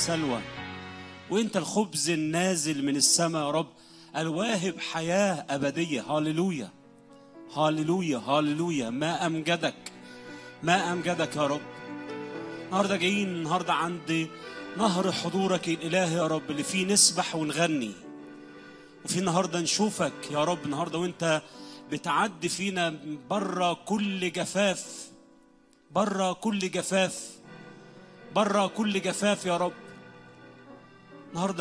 السلوى، وانت الخبز النازل من السماء يا رب، الواهب حياة أبدية. هاليلويا هاليلويا هاليلويا. ما أمجدك ما أمجدك يا رب. النهارده جايين النهارده عند نهر حضورك الإلهي يا رب، اللي فيه نسبح ونغني، وفي النهارده نشوفك يا رب النهارده وانت بتعدي فينا بره كل جفاف، بره كل جفاف، بره كل جفاف يا رب. النهارده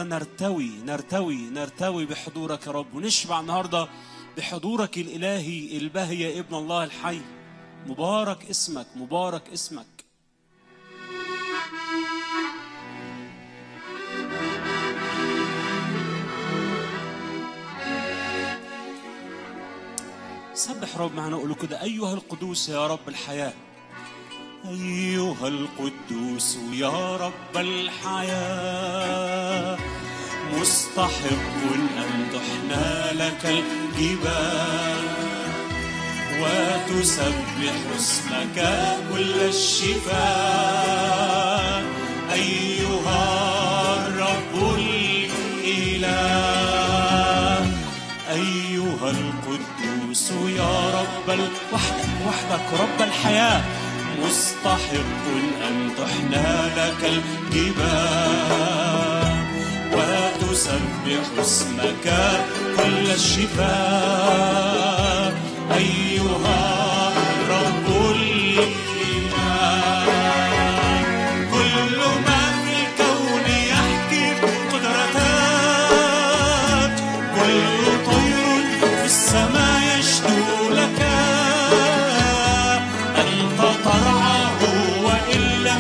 نرتوي بحضورك يا رب، ونشبع النهارده بحضورك الإلهي الباهي يا ابن الله الحي. مبارك اسمك، مبارك اسمك. سبح رب معنا، قولوا كده: أيها القدوس يا رب الحياة، أيها القدوس يا رب الحياة، مستحق أن تحنى لك الجبال وتسبح اسمك كل الشفاء، أيها الرب الإله، أيها القدوس يا رب وحدك رب الحياة، مستحق أن تحنى لك الجبال وتسبح اسمك كل الشفاء، أيها رب الإله. كل ما في الكون يحكي قدرتك، كل طير في السماء يشدو لك، أنت ترعاه وإن لم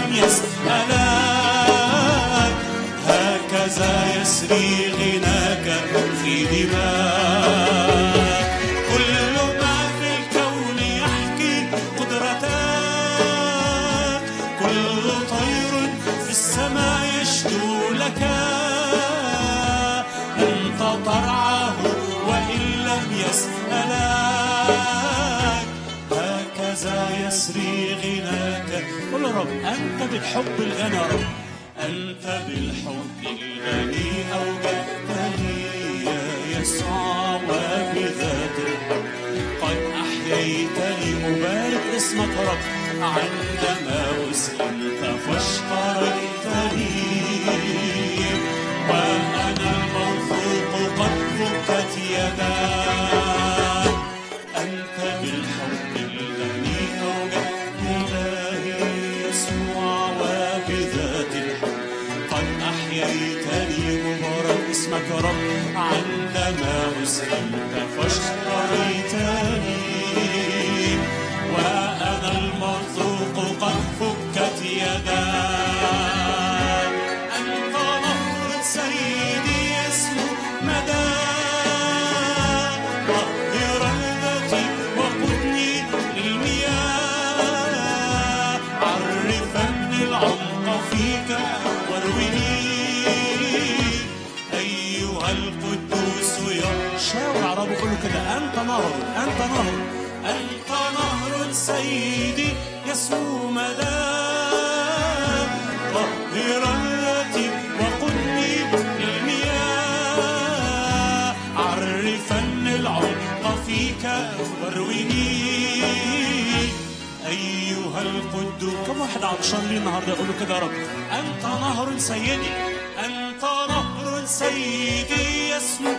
يسألك، هكذا يسري غناك في دماء. كل ما في الكون يحكي قدرتك، كل طير في السماء يشدو لك، أنت ترعاه وإن لم يسألك، هكذا يسري غناك. قل يا رب: أنت بالحب الغني يا رب، أنت بالحب الغني أوجدتني يا يسوع، وبذات الحب قد أحييتني. أبارك اسمك يا رب، عندما أسلمت فاشتريتني، وأنا الموثوق قد فكت يداك. أنت بالحب الغني أوجدتني إلهي يسوع، وبذات الحب قد أحييتني. مبارك اسمك يا رب، عندما أسلمت فاشتريتني، وأنا المرزوق قد فكت يداك. أنت نهر سيدي اسمه مدان، طهر ذاتي وقدني للمياه، عرفني العمق فيك وارويني، أيها القدوس يا شاور عربي. قولوا كده: أنت نهر، أنت نهر، أنت نهر سيدي يسوع مدام، طهرا ذاتي وقدني للمياه، عرفني العمق فيك وارويني، أيها القدوس. كم واحد عطشان لي النهارده يقولوا كده: يا رب أنت نهر سيدي، أنت نهر سيدي يسوع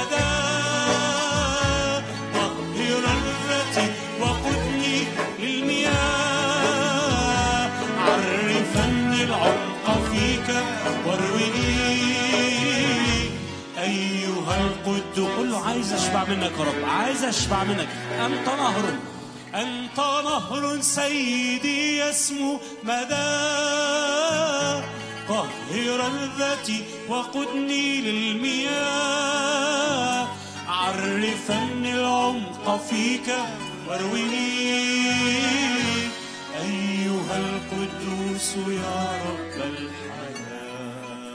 مدام، طهرا ذاتي وقدني للمياه، عرفني العمق فيك وارويني، أيها القدوس. قل له: عايز أشبع منك يا رب، عايز أشبع منك. أنت نهر، أنت نهر سيدي يسمو مدى، طهرا ذاتي وقدني للمياه، عرفني العمق فيك وارويني، أيها القدوس يا رب الحياة.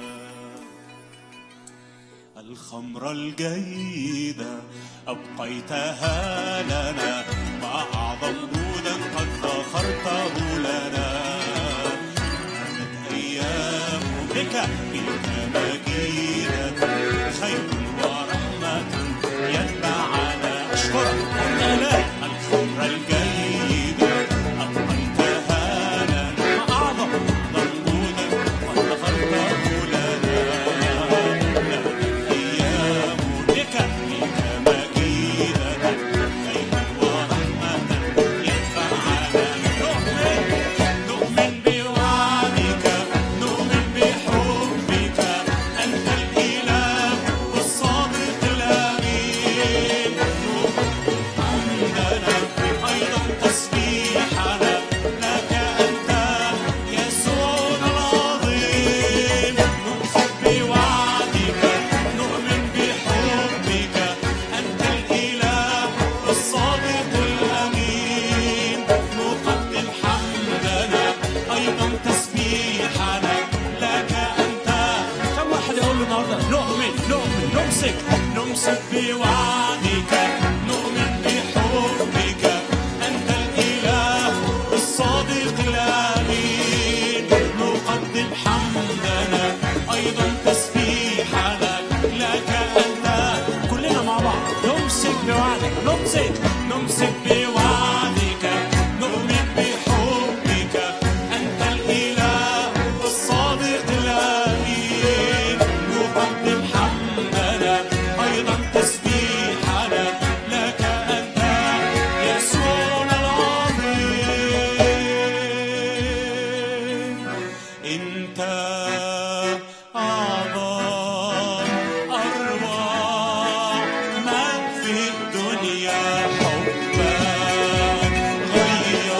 الخمر الجيدة أبقيتها لنا، ما أعظم جودا قد ذخرته لنا. كانت أيام بك مجيدة خير ورحمة يتبعنا. أشكرك أنت إله الخمر الجيدة أبقيتها لنا. ما أعظم ضمودك وغفرته لنا. أيام بك مجيدة خير ورحمة يتبعنا. نؤمن بوعدك، نؤمن بحبك، أنت الإله الصادق الأمين. حمدنا أيضا تسبيحنا لك أنت يسوع العظيم. نمسك بوعدك، نؤمن بحبك، أنت الإله الصادق الأمين. نقدم حمدنا أيضا تسبيحنا لك أنت. كم واحد يقول له النهارده نؤمن نمسك بوعدك، نؤمن بحبك، أنت الإله الصادق الأمين. نقدم حمدنا أيضا تسبيحنا لك أنت. كلنا مع بعض نمسك بوعدك، نمسك بوعدك، نؤمن بحبك، أنت الإله الصادق الأمين. نقدم حمدنا أيضا تسبيحنا لك أنت يسوع العظيم. أنت أعظم أروع ما في الدنيا. حبك غير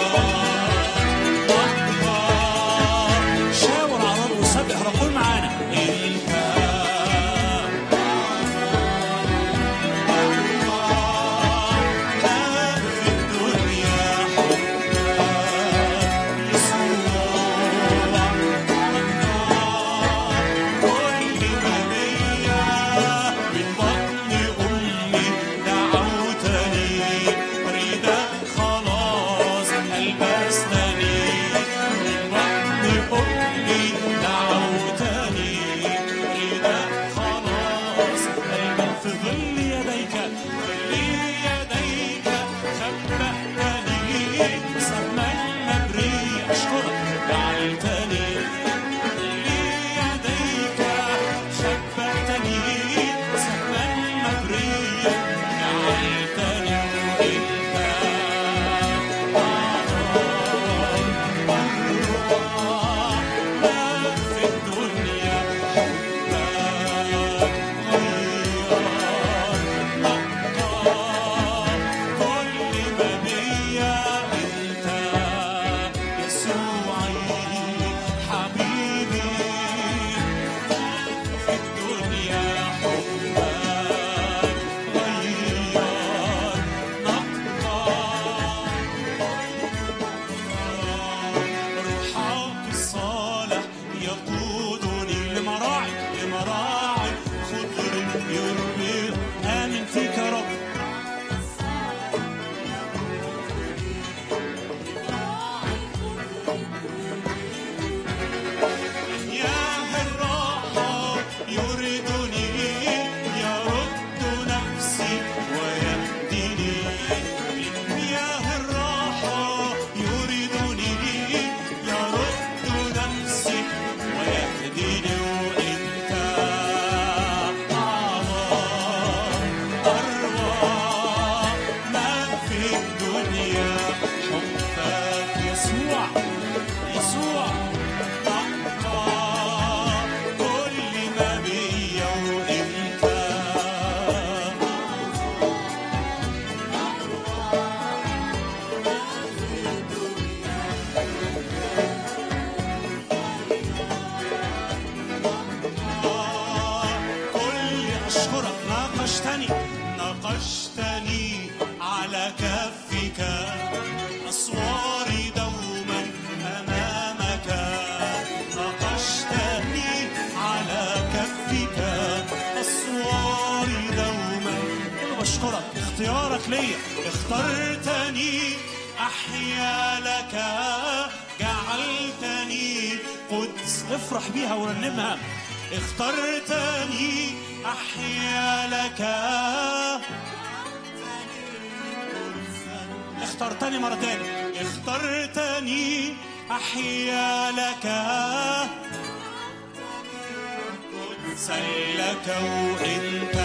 أكبر. شاور على الرب وسبح رب. قول معانا أنت ما في الدنيا. حبك يسوع كل ما بيا من بطن أمي دعوتني. رداء خلاص ألبستني. من بطن أمي دعوتني. رداء خلاص ألبس. في ظل يديك خبأتني. سما مبري. أشكرك جعلتني. يديك خبأتني. سما مبريا جعلتني. أنت أعظم أروع ما في الدنيا. حبك غير أكبر. كل ما بيا أنت يسوعي حبيبي. في الدنيا حبك غير أكبر. روحك الصالح يقودني لمراعي خضر يربي. آمن فيك يا رب. مياه الراحة يردني، يرد نفسي ويهديني. من مياه الراحة يردني، يرد نفسي ويهديني. وأنت أعظم أروع ما في الدنيا. حبك يسوع أقوى كل ما بيا. وأنت كل أشكرك. نقشتني على كفك. أسواري دوما أمامك. نقشتني على كفك. أسواري دوما. أنا بشكرك اختيارك ليا. اخترتني أحيا لك. جعلتني القدس. افرح بيها ورنمها. اخترتني أحيا لك. اخترتني مرة تاني. اخترتني أحيا لك قدسا لك وإنت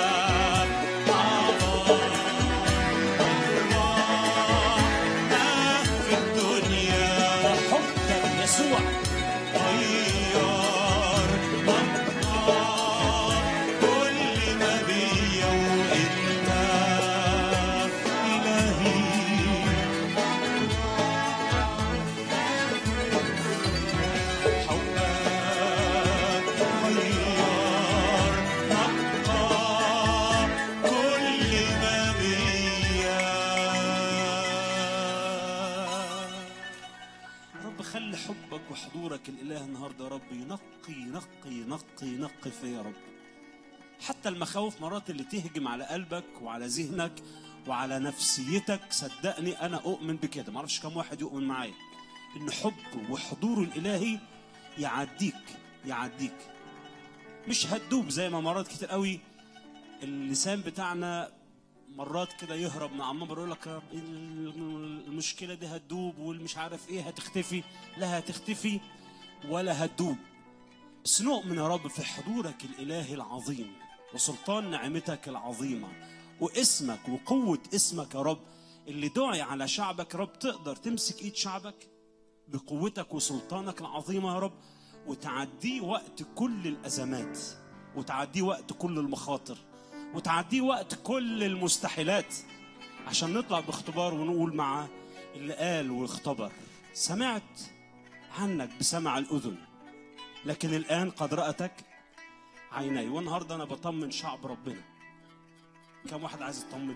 وحضورك الإله النهارده يا رب ينقي نقي نقي نقي فيا يا رب. حتى المخاوف مرات اللي تهجم على قلبك وعلى ذهنك وعلى نفسيتك، صدقني أنا أؤمن بكده، معرفش كم واحد يؤمن معايا إن حب وحضور الإلهي يعديك. مش هتدوب زي ما مرات كتير قوي اللسان بتاعنا مرات كده يهرب مع عمار يقول لك المشكله دي هتدوب والمش عارف ايه هتختفي. لا هتختفي ولا هتدوب، بس نؤمن يا رب في حضورك الالهي العظيم وسلطان نعمتك العظيمه واسمك وقوه اسمك يا رب اللي دعي على شعبك. يا رب تقدر تمسك ايد شعبك بقوتك وسلطانك العظيمه يا رب، وتعديه وقت كل الازمات، وتعديه وقت كل المخاطر، وتعديه وقت كل المستحيلات، عشان نطلع باختبار ونقول مع اللي قال واختبر: سمعت عنك بسمع الأذن، لكن الآن قد رأتك عيني. والنهارده أنا بطمن شعب ربنا. كم واحد عايز يطمن؟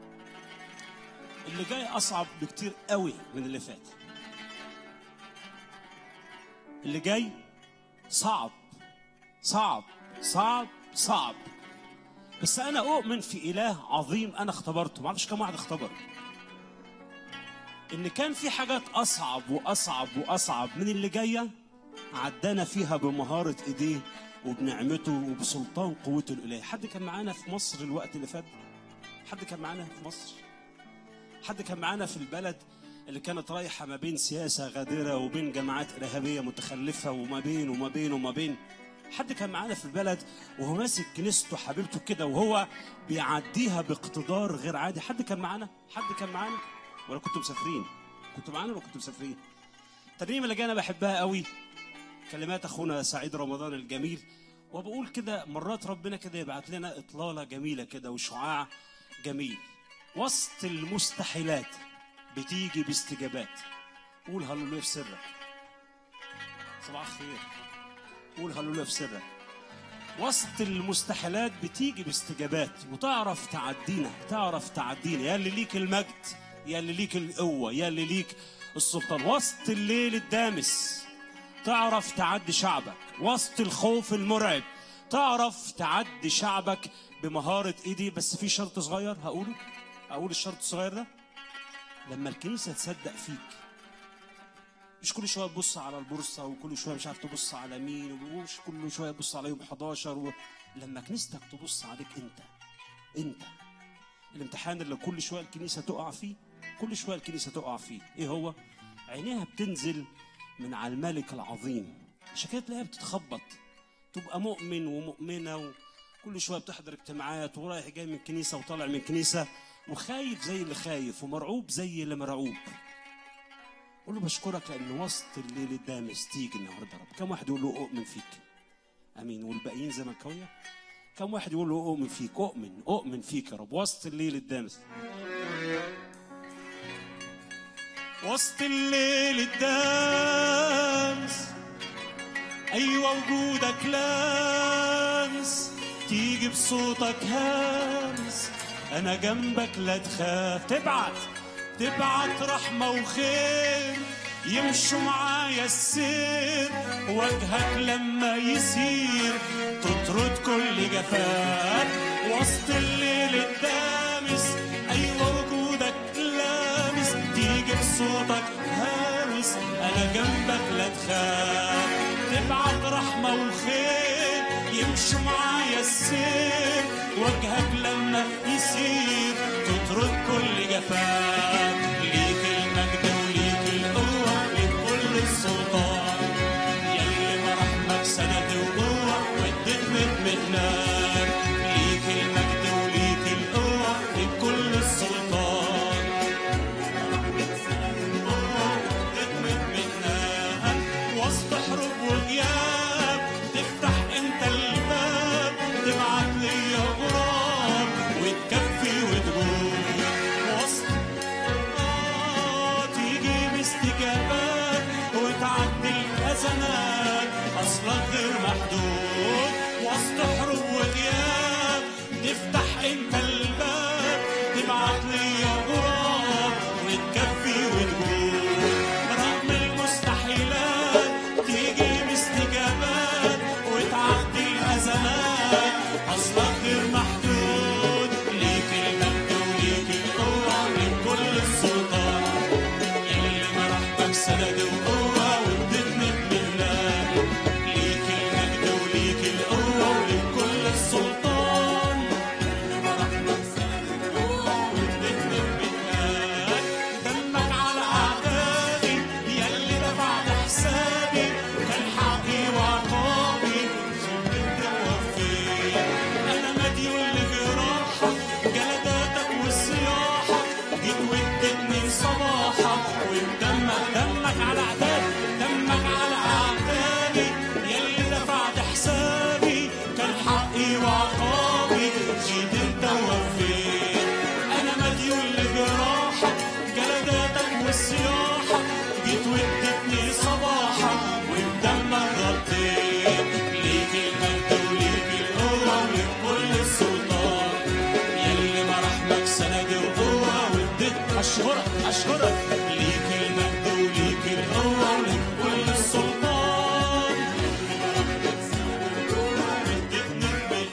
اللي جاي أصعب بكتير قوي من اللي فات. اللي جاي صعب صعب صعب صعب، بس أنا أؤمن في إله عظيم أنا اختبرته. معرفش كم واحد اختبر إن كان في حاجات أصعب وأصعب وأصعب من اللي جاية، عدانا فيها بمهارة إيديه وبنعمته وبسلطان قوته الإلهية. حد كان معانا في مصر الوقت اللي فات؟ حد كان معانا في مصر؟ حد كان معانا في البلد اللي كانت رايحة ما بين سياسة غادرة وبين جماعات إرهابية متخلفة وما بين؟ حد كان معانا في البلد وهو ماسك كنيسته حبيبته كده وهو بيعديها باقتدار غير عادي؟ حد كان معانا؟ ولا كنتوا مسافرين؟ كنتوا معانا ولا كنتوا مسافرين؟ الترنيمة اللي أنا بحبها قوي كلمات أخونا سعيد رمضان الجميل، وبقول كده مرات ربنا كده يبعت لنا إطلالة جميلة كده وشعاع جميل. وسط المستحيلات بتيجي باستجابات. قول هللويا في سرك. صباح الخير. قول هللويا في سرك. وسط المستحيلات بتيجي باستجابات، وتعرف تعدينا يا اللي ليك المجد، يا اللي ليك القوة، يا اللي ليك السلطان. وسط الليل الدامس تعرف تعدي شعبك، وسط الخوف المرعب تعرف تعدي شعبك بمهارة ايدي. بس في شرط صغير هقول الشرط الصغير ده: لما الكنيسة تصدق فيك. مش كل شوية تبص على البورصة، وكل شوية مش عارف تبص على مين، ومش كل شوية تبص على يوم 11 لما كنيستك تبص عليك انت الامتحان اللي كل شوية الكنيسة تقع فيه ايه هو؟ عينيها بتنزل من على الملك العظيم. عشان كده تلاقيها بتتخبط، تبقى مؤمن ومؤمنة وكل شوية بتحضر اجتماعات ورايح جاي من كنيسة وطالع من كنيسة، وخايف زي اللي خايف ومرعوب زي اللي مرعوب. قول له بشكرك لأن وسط الليل الدامس تيجي النهارده رب. كم واحد يقول له أؤمن فيك؟ أمين. والباقيين زي ما كوية. كم واحد يقول له أؤمن فيك؟ أؤمن فيك يا رب وسط الليل الدامس. وسط الليل الدامس أيوة وجودك لامس، تيجي بصوتك هامس، أنا جنبك لا تخاف. تبعت رحمة وخير، يمشوا معايا السير، وجهك لما يسير تطرد كل جفاف. وسط الليل الدامس أيوة وجودك لامس، تيجي بصوتك هامس، أنا جنبك لا تخاف، تبعت رحمة وخير يمشوا معايا السير، وجهك لما يسير تطرد كل جفاف. ليك المجد وليك القوة ليك كل السلطان، يلي مراحمك سند وقوة واديتني اطمئنان. ليك المجد وليك القوة ليك كل السلطان، مراحمك سند وقوة واديتني اطمئنان. وسط حروب وغياب تفتح انت الباب، تبعت لي غراب وتكفي وتقول وسط تيجي باستجابات وتعدي الأزمات، أصلك غير محدود. وسط حروب وغياب تفتح انت الباب، تبعت لي غراب وتكفي وتقول رغم المستحيلات تيجي باستجابات وتعدي الأزمات، أصلك غير محدود. ليك المجد وليك القوة ليك كل السلطان، يلي مراحمك سند وقوة واديتني اطمئنان. ليك المجد وليك القوة وليك كل السلطان، يلي مراحمك سند وقوة واديتني اطمئنان. دمك على أعدائي يلي دفعت حسابي، كان حقي وعقابي انت وفيت. أنا مديون لجراحك جلداتك وصياحك، جيت واديتني صباحك دمك على أعدائي، دمك على أعدائي يلي دفعت حسابي، كان حقي وعقابي جيت انت وفيت. أنا مديون لجراحك جلداتك وصياحك، جيت واديتني صباحك وبدمك غطيت. ليك المجد وليك القوة وليك كل السلطان، يلي مراحمك سند وقوة واديت أشكرك. ليك المجد وليك القوة وليك كل السلطان، يلي مراحمك سند وقوة واديتني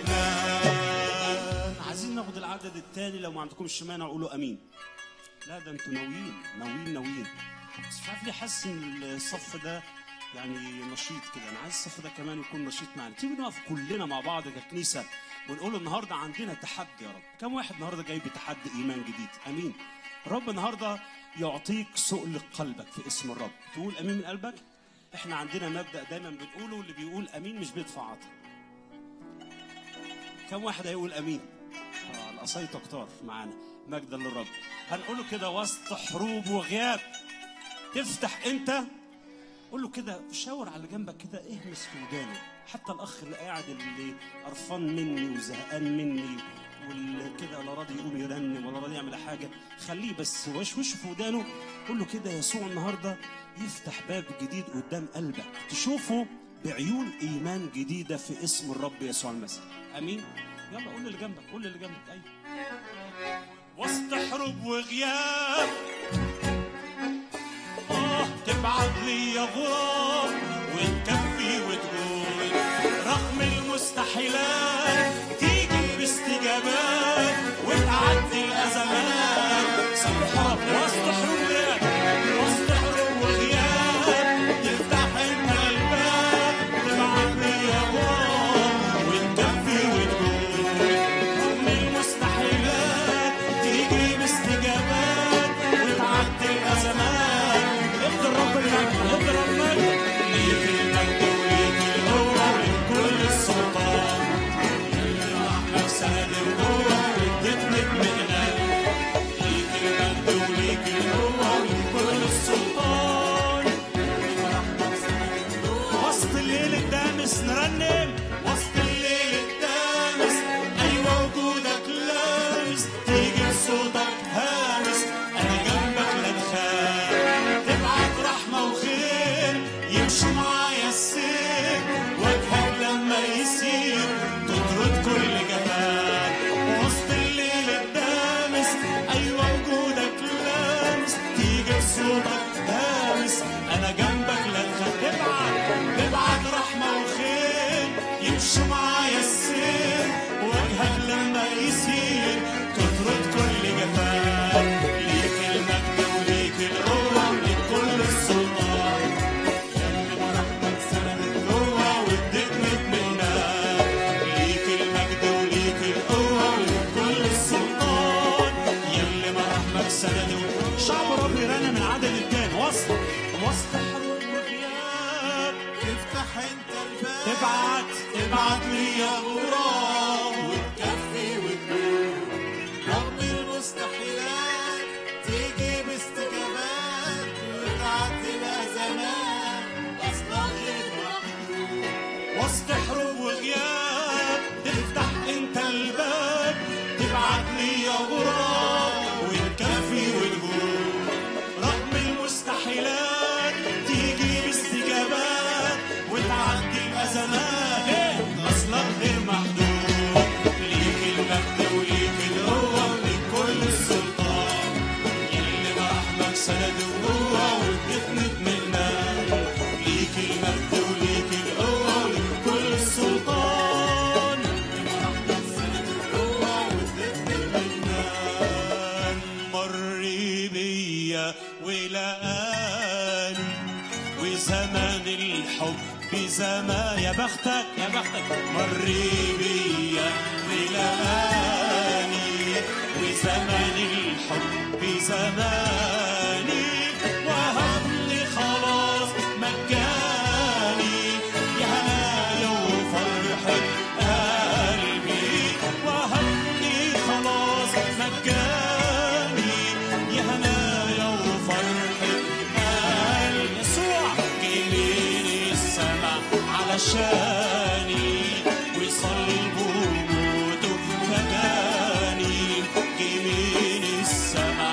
اطمئنان. عايزين ناخد العدد الثاني، لو ما عندكمش مانع قولوا امين. لا ده انتوا ناويين بس مش عارف ليه حاسس ان الصف ده يعني نشيط كده. انا عايز الصف ده كمان يكون نشيط معانا. تيجي نقف كلنا مع بعض ككنيسه ونقول النهارده عندنا تحدي يا رب. كم واحد النهارده جاي بتحدي ايمان جديد؟ امين. الرب النهارده يعطيك سؤل قلبك في اسم الرب. تقول امين من قلبك. احنا عندنا مبدأ دايما بنقوله، اللي بيقول امين مش بيدفع عطا. كم واحد هيقول امين؟ القصايطة كتار معانا. مجدا للرب. هنقوله كده وسط حروب وغياب تفتح انت. قول له كده، شاور على اللي جنبك كده، اهمس في ودانه. حتى الاخ اللي قاعد اللي قرفان مني وزهقان مني واللي كده لا راضي يقوم يرنم ولا راضي يعمل حاجه، خليه بس وشوش في ودانه. قول له كده يسوع النهارده يفتح باب جديد قدام قلبك تشوفه بعيون ايمان جديده في اسم الرب يسوع المسيح. امين. يلا قول اللي جنبك، قول اللي جنبك. ايوه. وسط حروب وغياب تبعت لي غراب وتكفي وتقول رغم المستحيلات تيجي باستجابات وتعدي الازمات. صبحك وسط حروب وغياب تفتح انت الباب، تبعت لي غراب وتكفي وتقول رغم المستحيلات تيجي باستجابات وتعدي الازمات. اضرب المجد، ليك المجد وليك القوة وليك كل السلطان، زمان يا بختك يا بختك مري بيا بلاني وزمن الحب زماني وهبني خلاص مجاني يا هنايا وفرحة قلبي وهبني خلاص مجاني يا هنايا وفرحة قلبي يسوع جيليني السما علشاني وصلبه موته فداني جيليني السما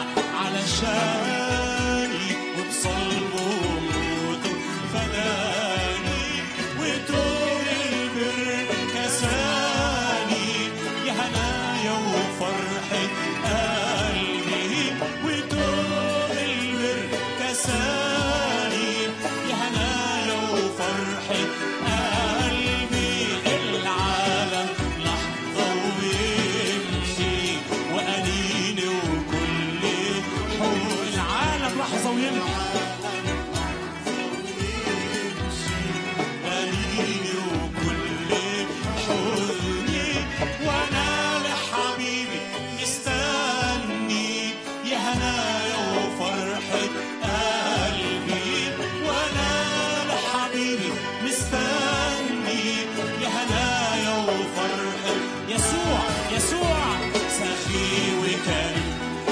علشاني وبصلبه موته فداني وطول البر كساني يا هنايا وفرحة قلبي وطول البر كساني يا هنايا وفرحة قلبي العالم لحظة ويمشي وأنيني وكل حول العالم لحظة ويمشي أنيني وكل حزني وأنا لحبيبي مستني يا هنايا وفرحة قلبي وأنا لحبيبي مستني يا هنايا وفرحة يسوع يسوع سخي وكريم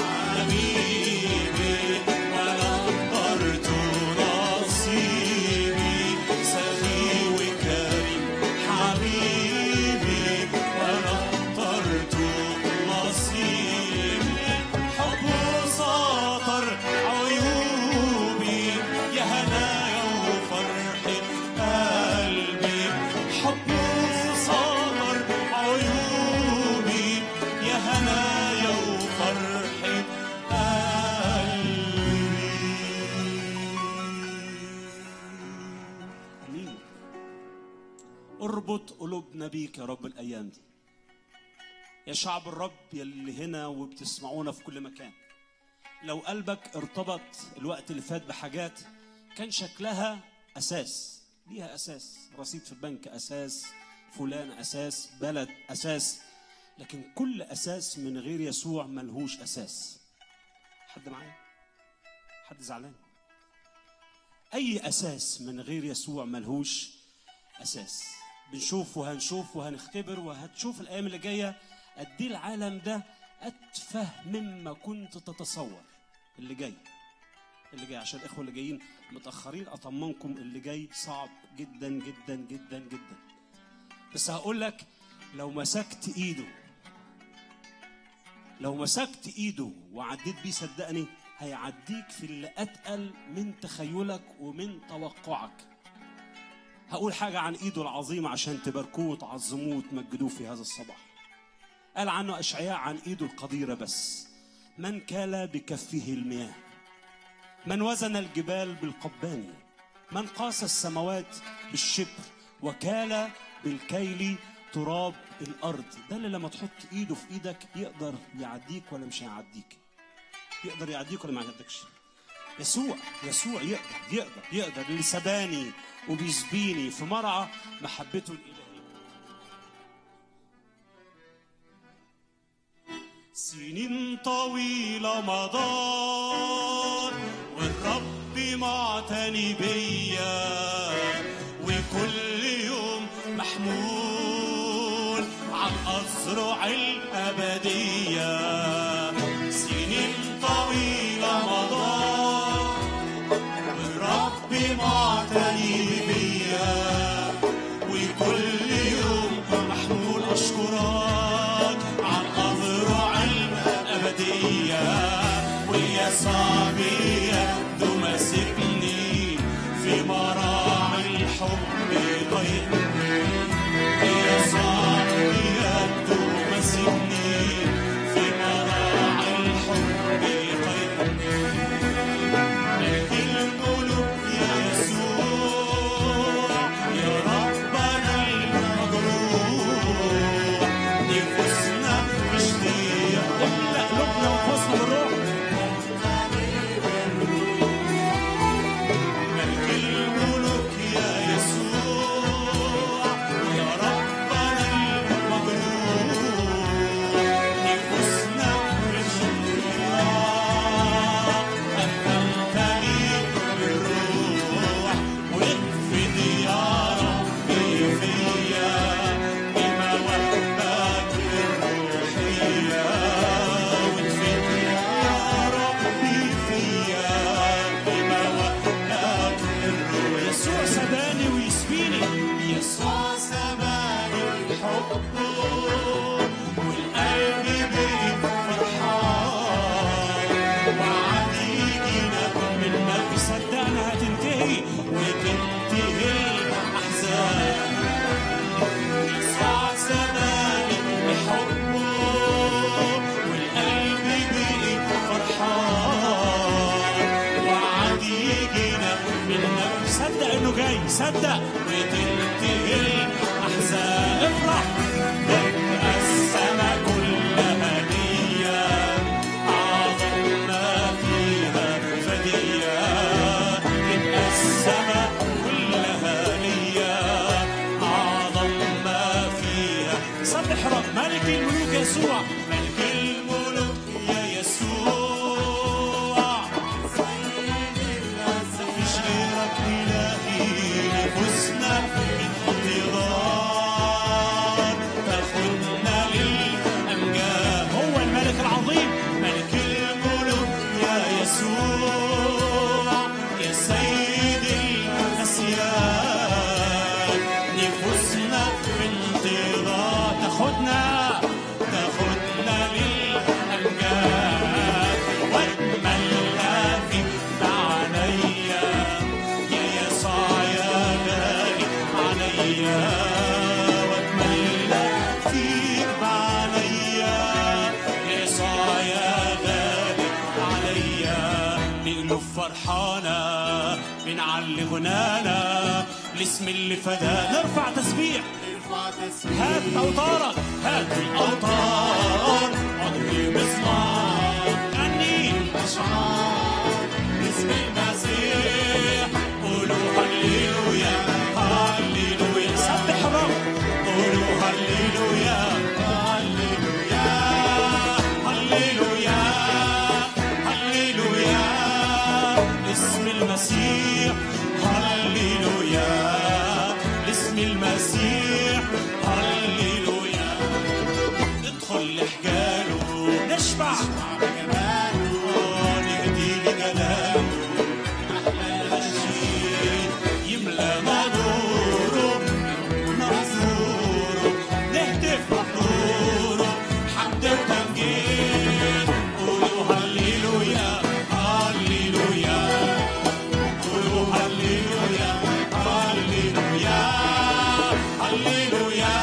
حبيبي وأنا قدرت نصيبي سخي وكريم حبيبي وأنا قدرت نصيبي حبه سطر عيوبي يا هنايا وفرحة قلبي حبه سطر عيوبي يا هنايا وفرحة قلبي. امين. اربط قلوبنا بيك يا رب الايام دي يا شعب الرب يلي هنا وبتسمعونا في كل مكان. لو قلبك ارتبط الوقت اللي فات بحاجات كان شكلها اساس، ليها اساس، رصيد في البنك اساس، فلان اساس، بلد اساس، لكن كل اساس من غير يسوع ملهوش اساس. حد معايا؟ حد زعلان؟ اي اساس من غير يسوع ملهوش اساس. بنشوف وهنشوف وهنختبر وهتشوف الايام اللي جايه قد ايه العالم ده اتفه مما كنت تتصور. اللي جاي عشان الاخوه اللي جايين متاخرين اطمنكم اللي جاي صعب جدا جدا جدا جدا. بس هقول لك لو مسكت ايده وعديت بيه صدقني هيعديك في اللي اتقل من تخيلك ومن توقعك. هقول حاجه عن ايده العظيمه عشان تباركوه وتعظموه وتمجدوه في هذا الصباح. قال عنه اشعياء عن ايده القديره بس: من كال بكفه المياه، من وزن الجبال بالقبان، من قاس السماوات بالشبر وكال بالكيل تراب الارض. ده اللي لما تحط ايده في ايدك يقدر يعديك ولا مش هيعديك، يقدر يعديك ولا ما يعديكش. يسوع يقدر اللي سباني وبيسبيني في مرعى محبته الالهيه. سنين طويلة مضت والرب معتني بيا، وكل يوم محمول عن أذرع الأبدية. سنين طويلة مضت والرب معتني بيا، وكل يوم محمول أشكرك عن أذرع الأبدية. ويسوع بيده ماسكني في مراعي الحب ضيقني. يسوع بيده ماسكني في مراعي ملك الملوك يسوع، ملك الملوك يا يسوع، مفيش غيرك إلهي، نفوسنا في انتظار تاخدنا للأمجاد. هو الملك العظيم، ملك الملوك يا يسوع، يا سيد الأسياد، نفوسنا في انتظار تاخدنا للأمجاد. واتملى فيك عليا يا يسوع يا غالي عليا، واتملى فيك عليا يا يسوع يا غالي عليا. نقلب فرحانة بنعلي غنانا الاسم اللي فدانا. نرفع تسبيح، هات أوتارك، هات الأوتار، أضرب مزمار، غني أشعار باسم المسيح. قولوا هللويا هللويا، سبح الرب، قولوا هللويا هللويا هللويا هللويا، اسم المسيح هللويا، اسم المسيح هللويا. ندخل لحجاله نشبع بجماله، نهدي لجلاله أحلى الشيء، يملانا نوره نزوره، نهتف بحضوره حمد وتمجيد. قولوا هللويا هللويا، قولوا هللويا هللويا هللويا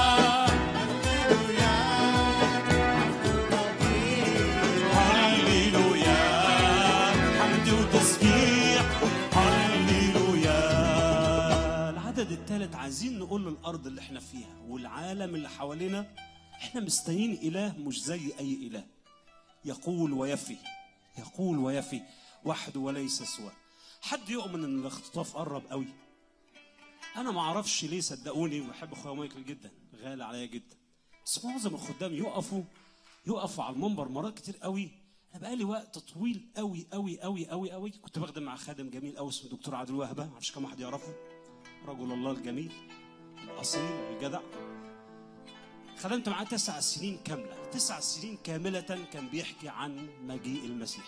هللويا، حمد وتسبيح هللويا. العدد الثالث عايزين نقول للأرض اللي احنا فيها والعالم اللي حوالينا، احنا مستنيين إله مش زي أي إله، يقول ويفي، يقول ويفي وحده وليس سواه. حد يؤمن ان الاختطاف قرب قوي؟ انا ما اعرفش ليه، صدقوني، وبحب اخويا مايكل جدا، غالي عليا جدا، بس معظم الخدام يقفوا على المنبر مرات كتير قوي. انا بقالي وقت طويل قوي قوي قوي قوي قوي كنت بخدم مع خادم جميل قوي اسمه دكتور عادل وهبه، ما اعرفش كم واحد يعرفه، رجل الله الجميل الاصيل الجدع. خدمت معاه 9 سنين كامله، 9 سنين كامله كان بيحكي عن مجيء المسيح.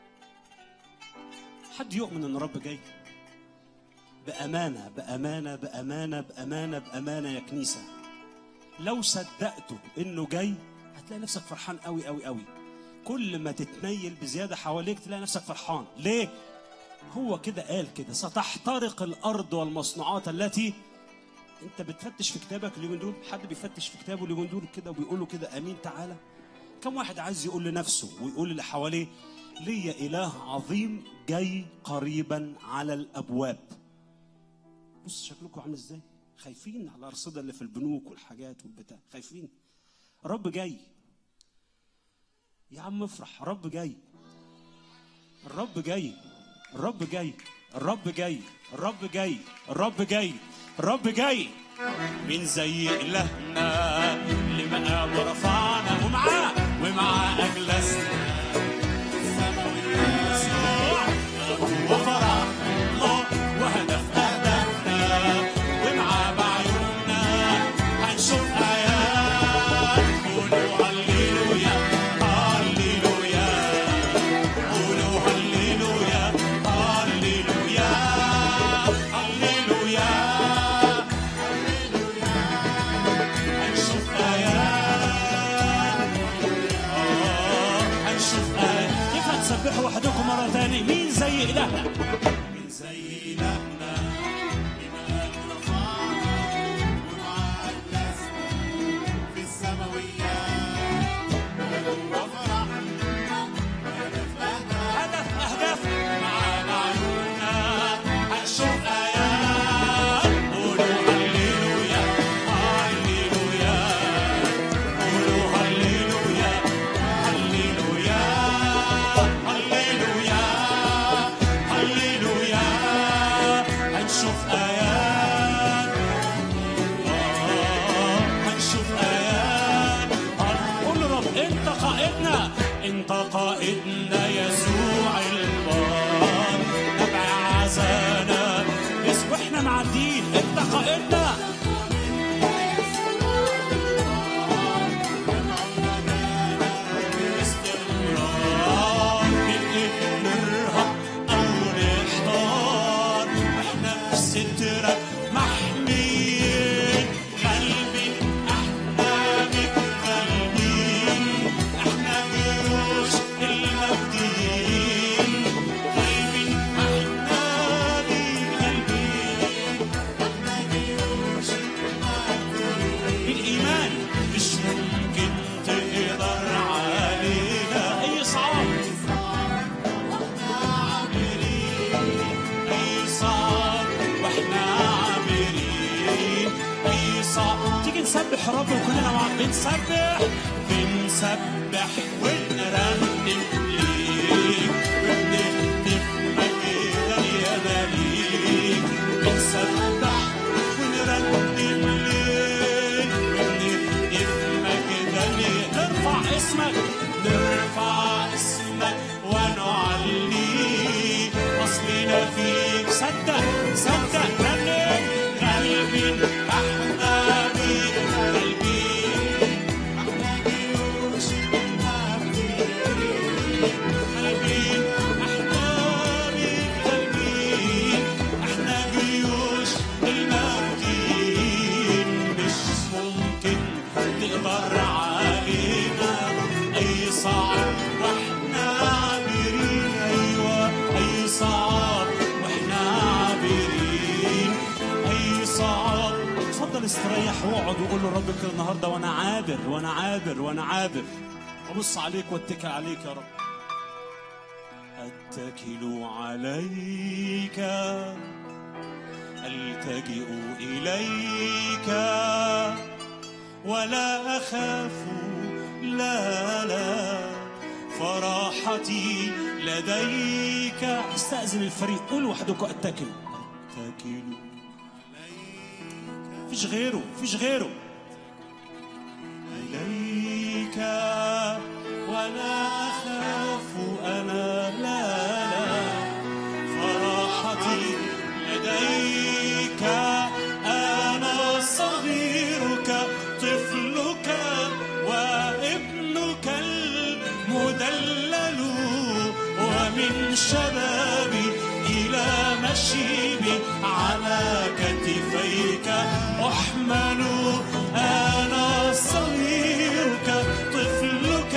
حد يؤمن ان الرب جاي؟ بأمانة بأمانة بأمانة بأمانة بأمانة يا كنيسة، لو صدقتوا إنه جاي هتلاقي نفسك فرحان قوي قوي قوي. كل ما تتنيل بزيادة حواليك تلاقي نفسك فرحان. ليه؟ هو كده قال كده، ستحترق الأرض والمصنوعات التي. أنت بتفتش في كتابك اليومين دول؟ حد بيفتش في كتابه اليومين دول كده وبيقولوا كده أمين تعالى؟ كم واحد عايز يقول لنفسه ويقول اللي حواليه ليه إله عظيم جاي قريبا على الأبواب؟ بص شكلكم عامل ازاي؟ خايفين على الأرصدة اللي في البنوك والحاجات والبتاع، خايفين. الرب جاي يا عم، افرح، الرب جاي، الرب جاي، الرب جاي، الرب جاي، الرب جاي، الرب جاي، الرب جاي. مين زي إلهنا اللي مقام ورفعنا ومعاه أجلسنا وفرح الله وهدف أهدافنا، ومعاه بعيوننا هنشوف آيات. قولوا هللويا هللويا، قولوا هللويا هللويا هللويا هنشوف آيات، هنشوف آيات. كيف هتسبحوا وحدكم مرة تاني؟ مين زي إلهنا؟ مين زي إلهنا بما رفعنا ومعاه أجلسنا في السماويات، وفرحنا هدف أهدافنا، معاه بعيوننا هنشوف آيات. قولوا هللويا هللويا، قولوا هللويا هللويا هللويا هللويا انت قائدنا يسوع البار، نبع عزانا واحنا معديين انت قائدنا. استمرار نرهق او نحتار، احنا في سترك محميين، قلبي احنا بك قلبين، احنا جيوش المجديين، قلبي احنا بك قلبين، احنا جيوش المجديين. بالإيمان مش ممكن تقدر علينا أي صعب، واحنا عابرين أي صعب، واحنا عابرين أي صعب. تيجي نسبح رب وكلنا مع بنسبح ونرنم ليك، ونهتف مجدا يا مليك، بنسبح ونرنم ليك، ونهتف مجدا نرفع اسمك ونعليك، أصلنا فيك. صدق رنم قلبي احنا بيك قلبين، احنا جيوش المجديين، قلبين احنا بيك قلبين، احنا جيوش المجديين. مش ممكن تقدر علينا اي صعب واحنا عابرين، ايوه اي صعب واحنا عابرين اي صعب. اتفضل استريح واقعد وقول له رب كده النهارده وانا عابر وانا عابر وانا عابر، ابص عليك واتكل عليك يا رب. اتكل عليك، التجئ اليك، ولا اخاف لا فراحتي لديك. استأذن الفريق قول وحدكم اتكل فيش غيره إليك، ولا أخاف أنا لا فراحتي لديك. أنا صغيرك طفلك وابنك المدلل، ومن شبابي إلى مشيبي على كتفيك أحمل. أنا صغيرك طفلك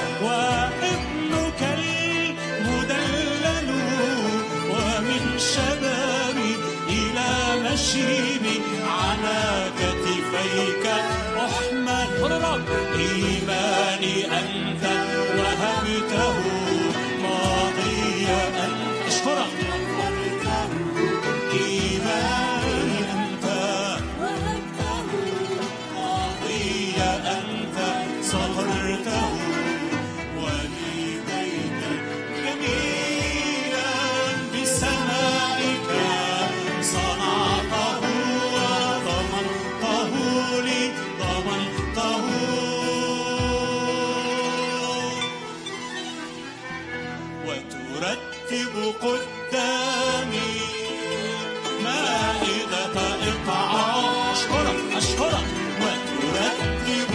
وابنك المدلل، ومن شبابي إلى مشيبي على كتفيك أحمل. إيماني أنت وهبته ماضيا، أشكرك إيماني أنت ماضيا، أنت صغرته ولي بيتا جميلا بسمائك صنعته، وضمنته لي ضمنته. وترتب قدامي مائدة إطعام، أشكرك وترتب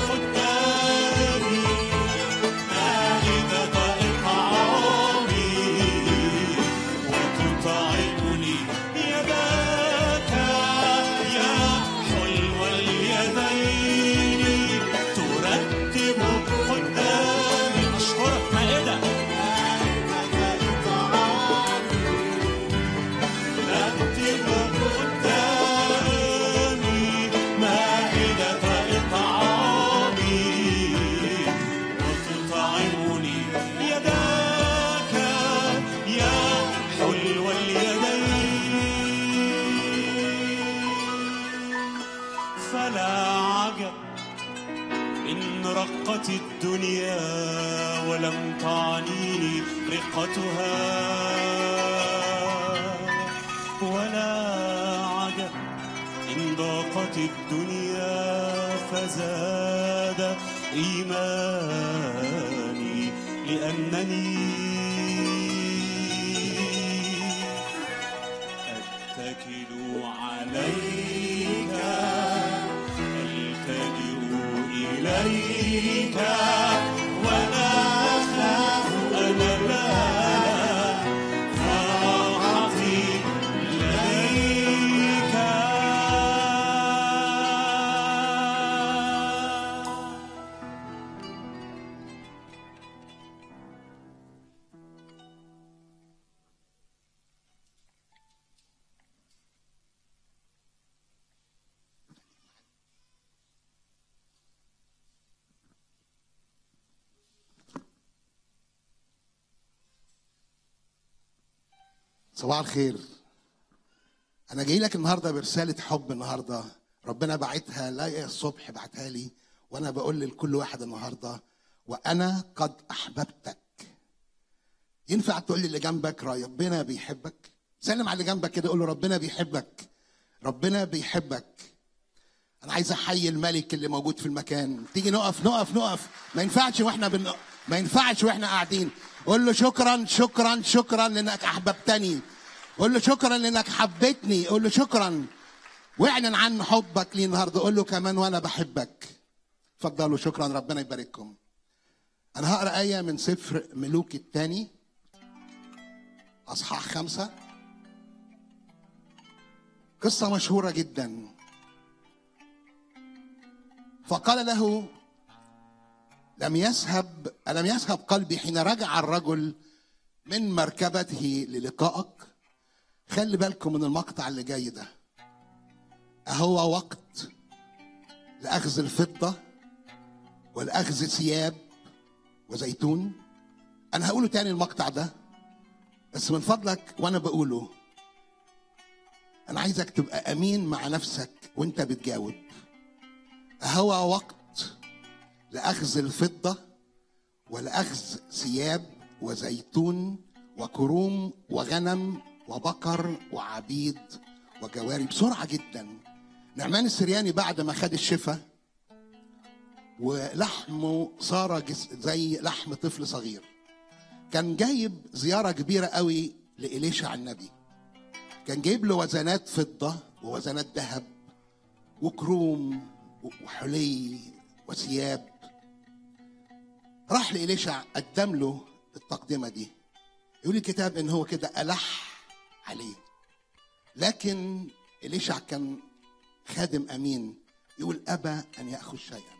قدامي مائدة إطعامي، وتطعمني يداك يا حلو اليدين. ترتب قدامي أشكرك مائدة رقت الدنيا ولم تعنيني رقتها، ولا عجب إن ضاقت الدنيا فزاد إيماني لأنني أتكل عليك، ألتجئ إليك، ولا أخاف أنا فرحتي لديك. صباح الخير. أنا جاي لك النهارده برسالة حب. النهارده ربنا بعتها لا الصبح، بعتها لي وأنا بقول لكل واحد النهارده وأنا قد أحببتك. ينفع تقول لي اللي جنبك ربنا بيحبك؟ سلم على اللي جنبك كده، قول له ربنا بيحبك، ربنا بيحبك. أنا عايز أحيي الملك اللي موجود في المكان. تيجي نقف نقف نقف، ما ينفعش وإحنا قاعدين. قول له شكرا شكرا شكرا لأنك أحببتني. قول له شكرا لأنك حبيتني. قول له شكرا واعلن عن حبك لي النهارده. قول له كمان وأنا بحبك. اتفضلوا. شكرا، ربنا يبارككم. أنا هقرأ آية من سفر ملوك الثاني أصحاح 5. قصة مشهورة جدا. فقال له ألم يذهب قلبي حين رجع الرجل من مركبته للقائك. خلي بالكم من المقطع اللي جاي ده. أهو وقت لأخذ الفضة والأخذ ثياب وزيتون. أنا هقوله تاني المقطع ده، بس من فضلك وأنا بقوله أنا عايزك تبقى أمين مع نفسك وأنت بتجاوب. أهو وقت لأخذ الفضة والأخذ ثياب وزيتون وكروم وغنم وبقر وعبيد وجواري. بسرعة جدا. نعمان السرياني بعد ما خد الشفاء ولحمه صار زي لحم طفل صغير، كان جايب زيارة كبيرة قوي لإليشع النبي. كان جايب له وزنات فضة ووزنات ذهب وكروم وحلي وثياب. راح لإليشع قدم له التقدمة دي. يقول الكتاب إن هو كده ألح عليه، لكن إليشع كان خادم أمين. يقول أبى أن يأخذ شيئا.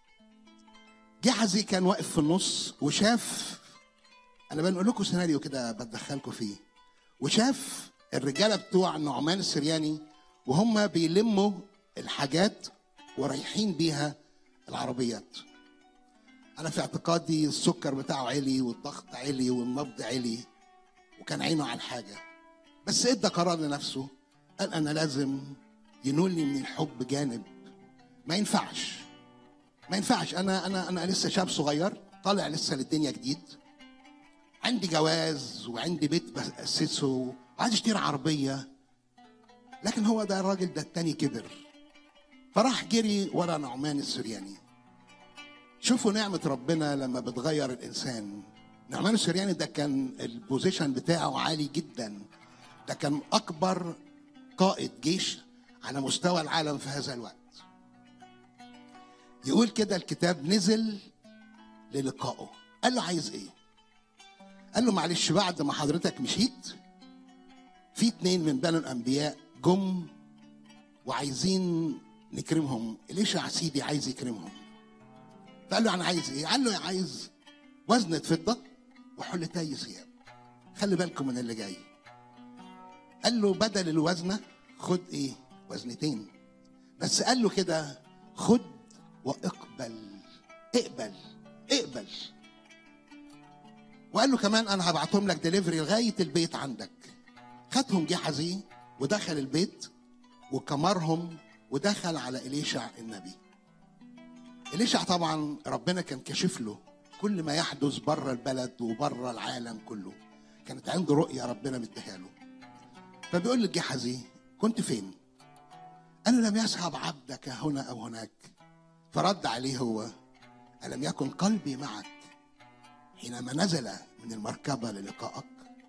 جحزي كان واقف في النص وشاف، أنا بنقول لكم سيناريو كده بدخلكم فيه، وشاف الرجالة بتوع نعمان السرياني وهم بيلموا الحاجات ورايحين بيها العربيات. أنا في اعتقادي السكر بتاعه عالي والضغط عالي والنبض عالي، وكان عينه على الحاجة، بس ادى قرار لنفسه. قال أنا لازم ينولني من الحب جانب. ما ينفعش أنا لسه شاب صغير طالع لسه للدنيا جديد، عندي جواز وعندي بيت بأسسه وعايز اشتري عربية، لكن هو ده الراجل ده التاني كبر. فراح جري ورا نعمان السرياني. شوفوا نعمة ربنا لما بتغير الإنسان. نعمان السرياني ده كان البوزيشن بتاعه عالي جدا، ده كان أكبر قائد جيش على مستوى العالم في هذا الوقت. يقول كده الكتاب نزل للقائه. قال له عايز ايه؟ قال له معلش بعد ما حضرتك مشيت في 2 من بني الأنبياء جم وعايزين نكرمهم. إليشع سيدي عايز يكرمهم. فقال له أنا عايز إيه؟ قال له عايز وزنة فضة وحلتي ثياب. خلي بالكم من اللي جاي. قال له بدل الوزنة خد إيه؟ وزنتين. بس قال له كده خد واقبل. اقبل. وقال له كمان أنا هبعتهم لك ديليفري لغاية البيت عندك. خدهم جحزي ودخل البيت وكمرهم ودخل على إليشع النبي. إليشع طبعا ربنا كان كشف له كل ما يحدث بره البلد وبره العالم كله، كانت عنده رؤية ربنا مديها له. فبيقول لجحزي كنت فين؟ قال له لم يذهب عبدك هنا أو هناك. فرد عليه هو ألم يكن قلبي معك حينما نزل من المركبة للقائك.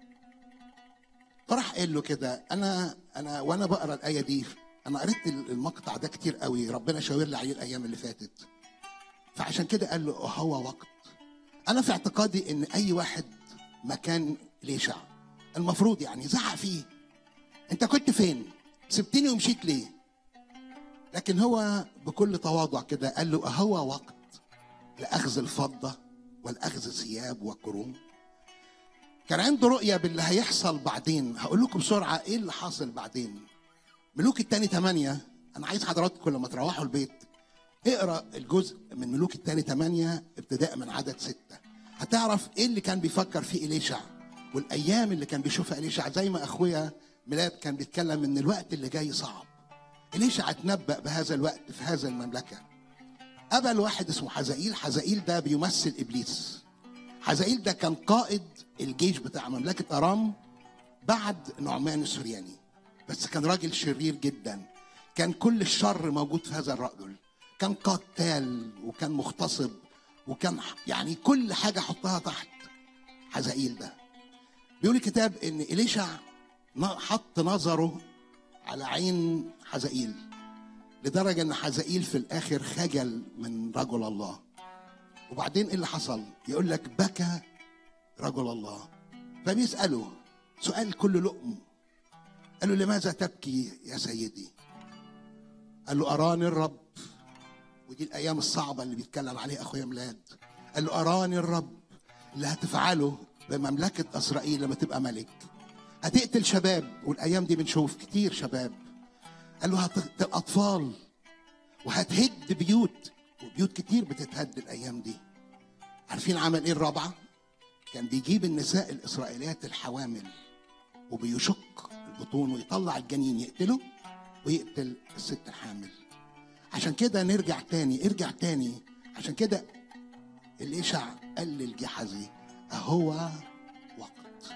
فراح قال له كده، أنا وأنا بقرأ الآية دي، أنا قريت المقطع ده كتير قوي، ربنا شاور لي عليه الأيام اللي فاتت. فعشان كده قال له هو وقت. أنا في اعتقادي إن أي واحد مكان إليشع المفروض يعني زعق فيه، أنت كنت فين؟ سبتني ومشيت ليه؟ لكن هو بكل تواضع كده قال له هو وقت لأخذ الفضة والأخذ ثياب وكروم. كان عنده رؤية باللي هيحصل بعدين. هقول لكم بسرعة إيه اللي حاصل بعدين. ملوك الثاني 8، أنا عايز حضراتكم لما تروحوا البيت اقرأ الجزء من ملوك الثاني 8 ابتداء من عدد 6. هتعرف إيه اللي كان بيفكر فيه إليشع والأيام اللي كان بيشوفها إليشع. زي ما أخويا ميلاد كان بيتكلم إن الوقت اللي جاي صعب. إليشع اتنبأ بهذا الوقت في هذا المملكة. قبل واحد اسمه حزائيل. حزائيل ده بيمثل إبليس. حزائيل ده كان قائد الجيش بتاع مملكة أرام بعد نعمان السورياني، بس كان راجل شرير جدا. كان كل الشر موجود في هذا الرجل. كان قتال وكان مغتصب وكان يعني كل حاجة حطها تحت حزائيل ده. بيقول الكتاب إن إليشع حط نظره على عين حزائيل لدرجة إن حزائيل في الآخر خجل من رجل الله. وبعدين إيه اللي حصل؟ يقول لك بكى رجل الله. فبيسأله سؤال كل لقم، قال له لماذا تبكي يا سيدي؟ قال له أراني الرب. ودي الأيام الصعبة اللي بيتكلم عليها أخويا ميلاد. قال له أراني الرب اللي هتفعله بمملكة إسرائيل لما تبقى ملك. هتقتل شباب، والأيام دي بنشوف كتير شباب. قال له هتقتل أطفال وهتهد بيوت، وبيوت كتير بتتهد الأيام دي. عارفين عمل إيه الرابعة؟ كان بيجيب النساء الإسرائيليات الحوامل وبيشق البطون ويطلع الجنين يقتله ويقتل الست الحامل. عشان كده ارجع تاني. عشان كده إليشع قال للجحزي أهو وقت.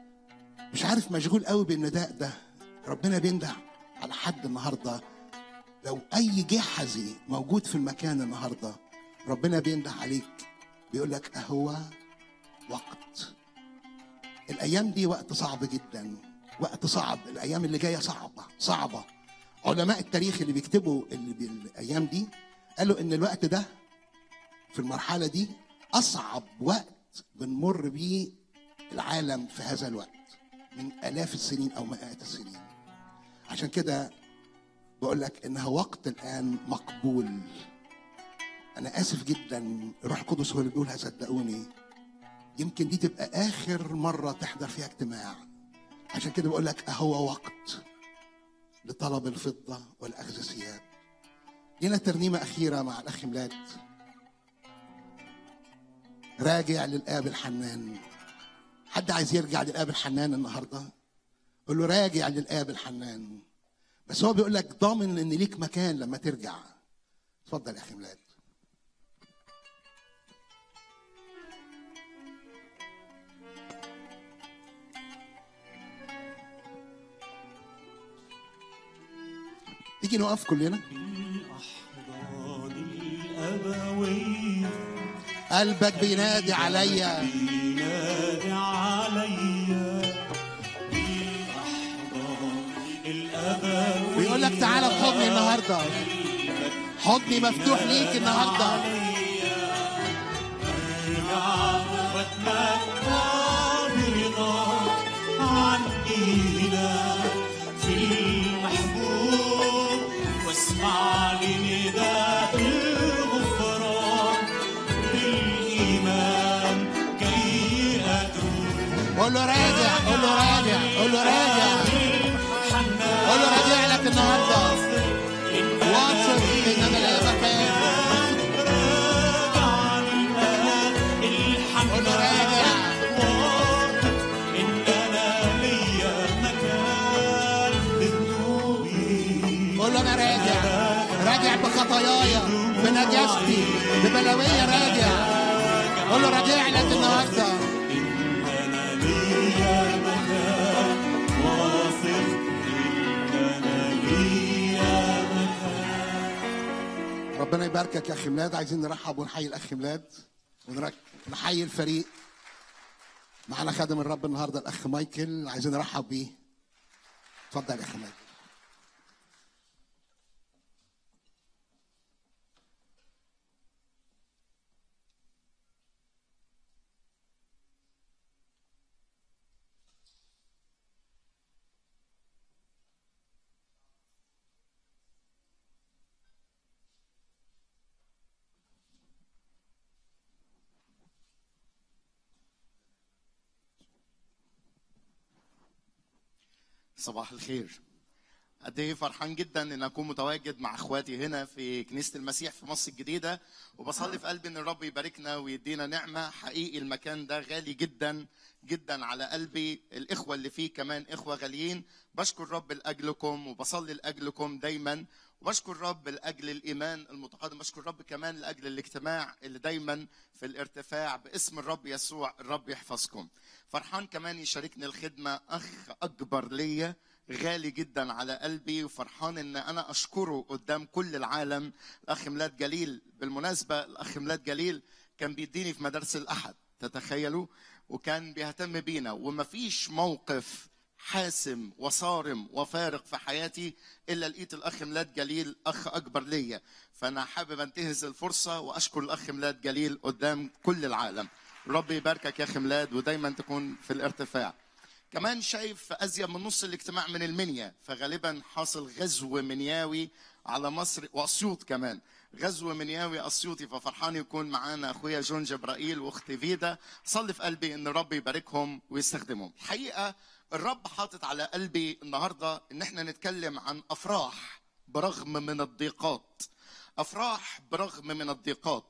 مش عارف، مشغول قوي بالنداء ده. ربنا بيندع على حد النهارده. لو أي جحزي موجود في المكان النهارده ربنا بيندع عليك، بيقول لك أهو وقت. الأيام دي وقت صعب جدا، وقت صعب. الأيام اللي جاية صعبة. علماء التاريخ اللي بيكتبوا اللي بالأيام دي قالوا إن الوقت ده في المرحلة دي أصعب وقت بنمر بيه العالم في هذا الوقت من آلاف السنين أو مئات السنين. عشان كده بقول لك إنها وقت الآن مقبول. أنا آسف جدا، الروح القدس هو اللي بيقولها، صدقوني. يمكن دي تبقى آخر مرة تحضر فيها اجتماع. عشان كده بقول لك أهو وقت لطلب الفضة والأخذ ثياب. لينا ترنيمة أخيرة مع الأخ ميلاد. راجع للآب الحنان. حد عايز يرجع للآب الحنان النهاردة؟ قول له راجع للآب الحنان. بس هو بيقول لك ضامن إن ليك مكان لما ترجع. اتفضل يا أخي ميلاد. تيجي نقف كلنا. الأحضان الأبوية قلبك بينادي عليا، بينادي عليا. الأحضان الأبوية بيقول لك تعالى في حضني النهارده. حضني مفتوح ليك النهارده. ارجع واتمتع برضاك عنينا في المحبوب، واسمع لنداء الغفران بالإيمان كي أدوم. قول له راجع، قول له راجع، قول له راجع، قول له راجع لك النهارده. واثق ان انا لا مكان. قول له راجع، ان انا ليا مكان بذنوبي. قول له انا راجع، راجع بخطاياي، بنجاستي، ببلاوية. راجع، قول له راجع لك النهارده. ربنا يباركك يا اخي ميلاد. عايزين نرحب ونحيي الاخ ميلاد. ونحيي الفريق. معانا خادم الرب النهارده الاخ مايكل، عايزين نرحب بيه. اتفضل يا اخ مايكل. صباح الخير. قد ايه فرحان جدا ان اكون متواجد مع اخواتي هنا في كنيسه المسيح في مصر الجديده، وبصلي في قلبي ان الرب يباركنا ويدينا نعمه. حقيقي المكان ده غالي جدا جدا على قلبي، الاخوه اللي فيه كمان اخوه غاليين. بشكر الرب لاجلكم وبصلي لاجلكم دايما، وبشكر الرب لاجل الايمان المتقدم. بشكر الرب كمان لاجل الاجتماع اللي دايما في الارتفاع. باسم الرب يسوع الرب يحفظكم. فرحان كمان يشاركني الخدمه اخ اكبر ليا غالي جدا على قلبي، وفرحان ان انا اشكره قدام كل العالم، الاخ ميلاد جليل. بالمناسبه الاخ ميلاد جليل كان بيديني في مدارس الاحد، تتخيلوا، وكان بيهتم بينا، ومفيش موقف حاسم وصارم وفارق في حياتي الا لقيت الاخ ميلاد جليل اخ اكبر ليا. فانا حابب انتهز الفرصه واشكر الاخ ميلاد جليل قدام كل العالم. ربي يباركك يا اخ ميلاد، ودايما تكون في الارتفاع. كمان شايف ازيد من نص الاجتماع من المنيا، فغالبا حاصل غزو منياوي على مصر واسيوط، كمان غزو منياوي اسيوطي. ففرحان يكون معانا اخويا جون جبرائيل واختي فيدا. صلي في قلبي ان الرب يباركهم ويستخدمهم. الحقيقه الرب حاطط على قلبي النهارده ان احنا نتكلم عن افراح برغم من الضيقات. افراح برغم من الضيقات.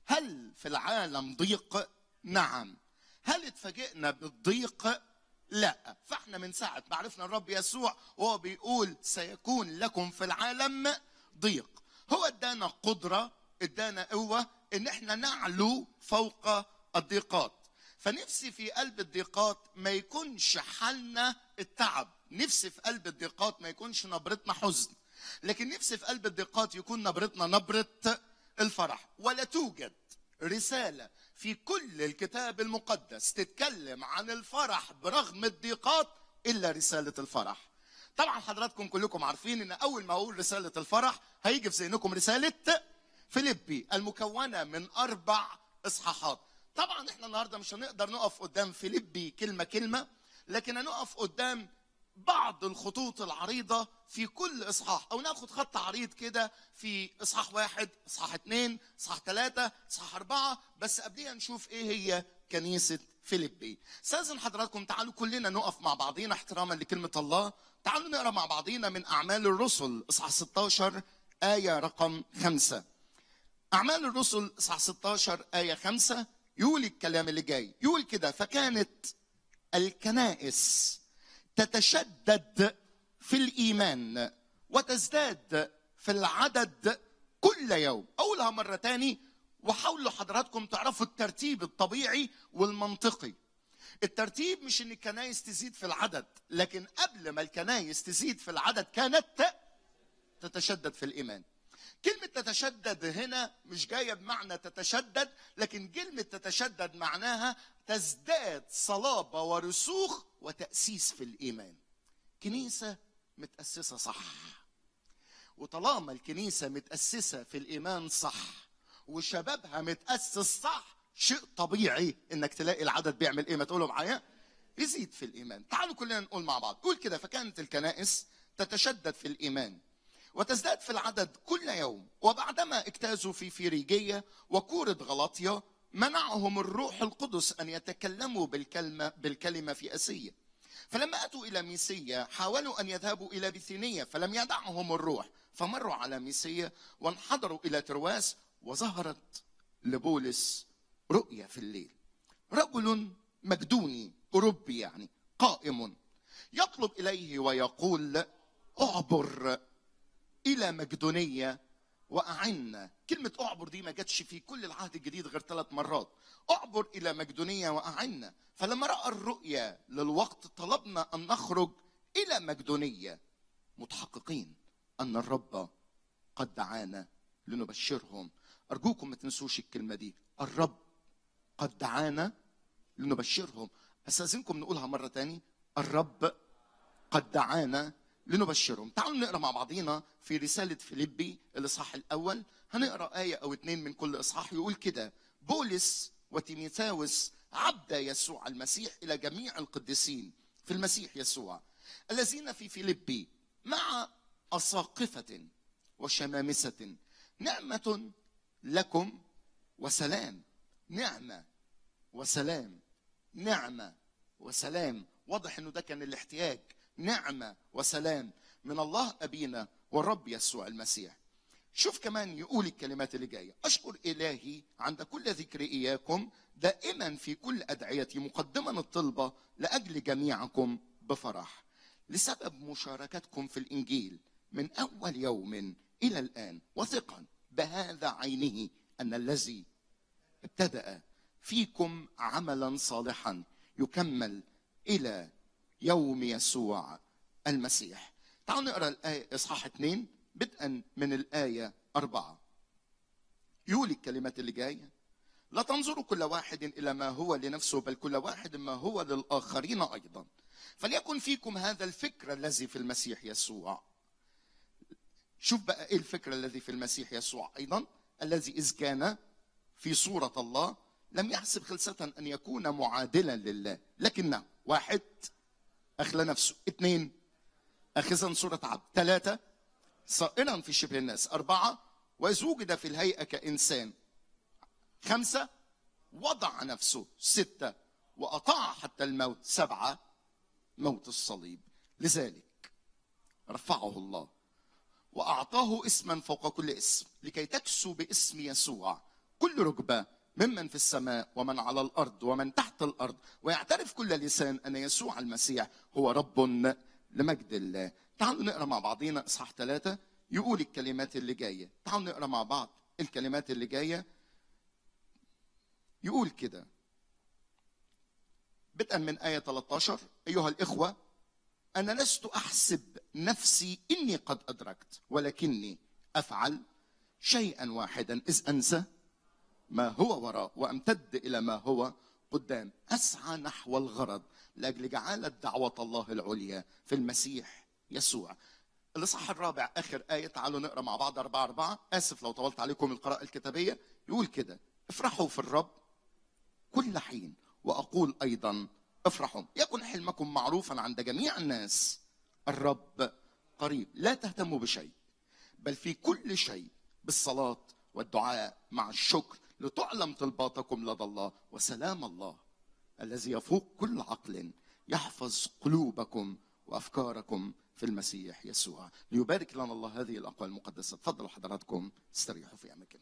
هل في العالم ضيق؟ نعم. هل اتفاجئنا بالضيق؟ لا. فاحنا من ساعة ما عرفنا الرب يسوع وهو بيقول سيكون لكم في العالم ضيق، هو ادانا قدرة، ادانا قوة ان احنا نعلو فوق الضيقات. فنفسي في قلب الضيقات ما يكونش حالنا التعب، نفسي في قلب الضيقات ما يكونش نبرتنا حزن، لكن نفسي في قلب الضيقات يكون نبرتنا نبرة الفرح. ولا توجد رسالة في كل الكتاب المقدس تتكلم عن الفرح برغم الضيقات إلا رسالة الفرح. طبعا حضراتكم كلكم عارفين ان اول ما اقول رسالة الفرح هيجي في ذهنكم رسالة فيليبي المكونة من 4 إصحاحات. طبعا احنا النهارده مش هنقدر نقف قدام فيليبي كلمة كلمة، لكن هنقف قدام بعض الخطوط العريضة في كل إصحاح، أو ناخد خط عريض كده في إصحاح 1، إصحاح 2، إصحاح 3، إصحاح 4. بس قبليها نشوف إيه هي كنيسة فيليبي. استاذن حضراتكم تعالوا كلنا نقف مع بعضينا احتراما لكلمة الله. تعالوا نقرأ مع بعضينا من أعمال الرسل إصحاح 16 آية رقم 5. أعمال الرسل إصحاح 16 آية 5 يقول الكلام اللي جاي، يقول كده: فكانت الكنائس تتشدد في الإيمان وتزداد في العدد كل يوم. أقولها مرة تاني وحاولوا حضراتكم تعرفوا الترتيب الطبيعي والمنطقي. الترتيب مش ان الكنائس تزيد في العدد، لكن قبل ما الكنائس تزيد في العدد كانت تتشدد في الإيمان. كلمة تتشدد هنا مش جاية بمعنى تتشدد، لكن كلمة تتشدد معناها تزداد صلابة ورسوخ وتأسيس في الإيمان. كنيسة متأسسة صح، وطالما الكنيسة متأسسة في الإيمان صح وشبابها متأسس صح، شيء طبيعي إنك تلاقي العدد بيعمل إيه؟ ما تقولوا معايا؟ يزيد في الإيمان. تعالوا كلنا نقول مع بعض. قول كده: فكانت الكنائس تتشدد في الإيمان وتزداد في العدد كل يوم، وبعدما اجتازوا في فيريجية وكورة غلاطيا منعهم الروح القدس أن يتكلموا بالكلمة في أسية. فلما أتوا إلى ميسية حاولوا أن يذهبوا إلى بثينية، فلم يدعهم الروح، فمروا على ميسية وانحدروا إلى ترواس. وظهرت لبولس رؤيا في الليل: رجل مقدوني أوروبي يعني قائم يطلب إليه ويقول: أعبر إلى مقدونية وأعنا. كلمة أعبر دي ما جاتش في كل العهد الجديد غير 3 مرات. أعبر إلى مقدونية وأعنا. فلما رأى الرؤيا للوقت طلبنا أن نخرج إلى مقدونية متحققين أن الرب قد دعانا لنبشرهم. أرجوكم ما تنسوش الكلمة دي: الرب قد دعانا لنبشرهم. استاذنكم نقولها مره تاني، الرب قد دعانا لنبشرهم. تعالوا نقرا مع بعضينا في رساله فيليبي الاصحاح الاول، هنقرا ايه او اتنين من كل اصحاح. يقول كده: بولس وتيموثاوس عبد يسوع المسيح الى جميع القديسين في المسيح يسوع الذين في فيليبي مع اساقفه وشمامسه، نعمه لكم وسلام. نعمه وسلام، نعمه وسلام. واضح انه ده كان الاحتياج، نعمه وسلام من الله ابينا والرب يسوع المسيح. شوف كمان يقول الكلمات اللي جايه: اشكر الهي عند كل ذكر اياكم دائما في كل ادعيتي مقدما الطلبه لاجل جميعكم بفرح، لسبب مشاركتكم في الانجيل من اول يوم الى الان، وثقا بهذا عينه ان الذي ابتدأ فيكم عملا صالحا يكمل الى يوم يسوع المسيح. تعالوا نقرا الايه اصحاح 2 بدءا من الايه 4. يقول الكلمات اللي جايه: لا تنظروا كل واحد الى ما هو لنفسه، بل كل واحد ما هو للاخرين ايضا. فليكن فيكم هذا الفكر الذي في المسيح يسوع. شوف بقى ايه الفكر الذي في المسيح يسوع ايضا: الذي اذ كان في صوره الله لم يحسب خلسة ان يكون معادلا لله، لكنه واحد اخلى نفسه، اثنين اخذا صوره عبد، ثلاثه صائرا في شبه الناس، اربعه واذ وجد في الهيئه كانسان، خمسه وضع نفسه، سته واطاع حتى الموت، سبعه موت الصليب. لذلك رفعه الله واعطاه اسما فوق كل اسم، لكي تكسو باسم يسوع كل ركبه ممن في السماء ومن على الارض ومن تحت الارض، ويعترف كل لسان ان يسوع المسيح هو رب لمجد الله. تعالوا نقرا مع بعضينا اصحاح 3. يقول الكلمات اللي جايه، تعالوا نقرا مع بعض الكلمات اللي جايه. يقول كده بدءا من ايه 13: ايها الاخوه انا لست احسب نفسي اني قد ادركت، ولكني افعل شيئا واحدا، اذ انسى ما هو وراء وامتد الى ما هو قدام، اسعى نحو الغرض لاجل جعالة دعوة الله العليا في المسيح يسوع. الاصحاح الرابع اخر ايه، تعالوا نقرا مع بعض 4:4. اسف لو طولت عليكم القراءة الكتابية. يقول كده: افرحوا في الرب كل حين، واقول ايضا افرحوا. يكن حلمكم معروفا عند جميع الناس، الرب قريب. لا تهتموا بشيء، بل في كل شيء بالصلاة والدعاء مع الشكر لتعلم طلباتكم لدى الله، وسلام الله الذي يفوق كل عقل يحفظ قلوبكم وافكاركم في المسيح يسوع. ليبارك لنا الله هذه الاقوال المقدسه. تفضلوا حضراتكم استريحوا في اماكنكم.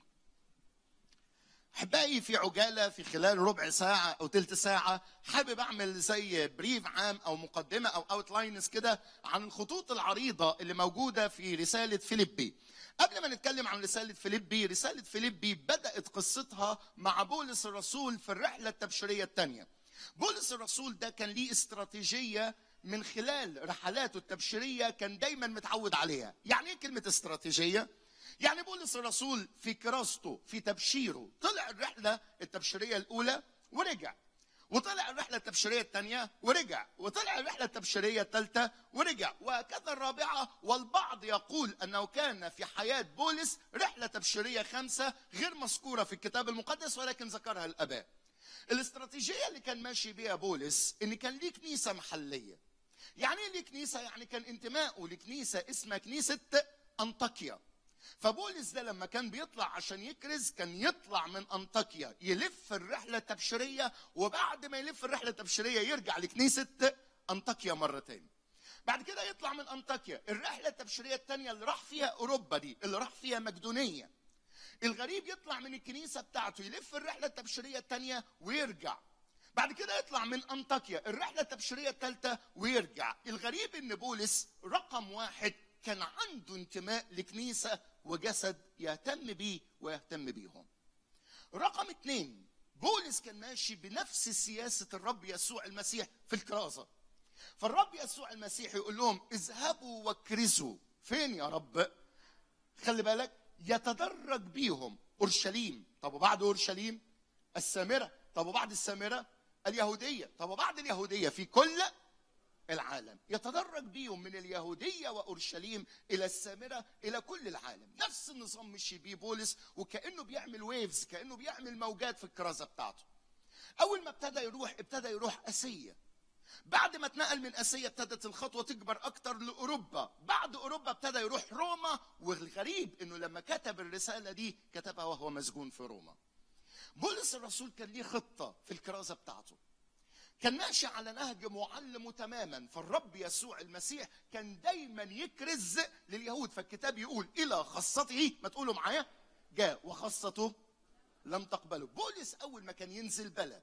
احبائي، في عجاله في خلال ربع ساعه او ثلث ساعه حابب اعمل زي بريف عام او مقدمه او اوتلاينز كده عن الخطوط العريضه اللي موجوده في رساله فيليبي. قبل ما نتكلم عن رساله فيليبي بدات قصتها مع بولس الرسول في الرحله التبشيريه الثانيه. بولس الرسول ده كان ليه استراتيجيه من خلال رحلاته التبشيريه كان دايما متعود عليها. يعني ايه كلمه استراتيجيه؟ يعني بولس الرسول في كراسته في تبشيره طلع الرحله التبشيريه الاولى ورجع، وطلع الرحله التبشيريه الثانيه ورجع، وطلع الرحله التبشيريه الثالثه ورجع، وهكذا الرابعه. والبعض يقول انه كان في حياه بولس رحله تبشيريه 5 غير مذكوره في الكتاب المقدس ولكن ذكرها الاباء. الاستراتيجيه اللي كان ماشي بيها بولس ان كان ليه كنيسه محليه. يعني ايه ليه كنيسه؟ يعني كان انتمائه لكنيسه اسمها كنيسه انطاكيا. فبولس ده لما كان بيطلع عشان يكرز كان يطلع من انطاكيا يلف الرحله التبشيريه، وبعد ما يلف الرحله التبشيريه يرجع لكنيسه انطاكيا مره تاني. بعد كده يطلع من انطاكيا الرحله التبشيريه الثانيه اللي راح فيها اوروبا دي، اللي راح فيها مقدونيه. الغريب يطلع من الكنيسه بتاعته يلف الرحله التبشيريه الثانيه ويرجع. بعد كده يطلع من انطاكيا الرحله التبشيريه الثالثه ويرجع. الغريب ان بولس رقم 1 كان عنده انتماء لكنيسه وجسد يهتم بيه ويهتم بيهم. رقم 2 بولس كان ماشي بنفس سياسه الرب يسوع المسيح في الكرازه. فالرب يسوع المسيح يقول لهم اذهبوا واكرزوا. فين يا رب؟ خلي بالك، يتدرج بيهم اورشليم. طب وبعد اورشليم؟ السامره. طب وبعد السامرة؟ اليهودية. طب وبعد اليهودية؟ في كل العالم. يتدرج بيهم من اليهودية وأورشليم إلى السامرة إلى كل العالم. نفس النظام مشي بيه بولس، وكأنه بيعمل ويفز، كأنه بيعمل موجات في الكرازة بتاعته. أول ما ابتدى يروح آسيا. بعد ما اتنقل من آسيا ابتدت الخطوة تكبر أكتر لأوروبا. بعد أوروبا ابتدى يروح روما، والغريب إنه لما كتب الرسالة دي كتبها وهو مسجون في روما. بولس الرسول كان ليه خطة في الكرازة بتاعته، كان ماشي على نهج معلمه تماما. فالرب يسوع المسيح كان دايما يكرز لليهود، فالكتاب يقول إلى خاصته، ما تقولوا معايا، جاء وخاصته لم تقبله. بولس أول ما كان ينزل بلد،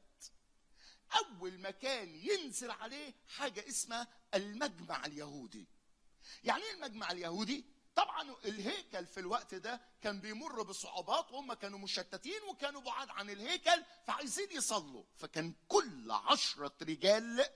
أول مكان ينزل عليه حاجة اسمها المجمع اليهودي. يعني ايه المجمع اليهودي؟ طبعا الهيكل في الوقت ده كان بيمر بصعوبات، وهم كانوا مشتتين وكانوا بعاد عن الهيكل فعايزين يصلوا. فكان كل 10 رجال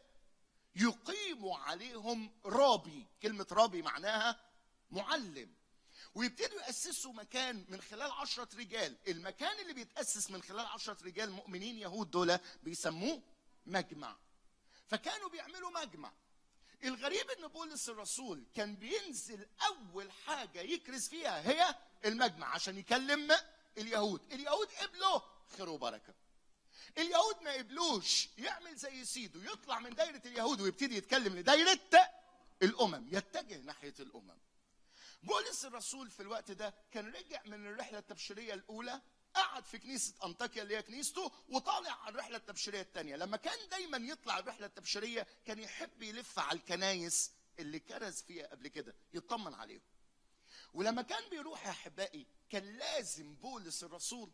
يقيموا عليهم رابي. كلمة رابي معناها معلم. ويبتدوا يأسسوا مكان من خلال 10 رجال. المكان اللي بيتأسس من خلال 10 رجال مؤمنين يهود دول بيسموه مجمع. فكانوا بيعملوا مجمع. الغريب ان بولس الرسول كان بينزل اول حاجة يكرز فيها هي المجمع عشان يكلم اليهود. اليهود قبلوا، خير وبركة. اليهود ما قبلوش، يعمل زي سيده، يطلع من دايرة اليهود ويبتدي يتكلم لدايرة الامم، يتجه ناحية الامم. بولس الرسول في الوقت ده كان رجع من الرحلة التبشيرية الاولى، قعد في كنيسة أنطاكيا اللي هي كنيسته، وطالع على الرحلة التبشيرية الثانية. لما كان دايما يطلع الرحلة التبشيرية كان يحب يلف على الكنايس اللي كرز فيها قبل كده، يطمن عليهم. ولما كان بيروح يا أحبائي كان لازم بولس الرسول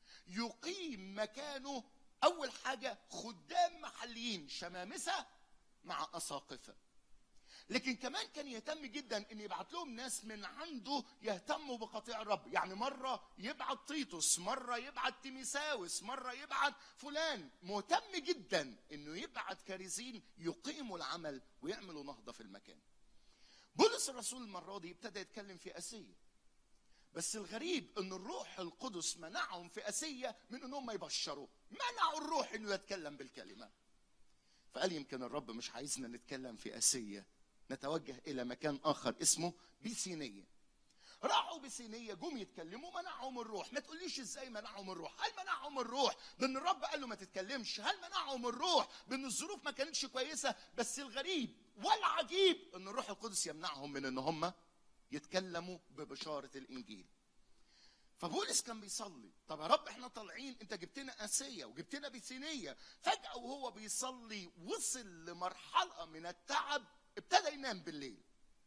يقيم مكانه أول حاجة خدام محليين، شمامسة مع أساقفة. لكن كمان كان يهتم جدا ان يبعت لهم ناس من عنده يهتموا بقطيع الرب. يعني مره يبعت تيتوس، مره يبعت تيميساوس، مره يبعت فلان. مهتم جدا انه يبعت كارزين يقيموا العمل ويعملوا نهضه في المكان. بولس الرسول المره دي ابتدى يتكلم في اسيا، بس الغريب ان الروح القدس منعهم في اسيا من انهم يبشروا، منعوا الروح انه يتكلم بالكلمه. فقال يمكن الرب مش عايزنا نتكلم في اسيا، نتوجه إلى مكان آخر اسمه بيسينية. راحوا بيسينية، جم يتكلموا، منعهم الروح. ما تقوليش إزاي منعهم الروح. هل منعهم الروح بأن الرب قال له ما تتكلمش؟ هل منعهم الروح بأن الظروف ما كانتش كويسة؟ بس الغريب والعجيب أن الروح القدس يمنعهم من أن هم يتكلموا ببشارة الإنجيل. فبولس كان بيصلي، طب يا رب احنا طالعين، انت جبتنا اسيا وجبتنا بيسينية. فجأة وهو بيصلي وصل لمرحلة من التعب، ابتدى ينام بالليل.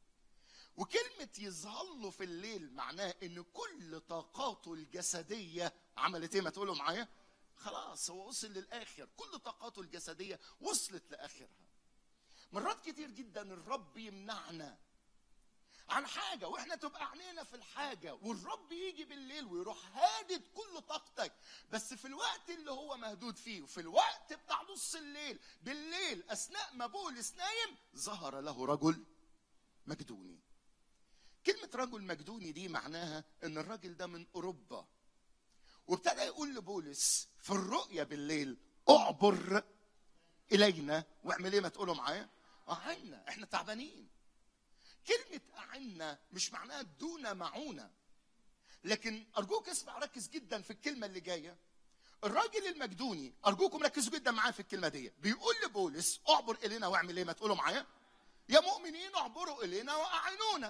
وكلمة يظهر له في الليل معناه ان كل طاقاته الجسدية عملت ايه؟ ما تقولوا معايا، خلاص هو وصل للآخر، كل طاقاته الجسدية وصلت لآخرها. مرات كتير جدا الرب يمنعنا عن حاجة واحنا تبقى عينينا في الحاجة، والرب يجي بالليل ويروح هادد كل طاقتك. بس في الوقت اللي هو مهدود فيه، وفي الوقت بتاع نص الليل بالليل اثناء ما بولس نايم، ظهر له رجل مجدوني. كلمة رجل مجدوني دي معناها ان الراجل ده من اوروبا، وابتدى يقول لبولس في الرؤية بالليل اعبر الينا واعمل ايه؟ ما تقولوا معايا، اعنا، احنا تعبانين. كلمة أعنا مش معناها دون معونة، لكن أرجوك اسمع، ركز جدا في الكلمة اللي جاية. الراجل المجدوني، أرجوكم ركزوا جدا معايا في الكلمة دي، بيقول لبولس اعبر إلينا واعمل إيه؟ ما تقولوا معايا، يا مؤمنين اعبروا إلينا وأعينونا.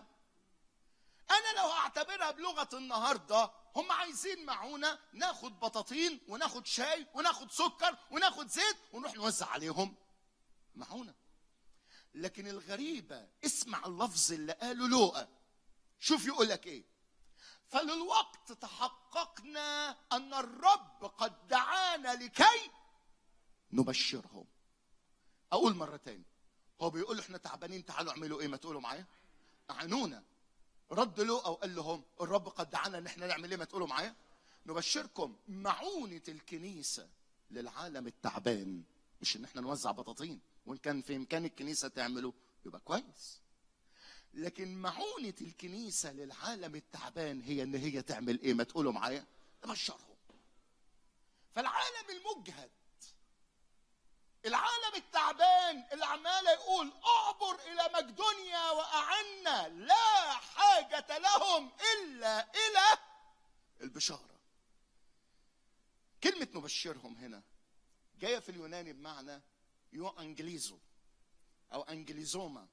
أنا لو هعتبرها بلغة النهاردة، هم عايزين معونة، ناخد بطاطين وناخد شاي وناخد سكر وناخد زيت ونروح نوزع عليهم معونة. لكن الغريبة اسمع اللفظ اللي قاله لوقا، شوف يقول لك ايه: فللوقت تحققنا ان الرب قد دعانا لكي نبشرهم. اقول مرة تاني، هو بيقول احنا تعبانين، تعالوا اعملوا ايه؟ ما تقولوا معايا، اعينونا. رد لوقا وقال لهم الرب قد دعانا ان احنا نعمل ايه؟ ما تقولوا معايا، نبشركم. معونة الكنيسة للعالم التعبان مش ان احنا نوزع بطاطين، وان كان في امكان الكنيسه تعمله يبقى كويس، لكن معونه الكنيسه للعالم التعبان هي ان هي تعمل ايه؟ ما تقولوا معايا، تبشرهم. فالعالم المجهد حاجة لهم إلا إلى البشارة. كلمة نبشرهم هنا جاية في اليوناني بمعنى يو أنجليزو أو أنجليزوما.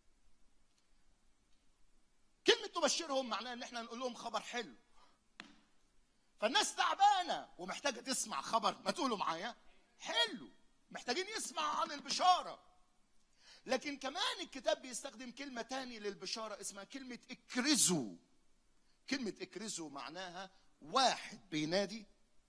كلمة نبشرهم معناها إن احنا نقول لهم خبر حلو. فالناس تعبانة ومحتاجة تسمع خبر، ما تقولوا معايا حلو، محتاجين يسمع عن البشارة. لكن كمان الكتاب بيستخدم كلمة تاني للبشارة اسمها كلمة اكرزوا. كلمة اكرزوا معناها واحد بينادي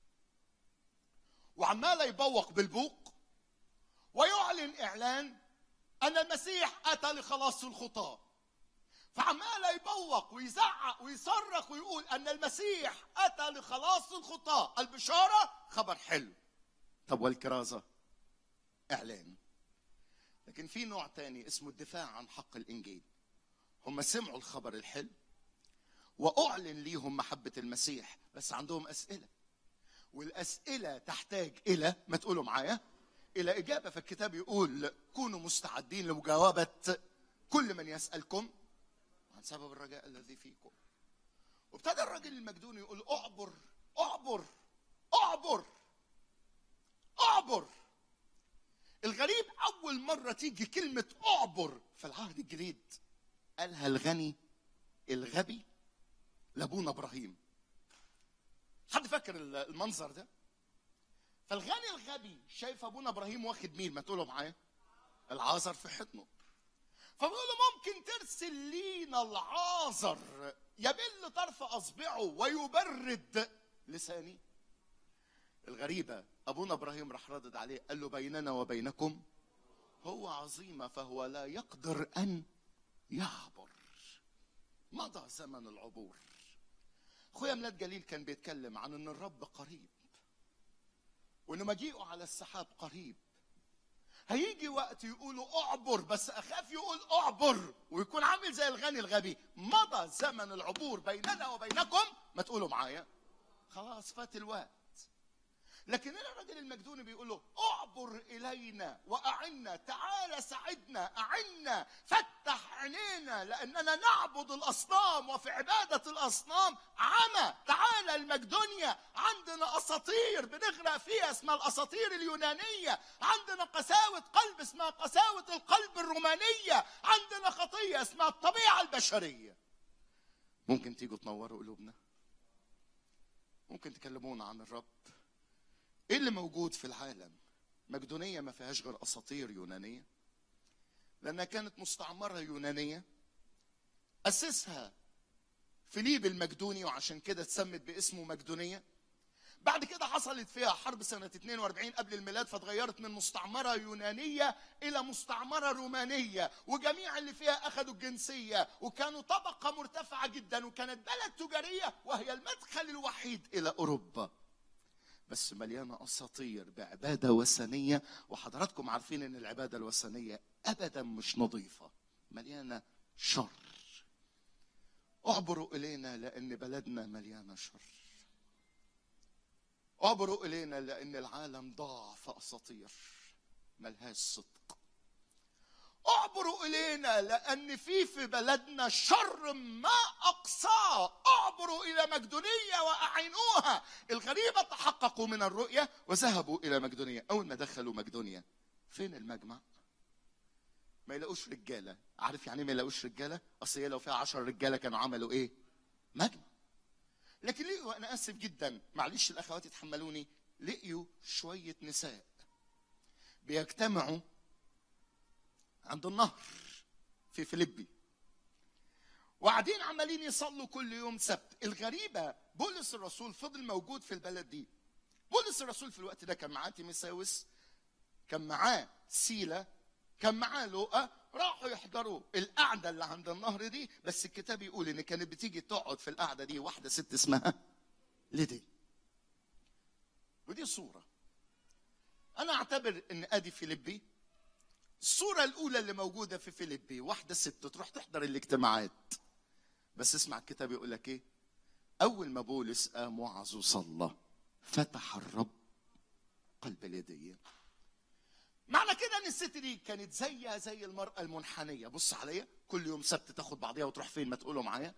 وعمال يبوق بالبوق ويعلن إعلان أن المسيح أتى لخلاص الخطاة. فعمال يبوق ويزعق ويصرخ ويقول أن المسيح أتى لخلاص الخطاة. البشارة خبر حلو. طب والكرازة إعلان. لكن في نوع تاني اسمه الدفاع عن حق الإنجيل. هم سمعوا الخبر الحلو وأعلن ليهم محبة المسيح، بس عندهم أسئلة، والأسئلة تحتاج إلى، ما تقولوا معايا، إلى إجابة. فالكتاب يقول كونوا مستعدين لمجاوبة كل من يسألكم عن سبب الرجاء الذي فيكم. وابتدى الرجل المجدون يقول أعبر أعبر أعبر أعبر. الغريب أول مرة تيجي كلمة أعبر في العهد الجديد قالها الغني الغبي لأبونا إبراهيم. حد فاكر المنظر ده؟ فالغني الغبي شايف أبونا إبراهيم واخد مين؟ ما تقولوا معايا، العازر في حضنه. فبيقول له ممكن ترسل لينا العازر يبل طرف أصبعه ويبرد لساني؟ الغريبة أبونا إبراهيم راح ردد عليه قال له بيننا وبينكم هو عظيمة فهو لا يقدر أن يعبر. مضى زمن العبور. أخويا ميلاد جليل كان بيتكلم عن أن الرب قريب وأنه مجيئه على السحاب قريب. هيجي وقت يقولوا أعبر، بس أخاف يقول أعبر ويكون عامل زي الغني الغبي. مضى زمن العبور بيننا وبينكم، ما تقولوا معايا، خلاص فات الوقت. لكن هنا الرجل المجدوني بيقول له اعبر الينا واعنا، تعال ساعدنا، اعنا، فتح عينينا لاننا نعبد الاصنام وفي عباده الاصنام عمى. تعال المقدونيا، عندنا اساطير بنغرق فيها اسمها الاساطير اليونانيه، عندنا قساوه قلب اسمها قساوه القلب الرومانيه، عندنا خطيه اسمها الطبيعه البشريه. ممكن تيجوا تنوروا قلوبنا؟ ممكن تكلمونا عن الرب؟ ايه اللي موجود في العالم؟ مقدونية ما فيهاش غير اساطير يونانية، لانها كانت مستعمرة يونانية اسسها فيليب المقدوني وعشان كده اتسمت باسمه مقدونية. بعد كده حصلت فيها حرب سنة 42 قبل الميلاد، فتغيرت من مستعمرة يونانية إلى مستعمرة رومانية، وجميع اللي فيها أخذوا الجنسية وكانوا طبقة مرتفعة جدا، وكانت بلد تجارية وهي المدخل الوحيد إلى أوروبا، بس مليانة أساطير بعبادة وثنية. وحضراتكم عارفين إن العبادة الوثنية أبدا مش نظيفة، مليانة شر. اعبروا إلينا لأن بلدنا مليانة شر. اعبروا إلينا لأن العالم ضاع في أساطير ملهاش صدق. اعبروا إلينا لأن في بلدنا شر ما أقصاه. اعبروا إلى مقدونية وأعينوها. الغريبة تحققوا من الرؤية وذهبوا إلى مقدونية. أول ما دخلوا مقدونية، فين المجمع؟ ما يلاقوش رجالة. عارف يعني ما يلاقوش رجالة؟ أصل لو فيها 10 رجالة كانوا عملوا إيه؟ مجمع. لكن لقيوا، أنا آسف جدا، معلش الأخوات يتحملوني، لقيوا شوية نساء بيجتمعوا عند النهر في فيليبي، وقاعدين عمالين يصلوا كل يوم سبت. الغريبة بولس الرسول فضل موجود في البلد دي. بولس الرسول في الوقت ده كان معاه تيموثاوس، كان معاه سيلا، كان معاه لوقا، راحوا يحضروا القعدة اللي عند النهر دي. بس الكتاب يقول ان كانت بتيجي تقعد في القعدة دي واحدة ست اسمها ليدي. ودي صورة انا اعتبر ان ادي فيليبي. الصورة الأولى اللي موجودة في فيليبي واحدة ست تروح تحضر الاجتماعات. بس اسمع الكتاب يقول لك إيه؟ أول ما بولس قام وعظ وصلى فتح الرب قلب ليديا. معنى كده إن الست دي كانت زيها زي المرأة المنحنية. بص عليا، كل يوم سبت تاخد بعضيها وتروح فين؟ ما تقولوا معايا،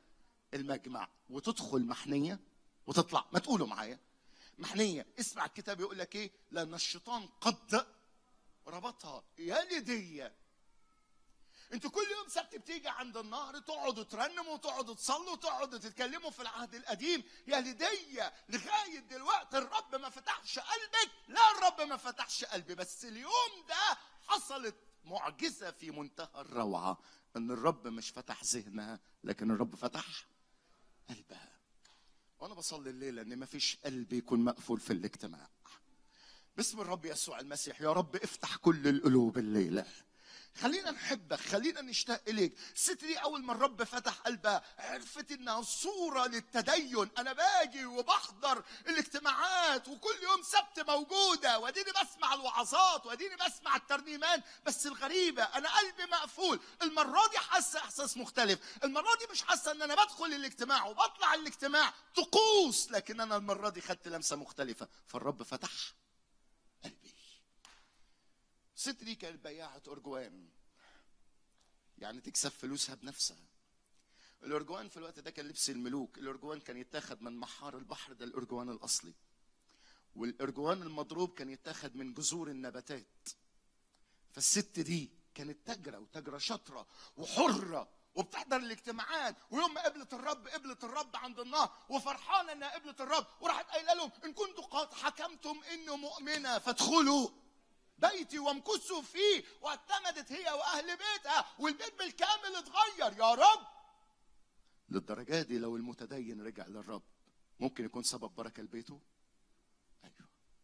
المجمع وتدخل محنيه وتطلع. ما تقولوا معايا محنيه. اسمع الكتاب يقول لك ايه؟ لان الشيطان قد ربطها. يا ليديا، انتوا كل يوم سبت بتيجي عند النهر تقعدوا ترنموا وتقعدوا تصلوا وتقعدوا تتكلموا في العهد القديم. يا ليديا، لغايه دلوقتي الرب ما فتحش قلبك. لا، الرب ما فتحش قلبي، بس اليوم ده حصلت معجزه في منتهى الروعه، ان الرب مش فتح ذهنها لكن الرب فتح قلبها. وانا بصلي الليله ان ما فيش قلب يكون مقفول في الاجتماع. باسم الرب يسوع المسيح يا رب افتح كل القلوب الليله. خلينا نحبك، خلينا نشتاق اليك. الست دي اول ما الرب فتح قلبها عرفت انها صوره للتدين. انا باجي وبحضر الاجتماعات وكل يوم سبت موجوده، واديني بسمع الوعظات واديني بسمع الترنيمات، بس الغريبه انا قلبي مقفول. المره دي حاسه احساس مختلف. المره دي مش حاسه ان انا بدخل الاجتماع وبطلع الاجتماع طقوس، لكن انا المره دي خدت لمسه مختلفه، فالرب فتح قلبي. الست دي كانت بياعة أرجوان، يعني تكسب فلوسها بنفسها. الأرجوان في الوقت ده كان لبس الملوك. الأرجوان كان يتاخد من محار البحر، ده الأرجوان الأصلي. والأرجوان المضروب كان يتاخد من جذور النباتات. فالست دي كانت تاجرة وتاجرة شاطرة وحرة وبتحضر الاجتماعات، ويوم ما قبلت الرب عند النهر وفرحانة انها قبلت الرب، وراحت قايله لهم ان كنتم قد حكمتم انه مؤمنة فادخلوا بيتي وامكثوا فيه. واعتمدت هي واهل بيتها، والبيت بالكامل اتغير. يا رب، للدرجه دي لو المتدين رجع للرب ممكن يكون سبب بركه لبيته؟ ايوه.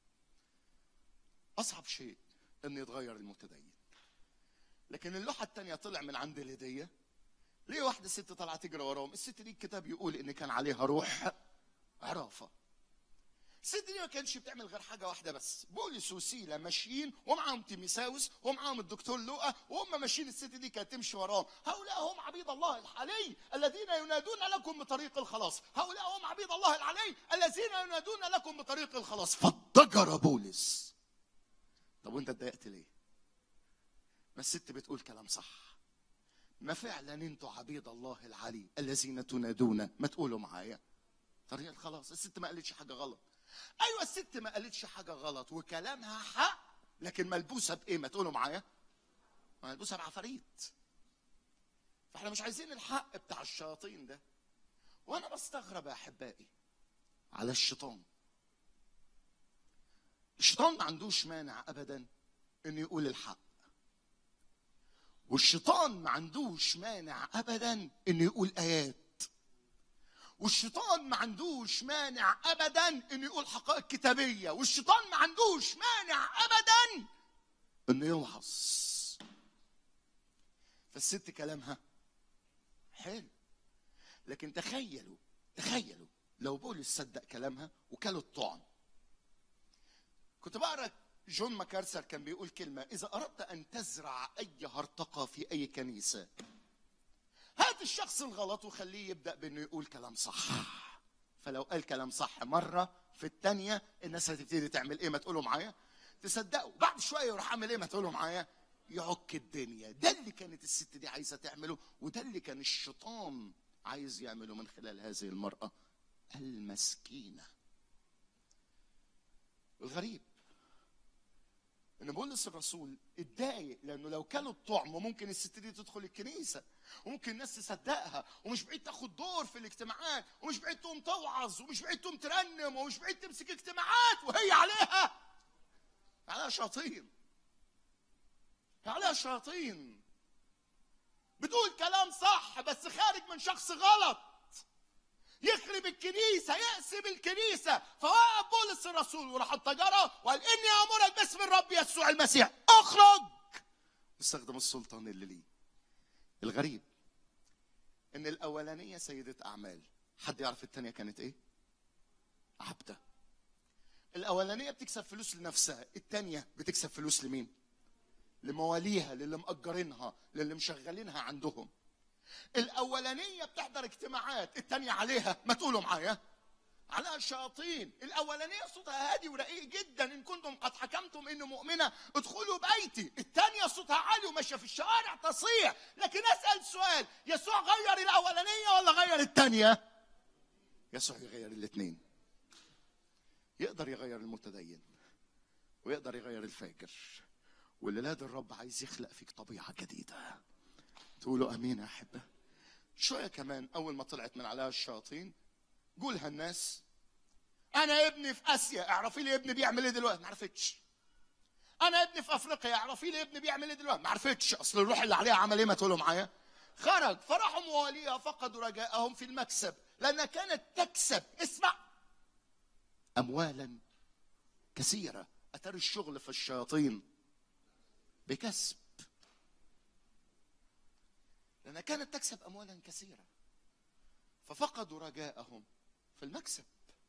اصعب شيء ان يتغير المتدين. لكن اللوحه الثانيه طلع من عند الهديه. ليه واحده ست طالعه تجري وراهم؟ الست دي الكتاب يقول ان كان عليها روح عرافه. الست دي ما كانش بتعمل غير حاجه واحده بس. بولس وسيله ماشيين ومعاهم تيميساوس ومعاهم الدكتور لوقا، وهم ماشيين الست دي كانت تمشي وراهم. هؤلاء هم عبيد الله الحلي الذين ينادون لكم بطريق الخلاص. هؤلاء هم عبيد الله العلي الذين ينادون لكم بطريق الخلاص. فاتضجر بولس. طب وانت اتضايقت ليه؟ ما الست بتقول كلام صح. ما فعلا انتوا عبيد الله العلي الذين تنادون، ما تقولوا معايا طريق الخلاص. الست ما قالتش حاجه غلط. ايوه الست ما قالتش حاجه غلط وكلامها حق، لكن ملبوسه بايه؟ ما تقولوا معايا. ملبوسه بعفاريت. فاحنا مش عايزين الحق بتاع الشياطين ده. وانا بستغرب يا احبائي على الشيطان. الشيطان ما عندوش مانع ابدا انه يقول الحق، والشيطان ما عندوش مانع ابدا انه يقول ايات، والشيطان ما عندوش مانع ابدا انه يقول حقائق كتابيه، والشيطان ما عندوش مانع ابدا انه يوعظ. فالست كلامها حلو، لكن تخيلوا لو بولس صدق كلامها وكلوا الطعن. كنت بقرا جون ماكارثر كان بيقول كلمه: اذا اردت ان تزرع اي هرطقه في اي كنيسه، هات الشخص الغلط وخليه يبدأ بأنه يقول كلام صح. فلو قال كلام صح مرة، في الثانية الناس هتبتدي تعمل ايه؟ ما تقولوا معايا؟ تصدقوا. بعد شوية يروح عامل ايه؟ ما تقولوا معايا؟ يعك الدنيا. ده اللي كانت الست دي عايزة تعمله، وده اللي كان الشيطان عايز يعمله من خلال هذه المرأة المسكينة. الغريب ان بولس الرسول اتضايق، لانه لو كانوا الطعم ممكن الست دي تدخل الكنيسه وممكن الناس تصدقها، ومش بعيد تاخد دور في الاجتماعات، ومش بعيد تقوم توعظ، ومش بعيد تقوم ترنم، ومش بعيد تمسك اجتماعات، وهي عليها شياطين. عليها شياطين بتقول كلام صح بس خارج من شخص غلط، يخرب الكنيسه، يقسم الكنيسه. فوقف بولس الرسول وراح التجاره وقال: اني امرك باسم الرب يسوع المسيح اخرج. استخدم السلطان اللي ليه. الغريب ان الاولانيه سيده اعمال. حد يعرف الثانيه كانت ايه؟ عبده. الاولانيه بتكسب فلوس لنفسها، الثانيه بتكسب فلوس لمين؟ لمواليها، للي مأجرينها، للي مشغلينها عندهم. الاولانيه بتحضر اجتماعات، الثانيه عليها، ما تقولوا معايا، على الشياطين. الاولانيه صوتها هادي ورقيق جدا، ان كنتم قد حكمتم انه مؤمنه ادخلوا بيتي. الثانيه صوتها عالي وماشيه في الشوارع تصيح. لكن اسال سؤال، يسوع غير الاولانيه ولا غير الثانيه؟ يسوع يغير الاثنين. يقدر يغير المتدين ويقدر يغير الفاجر. والولاد الرب عايز يخلق فيك طبيعه جديده. تقولوا امين يا احبه؟ شويه كمان اول ما طلعت من عليها الشياطين قولها الناس، انا ابني في اسيا، اعرفي لي ابني بيعمل ايه دلوقتي؟ ما عرفتش. انا ابني في افريقيا، اعرفي لي ابني بيعمل ايه دلوقتي؟ ما عرفتش. اصل الروح اللي عليها عمل ايه؟ ما تقولوا معايا. خرج، فراحوا مواليها فقدوا رجاءهم في المكسب، لانها كانت تكسب، اسمع، اموالا كثيره. اتاري الشغل في الشياطين بكسب، لانها كانت تكسب اموالا كثيره، ففقدوا رجاءهم في المكسب.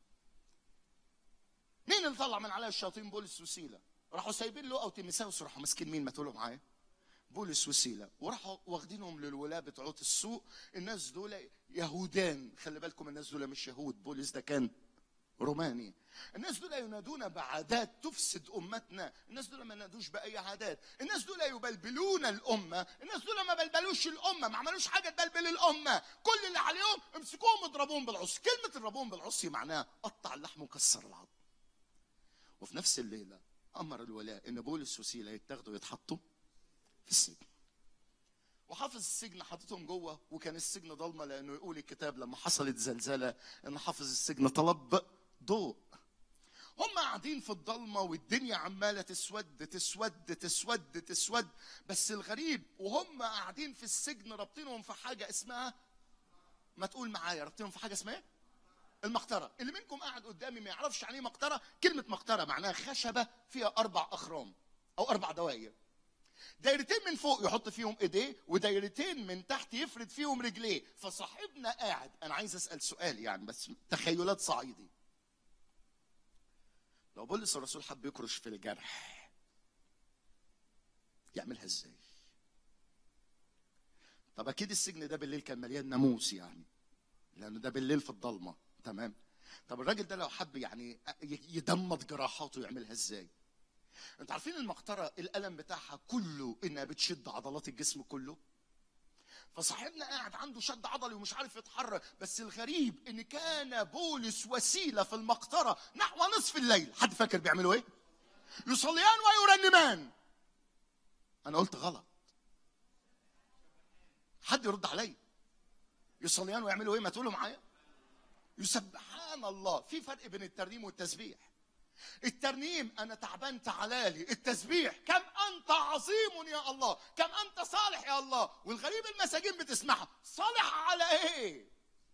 مين اللي طلع من عليها الشياطين؟ بولس وسيلة. راحوا سايبين لقا وتيموثاوس، راحوا ماسكين مين؟ ما تقولوا معايا. بولس وسيلة، وراحوا واخدينهم للولاة بتوع السوق. الناس دول يهودان، خلي بالكم الناس دول مش يهود، بولس ده كان روماني. الناس دول ينادون بعادات تفسد امتنا، الناس دول ما ينادوش باي عادات، الناس دول يبلبلون الامه، الناس دول ما بلبلوش الامه، ما عملوش حاجه تبلبل الامه، كل اللي عليهم امسكوهم اضربوهم بالعصي. كلمه اضربوهم بالعصي معناها قطع اللحم وكسر العظم. وفي نفس الليله امر الولاء ان بولس وسيله يتاخدوا ويتحطوا في السجن. وحافظ السجن حاططهم جوه، وكان السجن ضلمه، لانه يقول الكتاب لما حصلت زلزله ان حافظ السجن طلب ضوء. هم قاعدين في الضلمه والدنيا عماله تسود تسود تسود تسود. بس الغريب وهم قاعدين في السجن رابطينهم في حاجه اسمها، ما تقول معايا، رابطينهم في حاجه اسمها ايه؟ المقطره. اللي منكم قاعد قدامي ما يعرفش يعني ايه مقطره، كلمه مقطره معناها خشبه فيها 4 أخرام او 4 دوائر. دايرتين من فوق يحط فيهم ايديه، ودايرتين من تحت يفرد فيهم رجليه. فصاحبنا قاعد، انا عايز اسال سؤال يعني بس تخيلات صعيدي. لو بولس الرسول حب يكرش في الجرح يعملها ازاي؟ طب اكيد السجن ده بالليل كان مليان ناموس يعني، لانه ده بالليل في الضلمه، تمام؟ طب الراجل ده لو حب يعني يدمض جراحاته يعملها ازاي؟ انتوا عارفين المقطره الالم بتاعها كله انها بتشد عضلات الجسم كله. فصاحبنا قاعد عنده شد عضلي ومش عارف يتحرك. بس الغريب ان كان بولس وسيله في المقطره نحو نصف الليل. حد فاكر بيعملوا ايه؟ يصليان ويرنمان. انا قلت غلط، حد يرد عليا. يصليان ويعملوا ايه؟ ما تقولوا معايا. يسبحان الله. في فرق بين الترنيم والتسبيح. الترنيم انا تعبان تعالالي، التسبيح كم انت عظيم يا الله، كم انت صالح يا الله. والغريب المساجين بتسمعها، صالح على ايه؟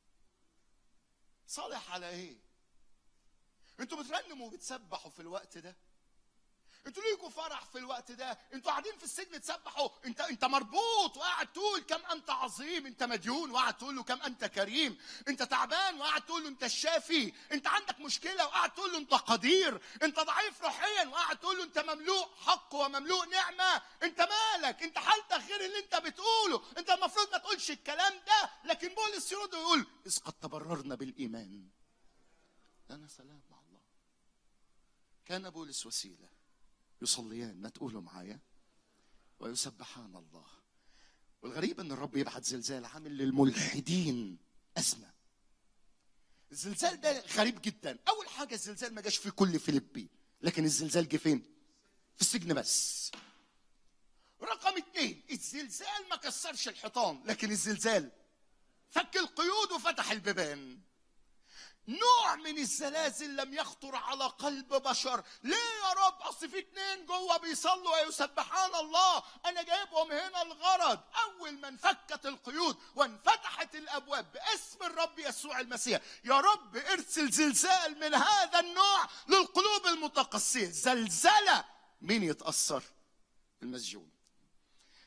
صالح على ايه؟ انتوا بترنموا وبتسبحوا في الوقت ده، انتوا ليكوا فرح في الوقت ده، انتوا قاعدين في السجن تسبحوا، انت مربوط وقاعد تقول كم انت عظيم، انت مديون وقاعد تقول له كم انت كريم، انت تعبان وقاعد تقول له انت الشافي، انت عندك مشكله وقاعد تقول له انت قدير، انت ضعيف روحيا وقاعد تقول له انت مملوء حق ومملوء نعمه. انت مالك؟ انت حالتك غير اللي انت بتقوله، انت المفروض ما تقولش الكلام ده. لكن بولس يرد ويقول اذ قد تبررنا بالايمان لنا سلام مع الله. كان بولس وسيله يصليان، ما تقولوا معايا، ويسبحان الله. والغريب ان الرب يبعت زلزال عامل للملحدين ازمه. الزلزال ده غريب جدا. اول حاجه الزلزال ما جاش في كل فيليبي، لكن الزلزال جه فين؟ في السجن بس. رقم 2، الزلزال ما كسرش الحيطان، لكن الزلزال فك القيود وفتح البيبان. نوع من الزلازل لم يخطر على قلب بشر. ليه يا رب؟ اصل في 2 جوه بيصلوا ويسبحان الله، انا جايبهم هنا الغرض. اول ما انفكت القيود وانفتحت الابواب باسم الرب يسوع المسيح، يا رب ارسل زلزال من هذا النوع للقلوب المتقسيه. زلزله. مين يتاثر؟ المسجون.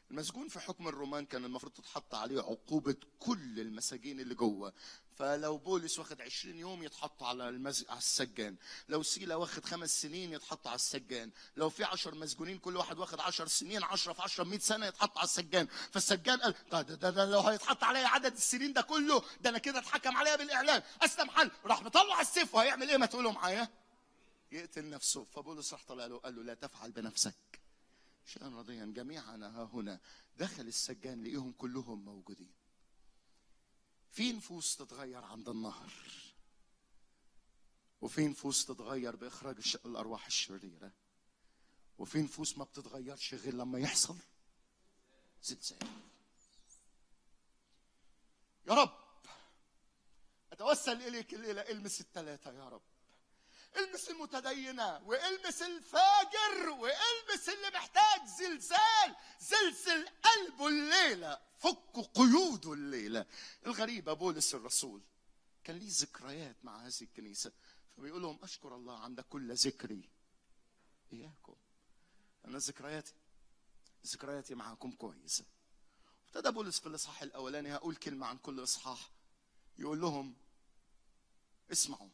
المسجون في حكم الرومان كان المفروض تتحط عليه عقوبة كل المساجين اللي جوه. فلو بولس واخد 20 يوم يتحط على على السجان، لو سيلا واخد 5 سنين يتحط على السجان، لو في 10 مسجونين كل واحد واخد 10 سنين، 10 في 10 100 سنة يتحط على السجان. فالسجان قال ده لو هيتحط عليا عدد السنين ده كله، ده انا كده اتحكم عليا بالإعلام، اسلم حل. راح مطلع السيف، وهيعمل ايه؟ ما تقولوا معايا، يقتل نفسه. فبولس راح طلع له قال له لا تفعل بنفسك شيئا رضيا، جميعنا ها هنا. دخل السجان لقيهم كلهم موجودين. في نفوس تتغير عند النهر، وفي نفوس تتغير بإخراج الأرواح الشريرة، وفي نفوس ما بتتغيرش غير لما يحصل زلزال. يا رب أتوسل إليك الليلة، المس الثلاثة يا رب. المس المتدينة، والمس الفاجر، والمس اللي محتاج زلزال. زلزل قلبه الليلة، فك قيوده الليلة. الغريبة بولس الرسول كان ليه ذكريات مع هذه الكنيسة، فبيقول لهم أشكر الله عند كل ذكري إياكم. أنا ذكرياتي معكم كويسة. ابتدى بولس في الإصحاح الأولاني، هقول كلمة عن كل إصحاح، يقول لهم اسمعوا،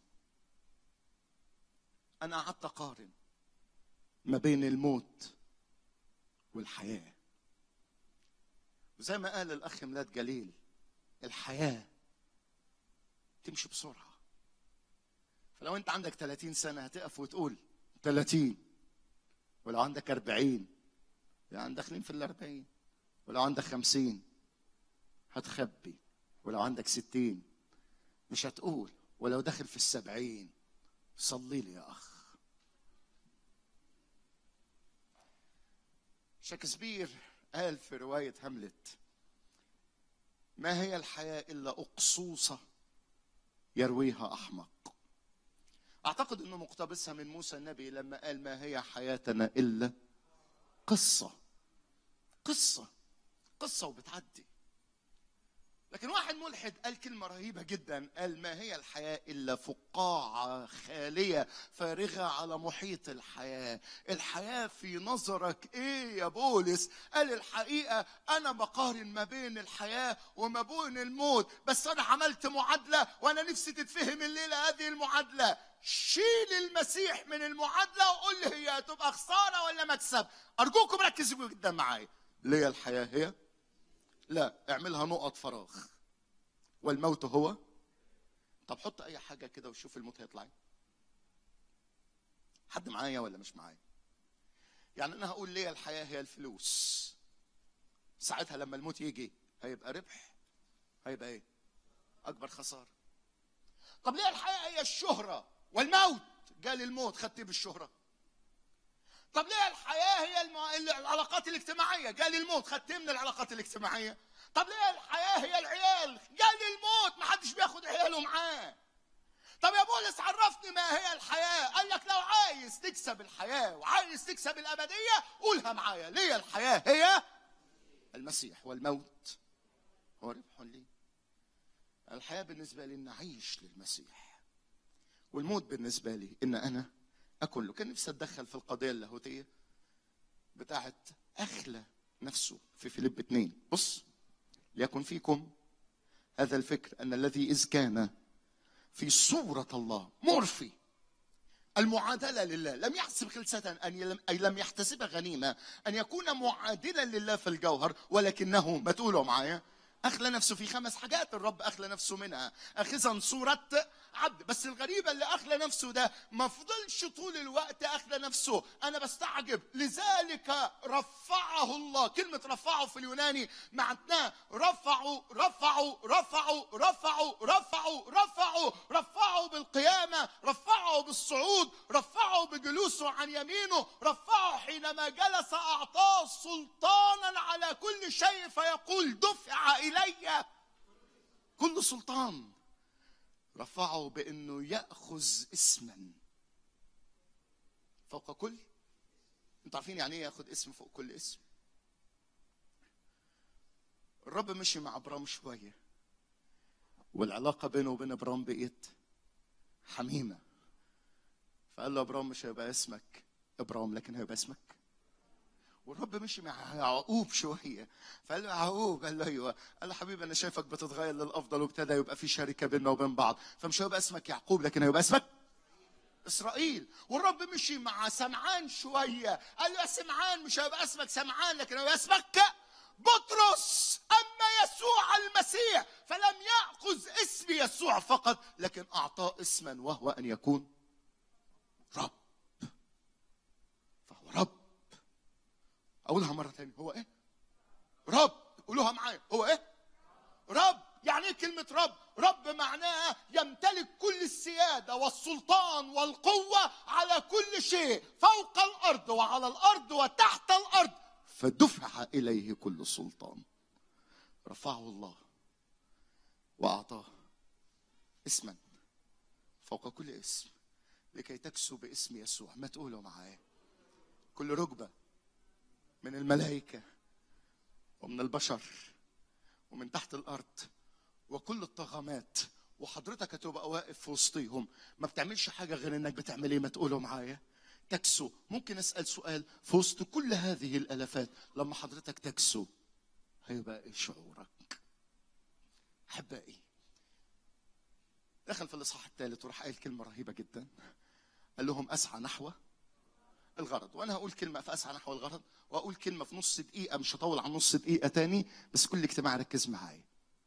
أنا قعدت أقارن ما بين الموت والحياة، وزي ما قال الأخ ميلاد جليل، الحياة تمشي بسرعة. فلو أنت عندك 30 سنة هتقف وتقول 30، ولو عندك 40 يعني داخلين في 40، ولو عندك 50 هتخبي، ولو عندك 60 مش هتقول، ولو داخل في 70 صلي لي يا أخ. شكسبير قال في رواية هاملت: ما هي الحياة إلا أقصوصة يرويها أحمق. أعتقد أنه مقتبسها من موسى النبي لما قال ما هي حياتنا إلا قصة وبتعدي. لكن واحد ملحد قال كلمة رهيبة جدا، قال ما هي الحياة إلا فقاعة خالية فارغة على محيط الحياة. الحياة في نظرك إيه يا بولس؟ قال الحقيقة أنا بقارن ما بين الحياة وما بين الموت، بس أنا عملت معادلة وأنا نفسي تتفهم الليلة هذه المعادلة. شيل المسيح من المعادلة وقول لي هي هتبقى خسارة ولا مكسب. أرجوكم ركزوا جدا معايا. ليه الحياة هي؟ لا، اعملها نقط فراغ. والموت هو. طب حط اي حاجه كده وشوف الموت هيطلع ايه. حد معايا ولا مش معايا؟ يعني انا هقول ليه الحياه هي الفلوس، ساعتها لما الموت يجي هيبقى ربح؟ هيبقى ايه؟ اكبر خساره. طب ليه الحياه هي الشهره والموت؟ جالي الموت خدت بالشهره. طب ليه الحياه هي العلاقات الاجتماعيه؟ جالي الموت خدت من العلاقات الاجتماعيه. طب ليه الحياه هي العيال؟ جالي الموت ما حدش بياخد عياله معاه. طب يا بولس عرفني ما هي الحياه. قال لك لو عايز تكسب الحياه وعايز تكسب الابديه قولها معايا. ليه الحياه هي المسيح والموت هو ربح لي. الحياه بالنسبه لي ان اعيش للمسيح، والموت بالنسبه لي ان انا اكون له. كان نفسي اتدخل في القضيه اللاهوتيه بتاعت اخلى نفسه في فيليب 2. بص، ليكن فيكم هذا الفكر ان الذي اذ كان في صورة الله مرفي المعادلة لله لم يحسب خلسة أي لم يحتسبها غنيمة أن يكون معادلا لله في الجوهر، ولكنه ما تقولوا معايا أخلى نفسه في 5 حاجات. الرب أخلى نفسه منها أخذا صورة عبد. بس الغريبة اللي أخلى نفسه ده ما فضلش طول الوقت أخلى نفسه. أنا بستعجب، لذلك رفعه الله. كلمة رفعه في اليوناني معناها رفعه بالقيامة، رفعه بالصعود، رفعه بجلوسه عن يمينه، رفعه حينما جلس أعطاه سلطانا على كل شيء فيقول دفع إلي كل سلطان. رفعه بأنه يأخذ اسما فوق كل. انتوا عارفين يعني ايه ياخذ اسم فوق كل اسم؟ الرب مشي مع ابرام شويه والعلاقه بينه وبين ابرام بقيت حميمه، فقال له ابرام مش هيبقى اسمك ابرام لكن هيبقى اسمك. والرب مشي مع يعقوب شويه، فقال له يعقوب، قال له ايوه، قال له حبيبي انا شايفك بتتغير للافضل، وابتدى يبقى في شركه بيننا وبين بعض، فمش هيبقى اسمك يعقوب لكن هيبقى اسمك اسرائيل. والرب مشي مع سمعان شويه، قال له يا سمعان مش هيبقى اسمك سمعان لكن هيبقى اسمك بطرس. اما يسوع المسيح فلم ياخذ اسم يسوع فقط، لكن اعطاه اسما وهو ان يكون رب. فهو رب. اقولها مره ثانيه، هو ايه؟ رب. قولوها معايا، هو ايه؟ رب. يعني ايه كلمه رب؟ رب معناها يمتلك كل السياده والسلطان والقوه على كل شيء فوق الارض وعلى الارض وتحت الارض، فدفع اليه كل السلطان. رفعه الله واعطاه اسما فوق كل اسم، لكي تكسو باسم يسوع. ما تقولوا معايا، كل ركبه من الملائكه ومن البشر ومن تحت الارض وكل الطغمات، وحضرتك هتبقى واقف في وسطيهم، ما بتعملش حاجه غير انك بتعمل ايه؟ ما تقولوا معايا، تكسو. ممكن اسال سؤال؟ في وسط كل هذه الالافات لما حضرتك تكسو هيبقى ايه شعورك؟ احبائي، دخل في الاصحاح الثالث وراح قايل كلمه رهيبه جدا، قال لهم اسعى نحو الغرض. وانا هقول كلمه في اسعى نحو الغرض، واقول كلمه في نص دقيقه، مش هطول عن نص دقيقه تاني، بس كل اجتماع ركز معايا.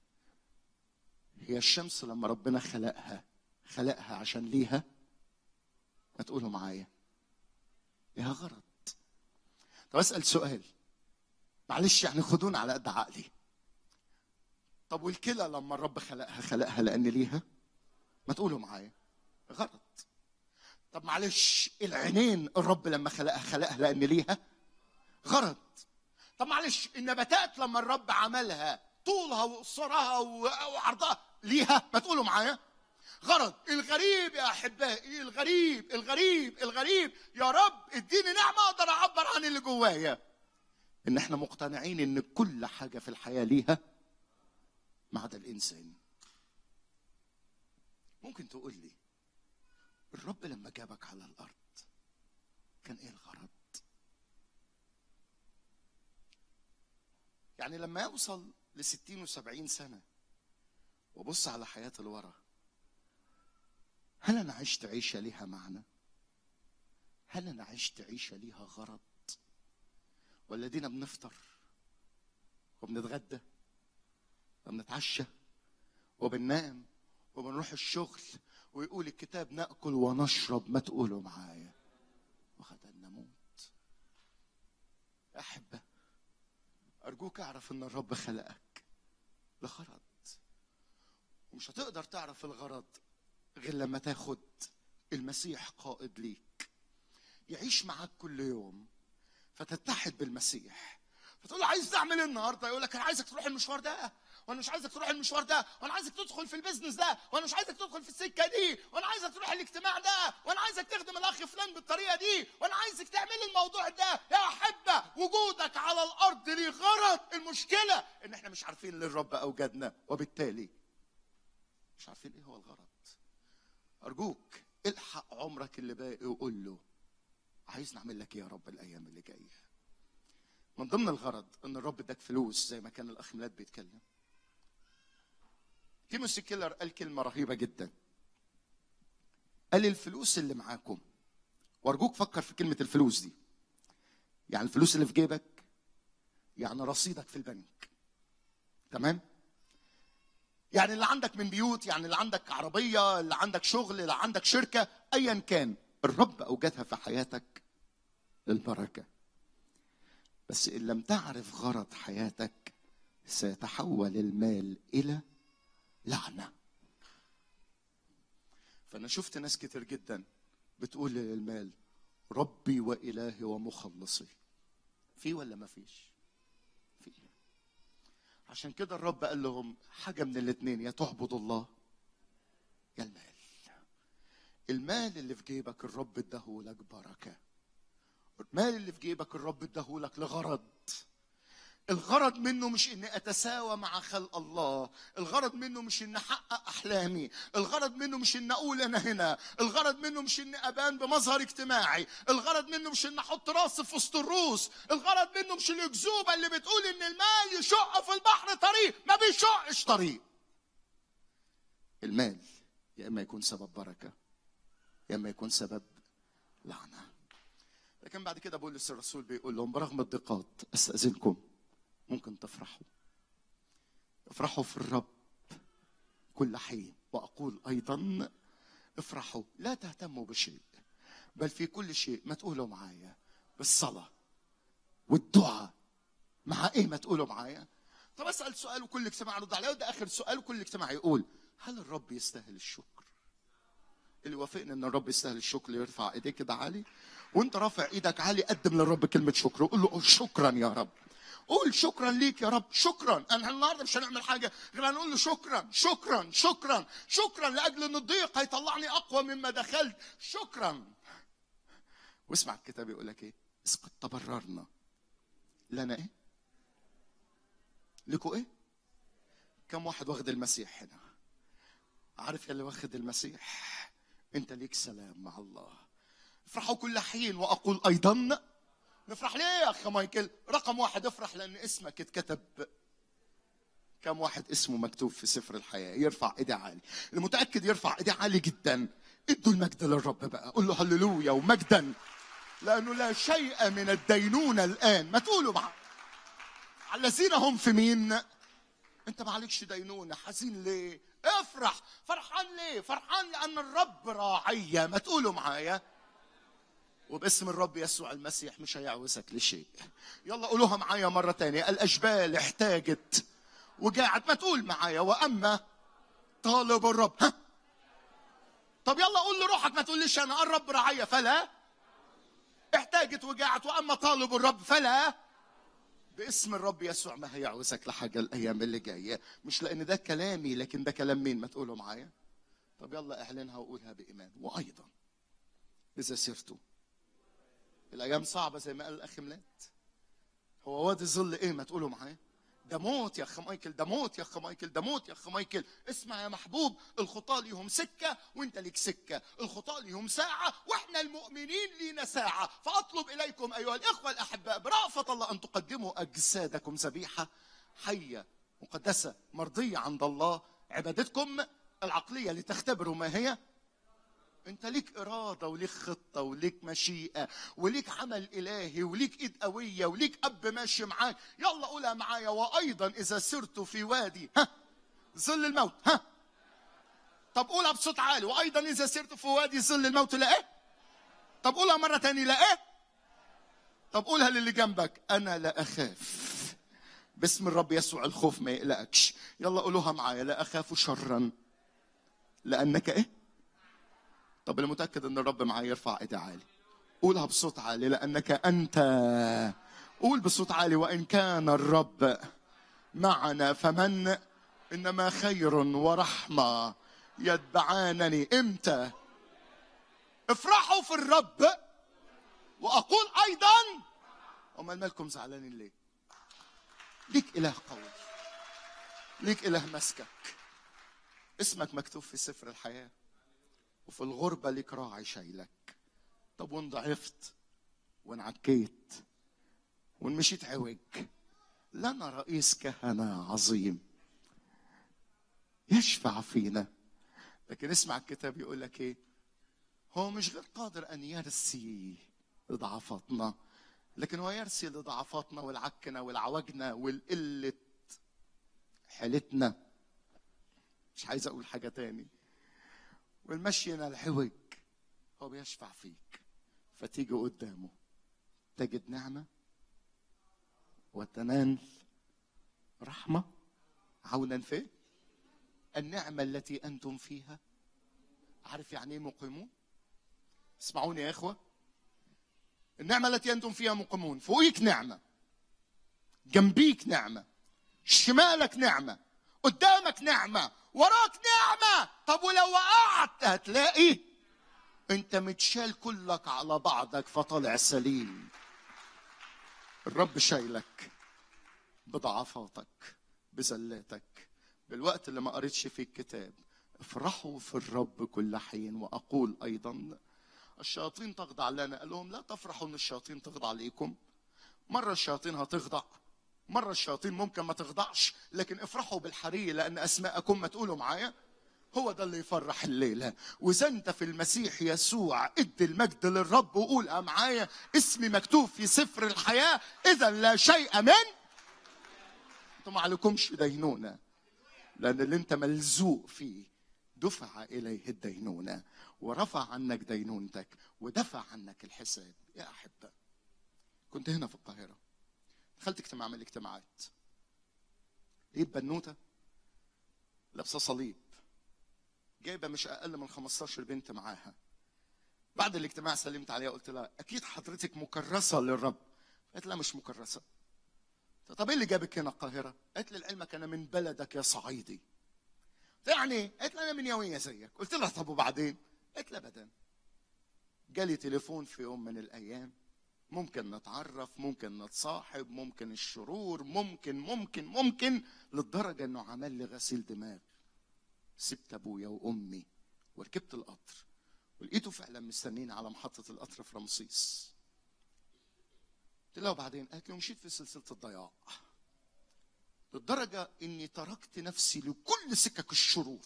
هي الشمس لما ربنا خلقها عشان ليها، ما تقولوا معايا، ليها غرض. طب اسال سؤال، معلش يعني خدونا على قد عقلي. طب والكلى لما الرب خلقها لان ليها، ما تقولوا معايا، غرض. طب معلش العينين الرب لما خلقها لان ليها غرض. طب معلش النباتات لما الرب عملها طولها وقصرها وعرضها ليها، ما تقولوا معايا، غرض. الغريب يا احبائي، الغريب الغريب الغريب، يا رب اديني نعمه اقدر اعبر عن اللي جوايا، ان احنا مقتنعين ان كل حاجه في الحياه ليها ما عدا الانسان. ممكن تقول لي الرب لما جابك على الارض كان ايه الغرض؟ يعني لما يوصل ل60 و70 سنه وبص على حياه الورا، هل انا عشت عيشه ليها معنى؟ هل انا عشت عيشه ليها غرض؟ ولا دينا بنفطر وبنتغدى وبنتعشى وبننام وبنروح الشغل، ويقول الكتاب ناكل ونشرب، ما تقولوا معايا، وغدا نموت. يا احبه، ارجوك اعرف ان الرب خلقك لغرض، ومش هتقدر تعرف الغرض غير لما تاخد المسيح قائد ليك، يعيش معاك كل يوم، فتتحد بالمسيح. فتقول له عايز تعمل ايه النهارده؟ يقول لك انا عايزك تروح المشوار ده، وانا مش عايزك تروح المشوار ده، وانا عايزك تدخل في البيزنس ده، وانا مش عايزك تدخل في السكه دي، وانا عايزك تروح الاجتماع ده، وانا عايزك تخدم الاخ فلان بالطريقه دي، وانا عايزك تعمل الموضوع ده. يا احبه، وجودك على الارض ليه غرض. المشكله ان احنا مش عارفين ليه الرب اوجدنا، وبالتالي مش عارفين ايه هو الغرض. ارجوك الحق عمرك اللي باقي وقول له عايز نعمل لك ايه يا رب الايام اللي جايه. من ضمن الغرض ان الرب اداك فلوس، زي ما كان الاخ ميلاد بيتكلم. تيموثي كيلر قال كلمه رهيبه جدا، قال الفلوس اللي معاكم، وارجوك فكر في كلمه الفلوس دي، يعني الفلوس اللي في جيبك، يعني رصيدك في البنك، تمام؟ يعني اللي عندك من بيوت، يعني اللي عندك عربيه، اللي عندك شغل، اللي عندك شركه، ايا كان، الرب اوجدها في حياتك للبركه. بس ان لم تعرف غرض حياتك سيتحول المال الى لعنه. فانا شفت ناس كتير جدا بتقول للمال ربي والهي ومخلصي. في ولا ما فيش؟ في. عشان كده الرب قال لهم حاجه من الاثنين، يا تعبد الله يا المال. المال اللي في جيبك الرب اداهولك بركه، المال اللي في جيبك الرب اداهولك لغرض. الغرض منه مش اني اتساوى مع خلق الله، الغرض منه مش اني احقق احلامي، الغرض منه مش اني اقول انا هنا، الغرض منه مش اني ابان بمظهر اجتماعي، الغرض منه مش اني احط راسي في وسط الروس، الغرض منه مش الاكذوبه اللي بتقول ان المال يشق في البحر طريق، ما بيشقش طريق. المال يا اما يكون سبب بركه يا اما يكون سبب لعنه. لكن بعد كده بولس الرسول بيقول لهم برغم الضيقات استاذنكم ممكن افرحوا في الرب كل حين، واقول ايضا افرحوا. لا تهتموا بشيء بل في كل شيء ما تقولوا معايا بالصلاه والدعاء. مع ايه ما تقولوا معايا؟ طب اسال سؤال وكل اجتماع رد عليه، وده اخر سؤال وكل اجتماع يقول هل الرب يستاهل الشكر؟ اللي وافقنا ان الرب يستاهل الشكر يرفع ايديه كده عالي، وانت رافع ايدك عالي قدم للرب كلمه شكر وقول له شكرا يا رب. قول شكرا ليك يا رب، شكرا. انا النهارده مش هنعمل حاجه غير هنقول له شكرا شكرا شكرا شكرا لاجل ان الضيق هيطلعني اقوى مما دخلت، شكرا. واسمع الكتاب يقول لك ايه؟ اذ قد تبررنا لنا ايه؟ لكم ايه؟ كم واحد واخد المسيح هنا؟ عارف يا اللي واخد المسيح انت ليك سلام مع الله. افرحوا كل حين واقول ايضا. نفرح ليه يا اخ مايكل؟ رقم واحد افرح لان اسمك اتكتب. كم واحد اسمه مكتوب في سفر الحياه؟ يرفع ايديه عالي. المتاكد يرفع ايديه عالي جدا. ادوا المجد للرب بقى، قول له هللويا ومجدا، لانه لا شيء من الدينونه الان. ما تقولوا مع الذين هم في مين؟ انت ما عليكش دينونه. حزين ليه؟ افرح. فرحان ليه؟ فرحان لان الرب راعيه. ما تقولوا معايا؟ وباسم الرب يسوع المسيح مش هيعوزك لشيء. يلا قولوها معايا مرة تانية. الأجبال احتاجت وجاعت. ما تقول معايا وأما طالب الرب. ها؟ طب يلا قول لروحك، ما تقوليش أنا الرب رعاية فلا. احتاجت وجاعت وأما طالب الرب فلا. باسم الرب يسوع ما هيعوزك لحاجة الأيام اللي جاية. مش لأن ده كلامي لكن ده كلام مين؟ ما تقولوا معايا. طب يلا اعلنها وقولها بإيمان. وأيضا إذا سرتوا. الأيام صعبة زي ما قال الأخ ميلاد. هو وادي ظل إيه؟ ما تقولوا معايا. ده موت يا أخ مايكل، ده موت يا أخ مايكل، ده موت يا أخ مايكل. اسمع يا محبوب، الخطاة ليهم سكة وأنت ليك سكة، الخطاة ليهم ساعة وإحنا المؤمنين لينا ساعة. فأطلب إليكم أيها الإخوة الأحباء برأفة الله أن تقدموا أجسادكم ذبيحة حية مقدسة مرضية عند الله، عبادتكم العقلية لتختبروا ما هي. انت ليك اراده وليك خطه وليك مشيئه وليك عمل الهي وليك ايد قويه وليك اب ماشي معاك. يلا قولها معايا. وايضا اذا سرت في وادي ظل الموت. طب قولها بصوت عالي. وايضا اذا سرت في وادي ظل الموت لا ايه؟ طب قولها مره تاني. لا ايه؟ طب قولها للي جنبك. انا لا اخاف. باسم الرب يسوع الخوف ما يقلقكش. يلا قولوها معايا. لا اخاف شرا لانك ايه؟ طب اللي متأكد ان الرب معايا يرفع ايديه عالي. قولها بصوت عالي. لانك انت. قول بصوت عالي. وان كان الرب معنا فمن. انما خير ورحمة يتبعانني. امتى؟ افرحوا في الرب واقول ايضا. امال مالكم زعلانين ليه؟ ليك اله قوي، ليك اله مسكك. اسمك مكتوب في سفر الحياة، وفي الغربة ليك راعي شايلك. طب وان ضعفت وان عكيت وان مشيت عوج، لنا رئيس كهنة عظيم يشفع فينا. لكن اسمع الكتاب يقول لك ايه؟ هو مش غير قادر ان يرسي لضعفاتنا، لكن هو يرسي لضعفاتنا والعكنا والعوجنا والقلة حالتنا. مش عايز اقول حاجة تاني. والمشينا الحوج هو بيشفع فيك. فتيجي قدامه تجد نعمة وتنال رحمة عونا في النعمة التي أنتم فيها. عارف يعني ايه مقيمون؟ اسمعوني يا إخوة. النعمة التي أنتم فيها مقيمون. فوقيك نعمة، جنبيك نعمة، شمالك نعمة، قدامك نعمة، وراك نعمة. طب ولو وقعت هتلاقي انت متشال كلك على بعضك فطالع سليم. الرب شايلك بضعفاتك، بزلاتك، بالوقت اللي ما قريتش فيه الكتاب. افرحوا في الرب كل حين. واقول ايضا الشياطين تخضع لنا. قال لهم لا تفرحوا ان الشياطين تخضع ليكم. مره الشياطين هتخضع، مره الشياطين ممكن ما تخضعش، لكن افرحوا بالحري لان اسماءكم، ما تقولوا معايا، هو ده اللي يفرح الليله. واذا انت في المسيح يسوع ادي المجد للرب وقول معايا اسمي مكتوب في سفر الحياه، اذا لا شيء من انتم ما عليكمش دينونه، لان اللي انت ملزوق فيه دفع اليه الدينونه ورفع عنك دينونتك ودفع عنك الحساب. يا احبه، كنت هنا في القاهره، دخلت اجتماع من الاجتماعات، لقيت بنوته لابسه صليب، جايبه مش اقل من 15 بنت معاها. بعد الاجتماع سلمت عليها قلت لها اكيد حضرتك مكرسه للرب؟ قالت لا مش مكرسه. طب ايه اللي جابك هنا القاهره؟ قالت لي لعلمك انا من بلدك يا صعيدي. يعني قالت لي انا من يوميه زيك. قلت لها طب وبعدين؟ قالت لي ابدا، جالي تليفون في يوم من الايام، ممكن نتعرف، ممكن نتصاحب، ممكن الشرور، ممكن للدرجه انه عمل لي غسيل دماغ. سبت ابويا وامي وركبت القطر ولقيته فعلا مستنيني على محطه القطر في رمسيس. قلت لها وبعدين؟ قالت لي ومشيت في سلسله الضياع للدرجه اني تركت نفسي لكل سكك الشرور.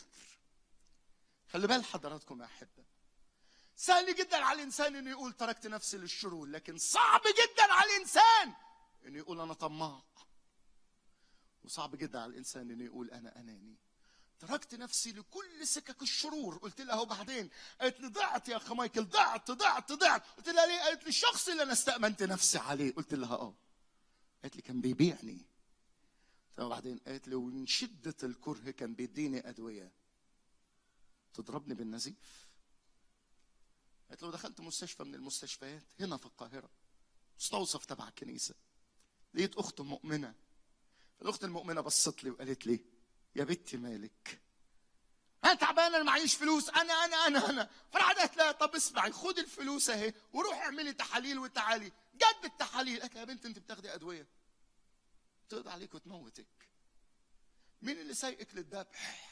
خلي بال حضراتكم يا احبه، سهل جدا على الانسان انه يقول تركت نفسي للشرور، لكن صعب جدا على الانسان انه يقول انا طماع، وصعب جدا على الانسان انه يقول انا اناني. تركت نفسي لكل سكك الشرور. قلت لها وبعدين؟ قالت لي ضعت يا اخ مايكل، ضعت. قلت لها ليه؟ قالت لي الشخص اللي انا استأمنت نفسي عليه. قلت لها قالت لي كان بيبيعني. قلت لها وبعدين؟ قالت لي ومن شدة الكره كان بيديني أدوية تضربني بالنزيف. قالت له دخلت مستشفى من المستشفيات هنا في القاهرة، مستوصف تبع الكنيسة، لقيت أخت مؤمنة. الأخت المؤمنة بصت لي وقالت لي يا بنتي مالك؟ انا تعبانه، انا معيش فلوس، انا فراحت قالت لها طب اسمعي، خدي الفلوس اهي وروحي اعملي تحاليل وتعالي. جت بالتحاليل. قالت يا بنت انت بتاخدي ادويه تقضي عليك وتموتك. مين اللي سايقك للذبح؟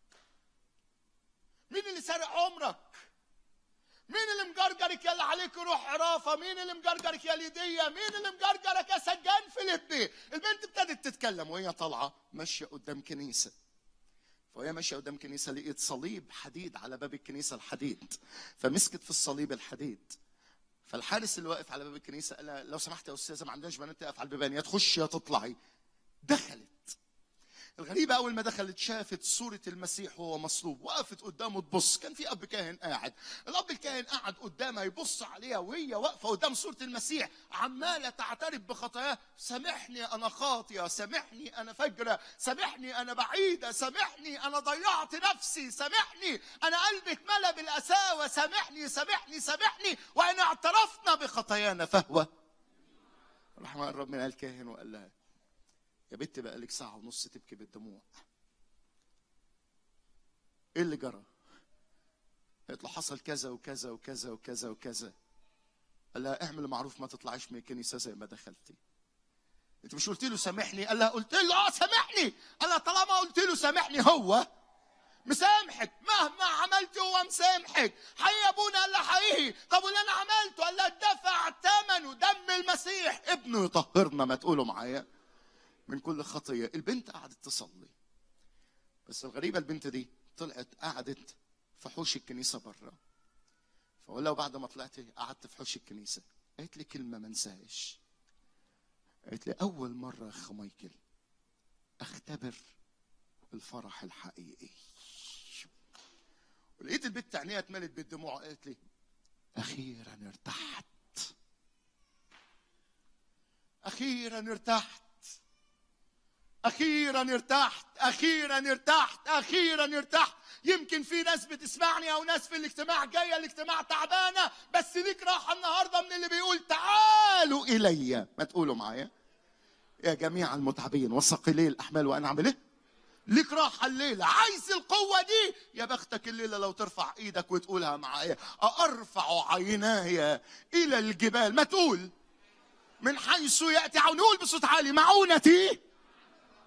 مين اللي سارق عمرك؟ مين اللي مجرجرك يا اللي عليك روح عرافه؟ مين اللي مجرجرك يا ليديه؟ مين اللي مجرجرك يا سجان فيليبي؟ البنت ابتدت تتكلم وهي طالعه ماشيه قدام كنيسه. فهي ماشيه قدام كنيسه لقيت صليب حديد على باب الكنيسه الحديد، فمسكت في الصليب الحديد. فالحارس اللي واقف على باب الكنيسه قال لها لو سمحت يا استاذه ما عندناش بنات تقف على البيبان، يا تخشي يا تطلعي. دخلت. الغريبة أول ما دخلت شافت صورة المسيح وهو مصلوب، وقفت قدامه تبص. كان في أب كاهن قاعد، الأب الكاهن قاعد قدامها يبص عليها وهي واقفة قدام صورة المسيح عمالة تعترف بخطاياها. سامحني أنا خاطئة، سامحني أنا فجرة، سامحني أنا بعيدة، سامحني أنا ضيعت نفسي، سامحني أنا قلبي اتملى بالقساوة، سامحني وإن اعترفنا بخطايانا فهو. راح قرب من الكاهن وقال لها يا بنت بقى لك ساعة ونص تبكي بالدموع، ايه اللي جرى؟ قالت له حصل كذا وكذا وكذا وكذا وكذا. قال لها اعمل معروف ما تطلعيش من الكنيسة زي ما دخلتي. انت مش قلت له سامحني؟ قال لها قلت له سامحني. قال لها طالما قلت له سامحني هو مسامحك، مهما عملت هو مسامحك. حقيقي ابونا؟ قال لها حقيقي. طب واللي انا عملته؟ قال لها دفع ثمنه دم المسيح ابنه يطهرنا، ما تقولوا معايا، من كل خطية. البنت قعدت تصلي، بس الغريبة البنت دي طلعت قعدت في حوش الكنيسة بره. فقول لها بعد ما طلعت قعدت في حوش الكنيسة، قالت لي كلمة ما انساهاش. قالت لي أول مرة يا أخ مايكل أختبر الفرح الحقيقي. ولقيت البنت عينيها اتملت بالدموع. قالت لي أخيرا ارتحت، أخيرا ارتحت، أخيرا ارتحت، أخيرا ارتحت، أخيرا ارتحت. يمكن في ناس بتسمعني أو ناس في الاجتماع جاية الاجتماع تعبانة، بس ليك راحة النهاردة من اللي بيقول تعالوا إلي. ما تقولوا معايا يا جميع المتعبين وثقيلي الأحمال وأنا أعمل إيه؟ ليك راحة الليلة. عايز القوة دي؟ يا بختك الليلة لو ترفع إيدك وتقولها معايا. أرفع عيناي إلى الجبال. ما تقول من حيث يأتي عون. نقول بصوت عالي معونتي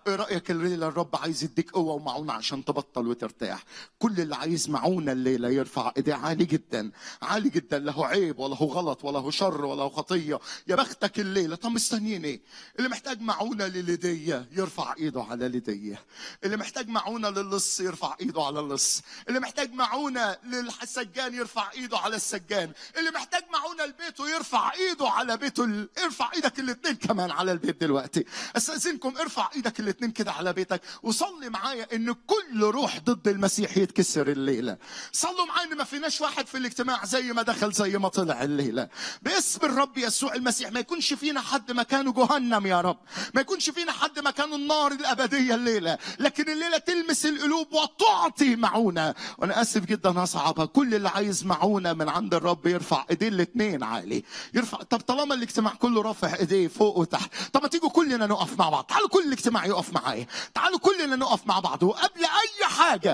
ايه رأيك الليلة الرب عايز يديك قوة ومعونة عشان تبطل وترتاح؟ كل اللي عايز معونة الليلة يرفع ايديه عالي جدا عالي جدا، له عيب ولا هو غلط ولا هو شر ولا هو خطية. يا بختك الليلة. طب مستنيين ايه؟ اللي محتاج معونة لليدية يرفع ايده على اليدية، اللي محتاج معونة للص يرفع ايده على اللص، اللي محتاج معونة للسجان يرفع ايده على السجان، اللي محتاج معونة لبيته يرفع ايده على بيته. ارفع ايدك الاثنين كمان على البيت دلوقتي. استاذنكم ارفع ايدك الاثنين كده على بيتك وصلي معايا ان كل روح ضد المسيح يتكسر الليله. صلوا معايا ان ما فيناش واحد في الاجتماع زي ما دخل زي ما طلع الليله باسم الرب يسوع المسيح. ما يكونش فينا حد مكانه جهنم يا رب، ما يكونش فينا حد مكانه النار الابديه الليله، لكن الليله تلمس القلوب وتعطي معونه. وانا اسف جدا هصعبها، كل اللي عايز معونه من عند الرب يرفع ايديه الاثنين عالي. يرفع. طب طالما الاجتماع كله رافع ايديه فوق وتحت، طب ما تيجوا كلنا نقف مع بعض. تعالوا كل الاجتماع يقف معايا، تعالوا كلنا نقف مع بعض. وقبل اي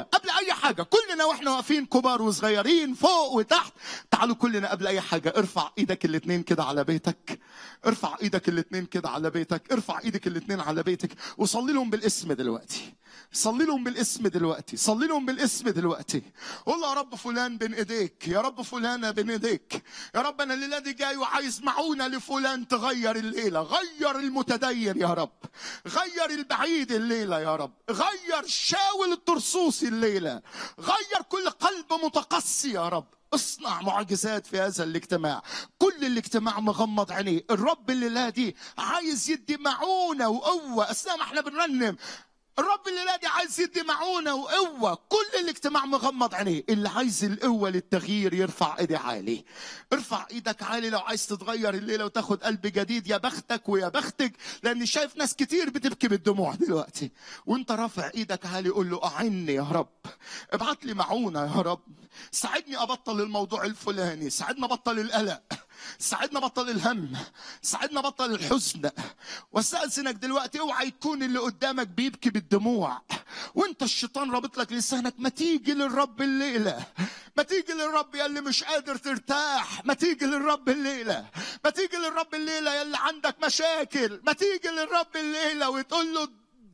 حاجه كلنا واحنا واقفين كبار وصغيرين فوق وتحت، تعالوا كلنا قبل اي حاجه ارفع ايدك الاثنين كده على بيتك. ارفع ايدك الاثنين كده على بيتك. ارفع ايدك الاثنين على بيتك وصلي لهم بالاسم دلوقتي. صلي لهم بالاسم دلوقتي. صلي لهم بالاسم دلوقتي. قول يا رب فلان بين ايديك، يا رب فلانه بين ايديك. يا رب انا الليله دي جاي وعايز معونه لفلان تغير الليله. غير المتدين يا رب، غير البعيد الليله يا رب، غير شاول الطرسوسي الليله، غير كل قلب متقسي يا رب. اصنع معجزات في هذا الاجتماع. كل الاجتماع مغمض عينيه. الرب الليله دي عايز يدي معونه وقوه. اثناء ما احنا بنرنم الرب الليله دي عايز يدي معونه وقوه. كل الاجتماع مغمض عينيه. اللي عايز القوه للتغيير يرفع ايديه عالي. ارفع ايدك عالي لو عايز تتغير الليله وتاخد قلب جديد. يا بختك ويا بختك، لاني شايف ناس كتير بتبكي بالدموع دلوقتي. وانت رافع ايدك عالي قول له اعني يا رب، ابعت لي معونه يا رب، ساعدني ابطل الموضوع الفلاني، ساعدني ابطل القلق، ساعدنا بطل الهم، ساعدنا بطل الحزن. واستأذنك دلوقتي اوعى يكون اللي قدامك بيبكي بالدموع وانت الشيطان رابط لك لسانك. ما تيجي للرب الليله، ما تيجي للرب يا اللي مش قادر ترتاح، ما تيجي للرب الليله، ما تيجي للرب الليله يا اللي عندك مشاكل، ما تيجي للرب الليله وتقول له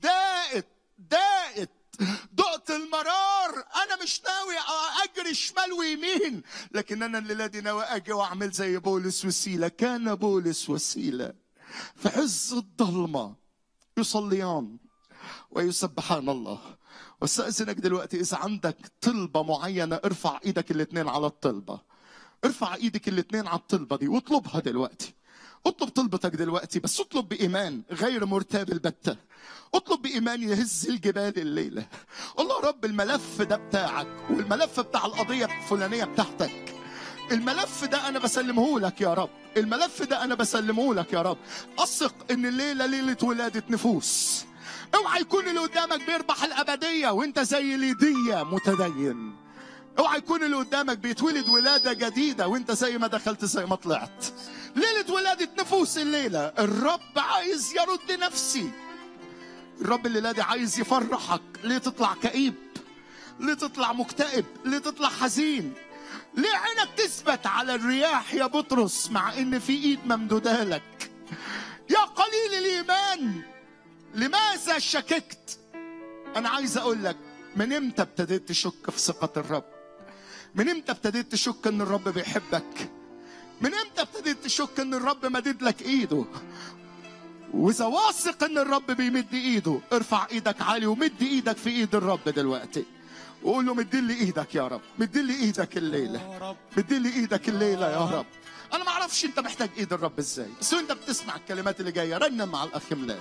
دقت دقت المرار. انا مش ناوي اجري شمال ويمين، لكن انا الليله دي ناوي اجي واعمل زي بولس وسيله. كان بولس وسيله في عز الضلمه يصليان ويسبحان الله. واستأذنك دلوقتي اذا عندك طلبه معينه ارفع ايدك الاثنين على الطلبه. ارفع ايدك الاثنين على الطلبه دي واطلبها دلوقتي. اطلب طلبتك دلوقتي، بس اطلب بإيمان غير مرتاب البتة. اطلب بإيمان يهز الجبال الليلة. الله رب الملف ده بتاعك، والملف بتاع القضية الفلانية بتاعتك. الملف ده أنا بسلمه لك يا رب، الملف ده أنا بسلمه لك يا رب. أثق إن الليلة ليلة ولادة نفوس. اوعى يكون اللي قدامك بيربح الأبدية وانت زي ليدية متدين. اوعى يكون اللي قدامك بيتولد ولادة جديدة وانت زي ما دخلت زي ما طلعت. ليلة ولادة نفوس الليلة. الرب عايز يرد نفسي. الرب الليلة دي عايز يفرحك. ليه تطلع كئيب؟ ليه تطلع مكتئب؟ ليه تطلع حزين؟ ليه عينك تثبت على الرياح يا بطرس مع ان في ايد ممدودة لك؟ يا قليل الايمان لماذا شككت؟ انا عايز اقول لك، من امتى ابتديت تشك في ثقة الرب؟ من امتى ابتديت تشك ان الرب بيحبك؟ من امتى ابتديت تشك ان الرب مدد لك ايده؟ واذا واثق ان الرب بيمد ايده ارفع ايدك عالي ومد ايدك في ايد الرب دلوقتي وقول له مد لي ايدك يا رب، مد لي ايدك الليله، مد لي ايدك الليله يا رب. انا ما اعرفش انت محتاج ايد الرب ازاي، بس وانت بتسمع الكلمات اللي جايه رنم مع الاخ ميلاد.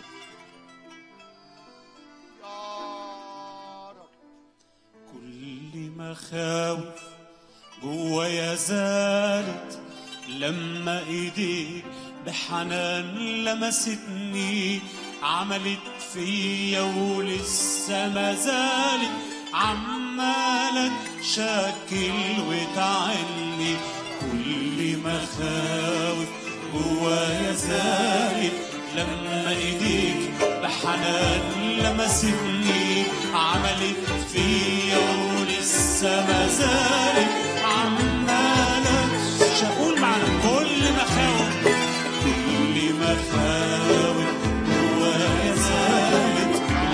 كل مخاوف جوايا زالت لما ايديك بحنان لمستني، عملت فيا ولسه ما زالت عمالة تشكل وتعني. كل مخاوف جوايا زالت لما ايديك بحنان لمستني، عملت فيا ولسه ما زالت عمالة تشكل معنا. كل مخاوف جوايا زالت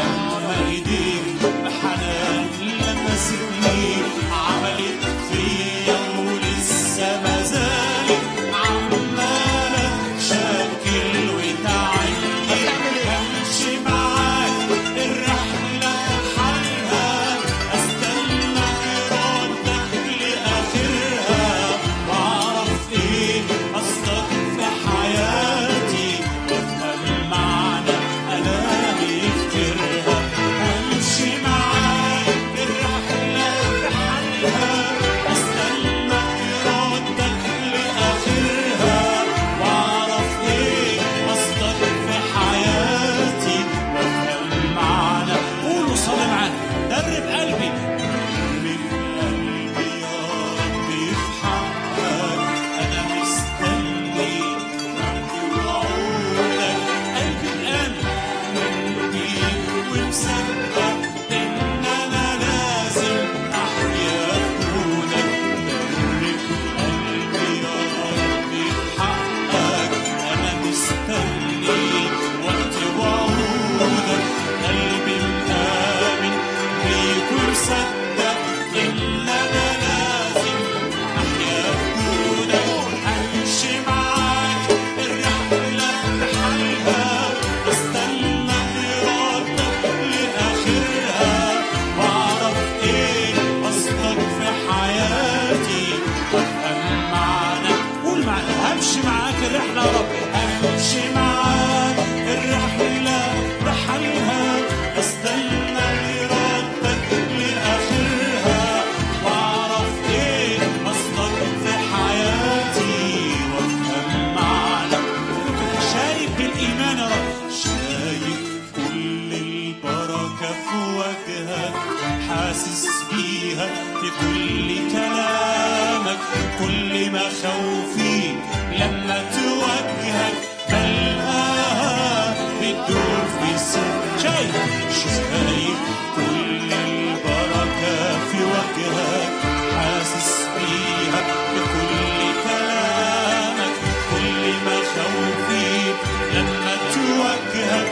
شايف كل البركة في وجهك، حاسس بيها بكل كلامك، كل مخاوفي لما تواجهك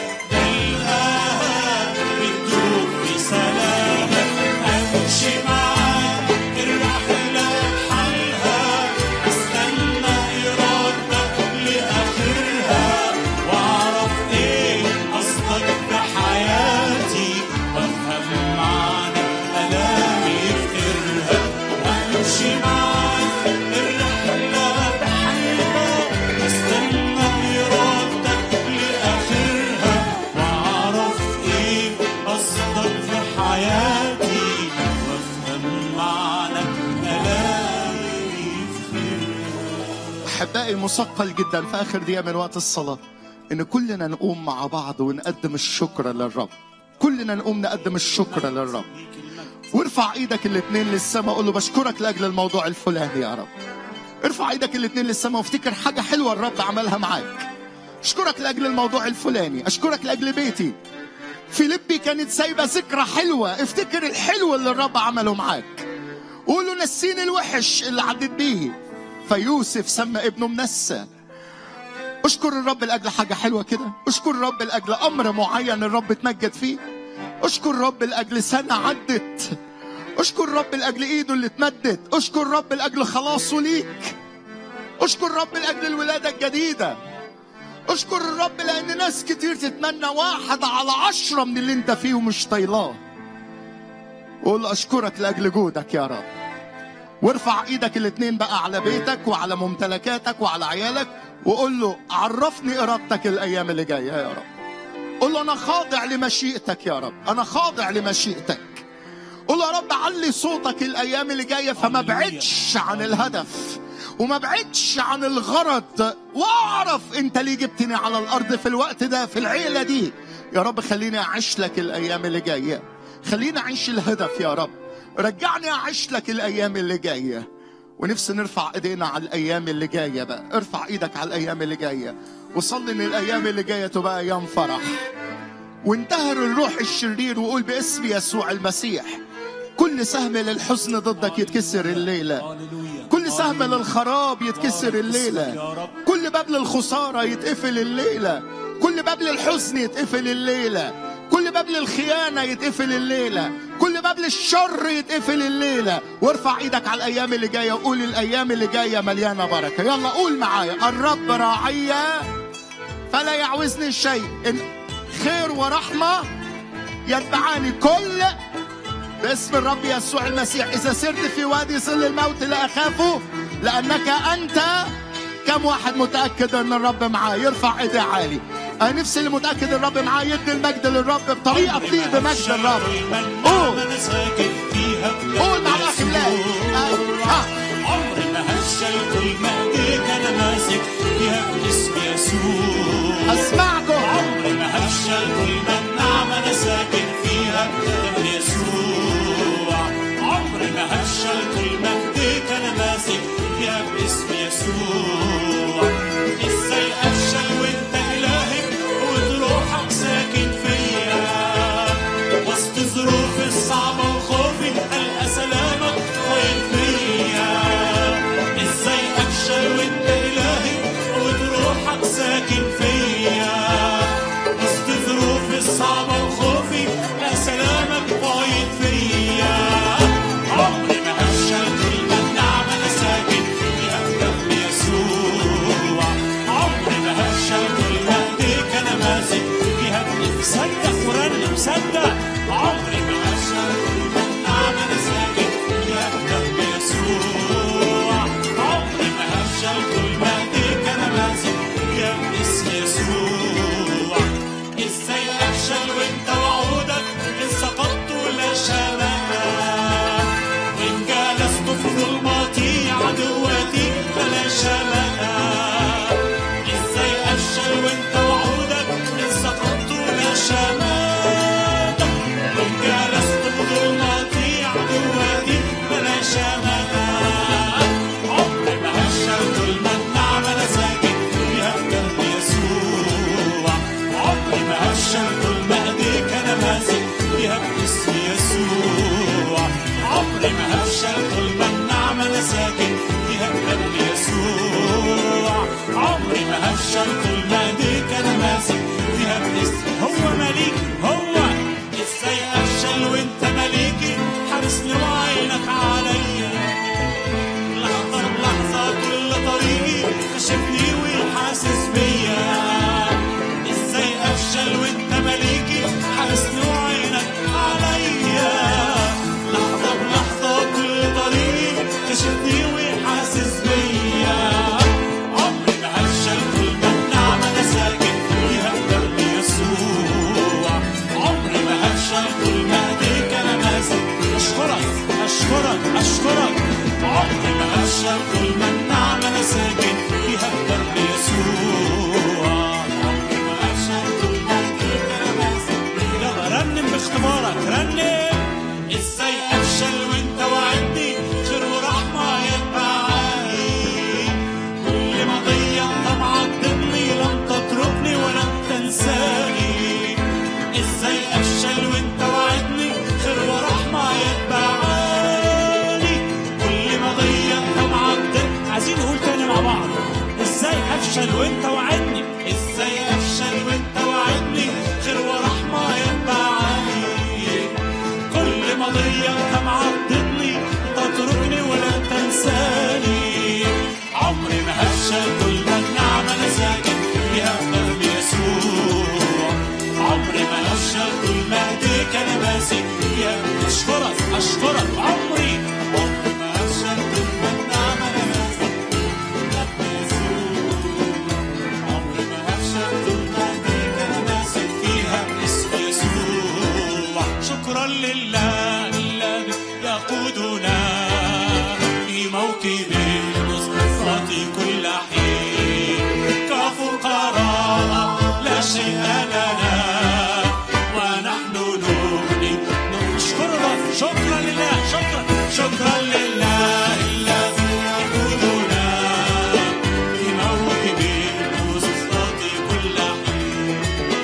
بلقاها بتدوب في سلامك. أمشي معاك الرحلة بحالها، استنى إرادتك لآخرها، وأعرف إيه قصدك بحياتي، وأفهم معنى ألامي في غيرها. أمشي معاك الرحلة بحالها، استنى إرادتك لآخرها، وأعرف إيه قصدك في حياتي، وأفهم معنى ألامي في غيرها. أحبائي، مثقل جدا في آخر دقيقة من وقت الصلاة إن كلنا نقوم مع بعض ونقدم الشكر للرب. كلنا نقوم نقدم الشكر للرب. وارفع ايدك الاتنين للسماء، قول له بشكرك لأجل الموضوع الفلاني يا رب. ارفع ايدك الاتنين للسماء وافتكر حاجة حلوة الرب عملها معاك. اشكرك لأجل الموضوع الفلاني، اشكرك لأجل بيتي. فيليبي كانت سايبة ذكرى حلوة، افتكر الحلو اللي الرب عمله معاك. قولوا نسيني الوحش اللي عدت بيه. فيوسف سمى ابنه منسى. اشكر الرب لأجل حاجة حلوة كده. اشكر الرب لأجل أمر معين الرب اتمجد فيه. اشكر الرب لأجل سنة عدت. اشكر الرب لأجل ايده اللي اتمدت. اشكر الرب لأجل خلاصه ليك. اشكر الرب لأجل الولادة الجديدة. اشكر الرب لأن ناس كتير تتمنى 1/10 من اللي انت فيه ومش طايلاه. قول اشكرك لأجل جودك يا رب. وارفع ايدك الاتنين بقى على بيتك وعلى ممتلكاتك وعلى عيالك، وقول له عرفني ارادتك الايام اللي جايه يا رب. قول له انا خاضع لمشيئتك يا رب، انا خاضع لمشيئتك. قول له يا رب علي صوتك الايام اللي جايه، فما بعدش عن الهدف وما بعدش عن الغرض، واعرف انت ليه جبتني على الارض في الوقت ده في العيله دي. يا رب خليني اعيش لك الايام اللي جايه، خليني اعيش الهدف يا رب. رجعني اعيش لك الايام اللي جايه. ونفسي نرفع ايدينا على الايام اللي جايه بقى. ارفع ايدك على الايام اللي جايه وصلي ان الايام اللي جايه تبقى ايام فرح. وانتهر الروح الشرير وقول باسم يسوع المسيح كل سهم للحزن ضدك يتكسر الليله، كل سهم للخراب يتكسر الليله، كل باب للخساره يتقفل الليله، كل باب للحزن يتقفل الليله، كل باب للخيانة يتقفل الليلة، كل باب للشر يتقفل الليلة. وارفع ايدك على الأيام اللي جاية وقول الأيام اللي جاية مليانة بركة. يلا قول معايا الرب راعية فلا يعوزني شيء، إن خير ورحمة يتبعاني كل باسم الرب يسوع المسيح. إذا سرت في وادي ظل الموت لا أخافه لأنك أنت. كم واحد متأكد أن الرب معاه؟ يرفع ايديه عالي. أنا نفسي اللي متأكد الرب معاه يدي المجد للرب بطريقة تليق بمجد الرب. قول قول مع الأخ بلال. عمري ما هشلت المجد أنا ماسك فيها باسم يسوع. أسمعكم. عمري ما هشلت النعمة أنا ساكن فيها بدم يسوع. عمري ما هشلت المجد أنا ماسك فيها باسم يسوع. إزاي أفشل وأنت إلهي وروحك ساكن فيا؟ وسط ظروفي الصعبة وخوفي ألقى سلامك وين فيا؟ إزاي أفشل وأنت إلهي وروحك ساكن فيا؟ وسط ظروفي الصعبة وخوفي ألقى سلامك وين فيا؟ عمري ما هفشل كل النعمة أنا ساكن فيها بدم يسوع. عمري ما هفشل كل مهديك أنا ماسك فيها بدم. صدق ورنم صدق. عمري ما هفشل كل النعمة أنا ساكن فيها بدم يسوع. عمري ما هفشل كل مهديك أنا ماسك فيها باسم يسوع. إزاي أفشل وأنت وعودك إن سقطت ولا شلال، وإن جلست في ظلماتي عدواتي فلا شلال. إزاي أفشل وأنت وعودك إن سقطت ولا شمال. أفشل كل ما النعمة أنا ساكن فيها بدرب يسوع. عمري ما أفشل كل ما أديك أنا ماسك فيها. يلا رنم باختبارك، رنم. إزاي أفشل وأنت وعدني خير ورحمة يتبعني. كل ما ضيع طمعك ضدني لم تتركني ولم تنساني. إزاي أفشل وأنت وعدني خير ورحمة يتبعني. كل ما ضيع طمعك ضدني. عايزين نقول تاني مع بعض. إزاي أفشل وأنت وعدني، إزاي أفشل وأنت وعدني خير ورحمة يتبعني. كل ما ضيع طمعك ضدني تتركني ولا تنساني. عمري ما هفشل طول ما النعمة أنا ساكن فيها بدرب يسوع. عمري ما هفشل طول ما ايديك أنا ماسك فيها. أشكرك أشكرك. عمري ما هفشل طول ما النعمة أنا ماسك فيها بدرب يسوع. عمري ما هفشل طول ما ايديك أنا ماسك فيها باسم يسوع. شكرا لله الذي يقودنا في موكب النصرة كل حين. كفقراء لا شيء لنا ونحن نغني. نشكر الله. شكرا لله، شكرا لله الذي يقودنا في موكب النصرة كل حين.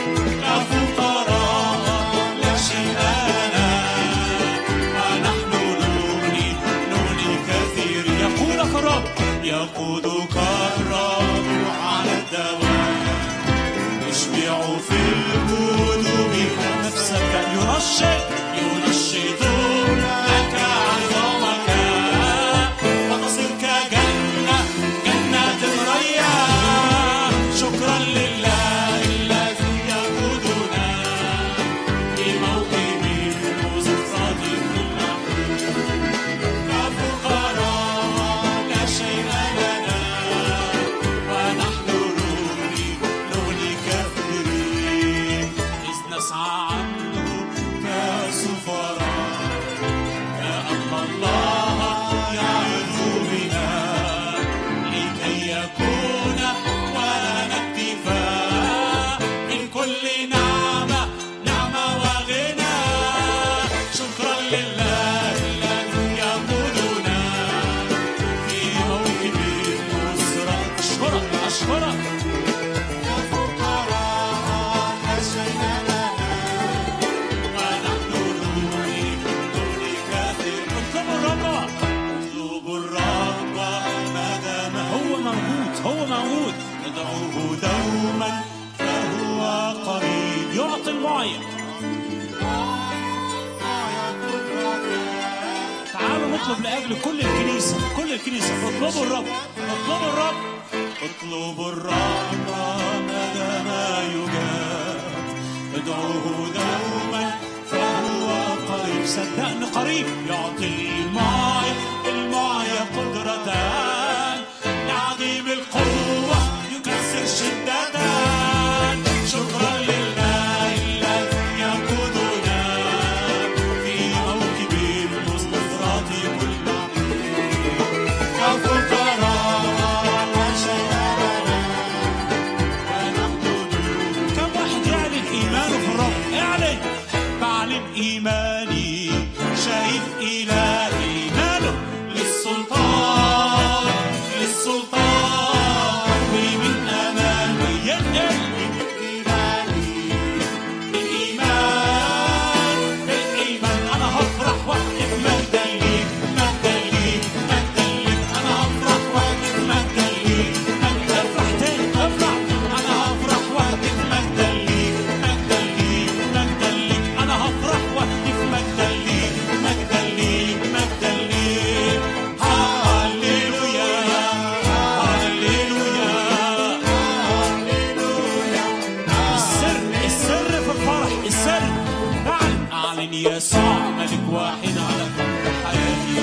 كفقراء لا شيء لنا ونحن نغني كثير. يقودك الرب، يقودك الرب على الدوام. يشبع في القلوب نفسك. ينشط لك عظامك وتصير كجنة ريان. شكرا لله الذي يقودنا في موكب النصرة كل حين. كفقراء لا شيء لنا ونحن نغني كثيرين. إذ نسعى عنه كسفراء كأن الله يعظ بنا لكي يكون ولنا اكتفاء من كل نعمة وغنى. شكرا لله الذي يقودنا في موكب النصرة. أشكرك كفقراء لا شيء لنا ونحن نغني كثير. اطلبوا الرب ما دام هو موجود. ادعوه دوما فهو قريب. يعطي المعين. تعالوا نطلب لأجل كل الكنيسة. اطلبوا الرب. اطلبوا الرب ما دام يجاب. ادعوه دوما فهو قريب. صدقني قريب. يعطي المعي قدرة لعظيم القوة يكسر شدة. شكرا لله الذي يقودنا في موكب النصرة كل حين. كفقراء لا شيء لنا ونحن كم واحد يعلن إيمانه في الرب؟ اعلن. بعلن إيماني شايف إلهي ماله للسلطان ومن أمامي ينقل بالإيمان أنا هفرح وقت مجدا ليك. أنا هفرح وقت مجدا ليك. افرح تاني افرح. أنا هفرح وقت مجدا ليك. أنا هفرح وقت مجدا ليك. هاليلويا السر في الفرح. السر أعلن يسوع ملك واحد على كل حياتي.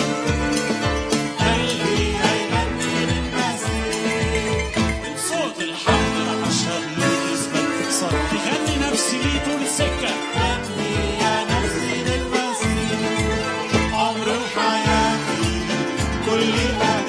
قلبي هيغني للمسيح من صوت الحمد. أنا أشهد له تثبت تكسر. تغني نفسي ليه طول السكة. غني يا نفسي للمسيح عمر وحياتي كل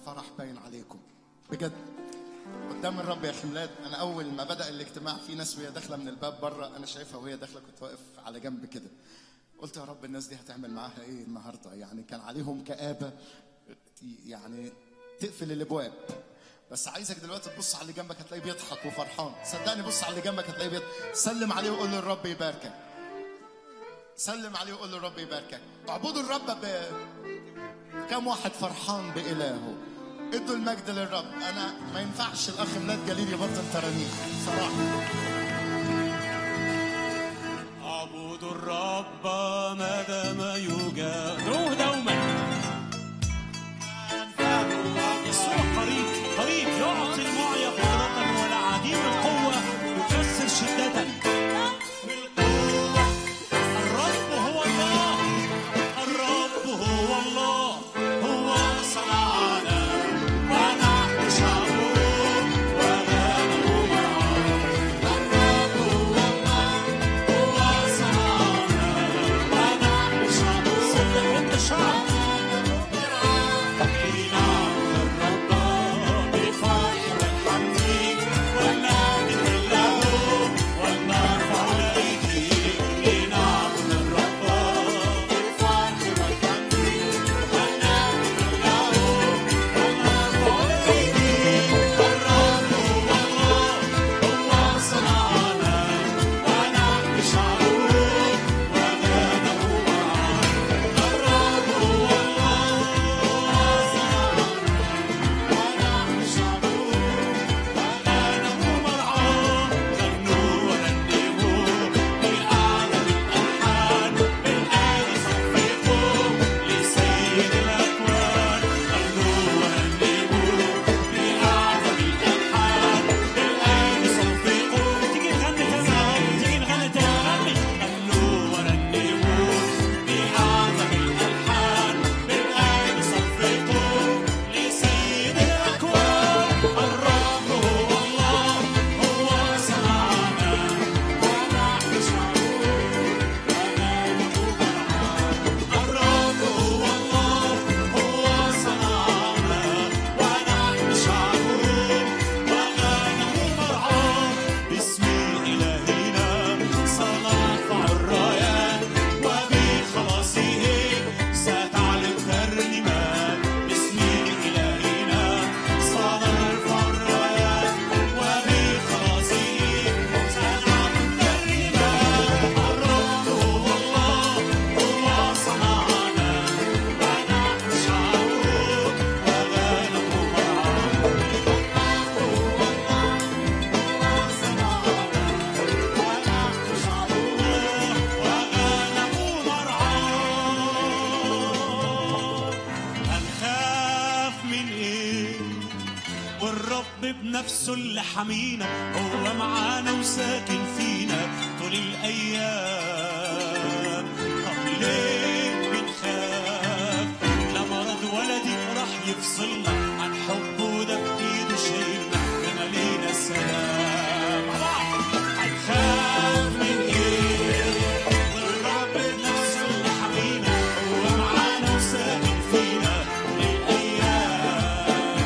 فرح باين عليكم بجد قدام الرب يا حملات. انا اول ما بدا الاجتماع في ناس وهي داخله من الباب بره، انا شايفها وهي داخله، كنت واقف على جنب كده، قلت يا رب الناس دي هتعمل معاها ايه النهارده؟ يعني كان عليهم كآبه يعني تقفل الابواب. بس عايزك دلوقتي تبص على اللي جنبك هتلاقيه بيضحك وفرحان. صدقني بص على اللي جنبك هتلاقيه بيضحك. سلم عليه وقول له الرب يباركك. سلم عليه وقول له الرب يباركك. اعبدوا الرب كم واحد فرحان بإلهه. ادوا المجد للرب. انا ما ينفعش الاخ ميلاد جليل يبطل ترانيم صراحه. اعبدوا الرب ما دام يوجد دوما. يسوع قريب يعطي المعيا قدرة والعديم القوة يكسر شدة. الرب هو الله، الرب هو الله، هو صنعنا ونحن شعبه وغنمه معه. الرب هو الله، هو صنعنا ونحن شعبه. صدق وانت شعب بنفسه اللي حمينا، هو معانا وساكن فينا طول الأيام. طب ليه بنخاف؟ لا مرض ولا ضيق راح يفصلنا عن حبه، ده بإيده شايلنا ومالينا السلام. هنخاف من إيه؟ والرب بنفسه اللي حمينا، هو معانا وساكن فينا طول الأيام.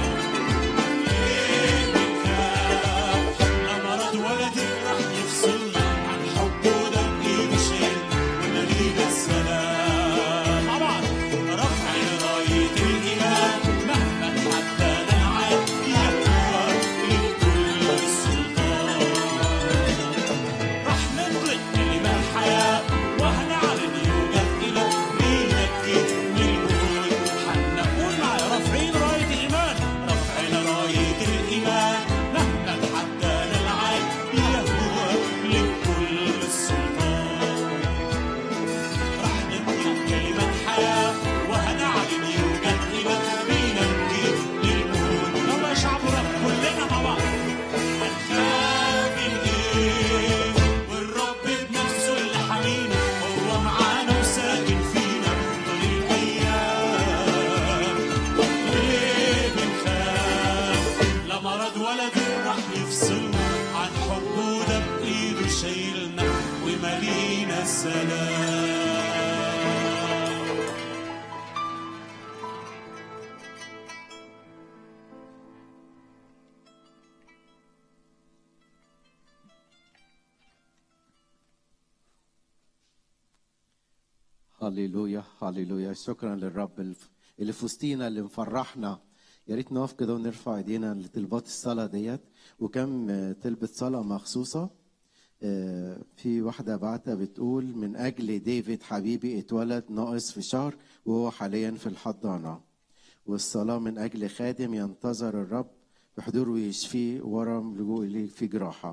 هللويا هللويا. شكرا للرب اللي في وسطينا اللي مفرحنا. يا ريت نقف كده ونرفع ايدينا لطلبات الصلاه ديت. وكم طلبة صلاه مخصوصه. في واحده بعتها بتقول: من اجل ديفيد حبيبي اتولد ناقص في شهر وهو حاليا في الحضانه. والصلاه من اجل خادم ينتظر الرب بحضوره ويشفيه ورم لجوء في جراحه.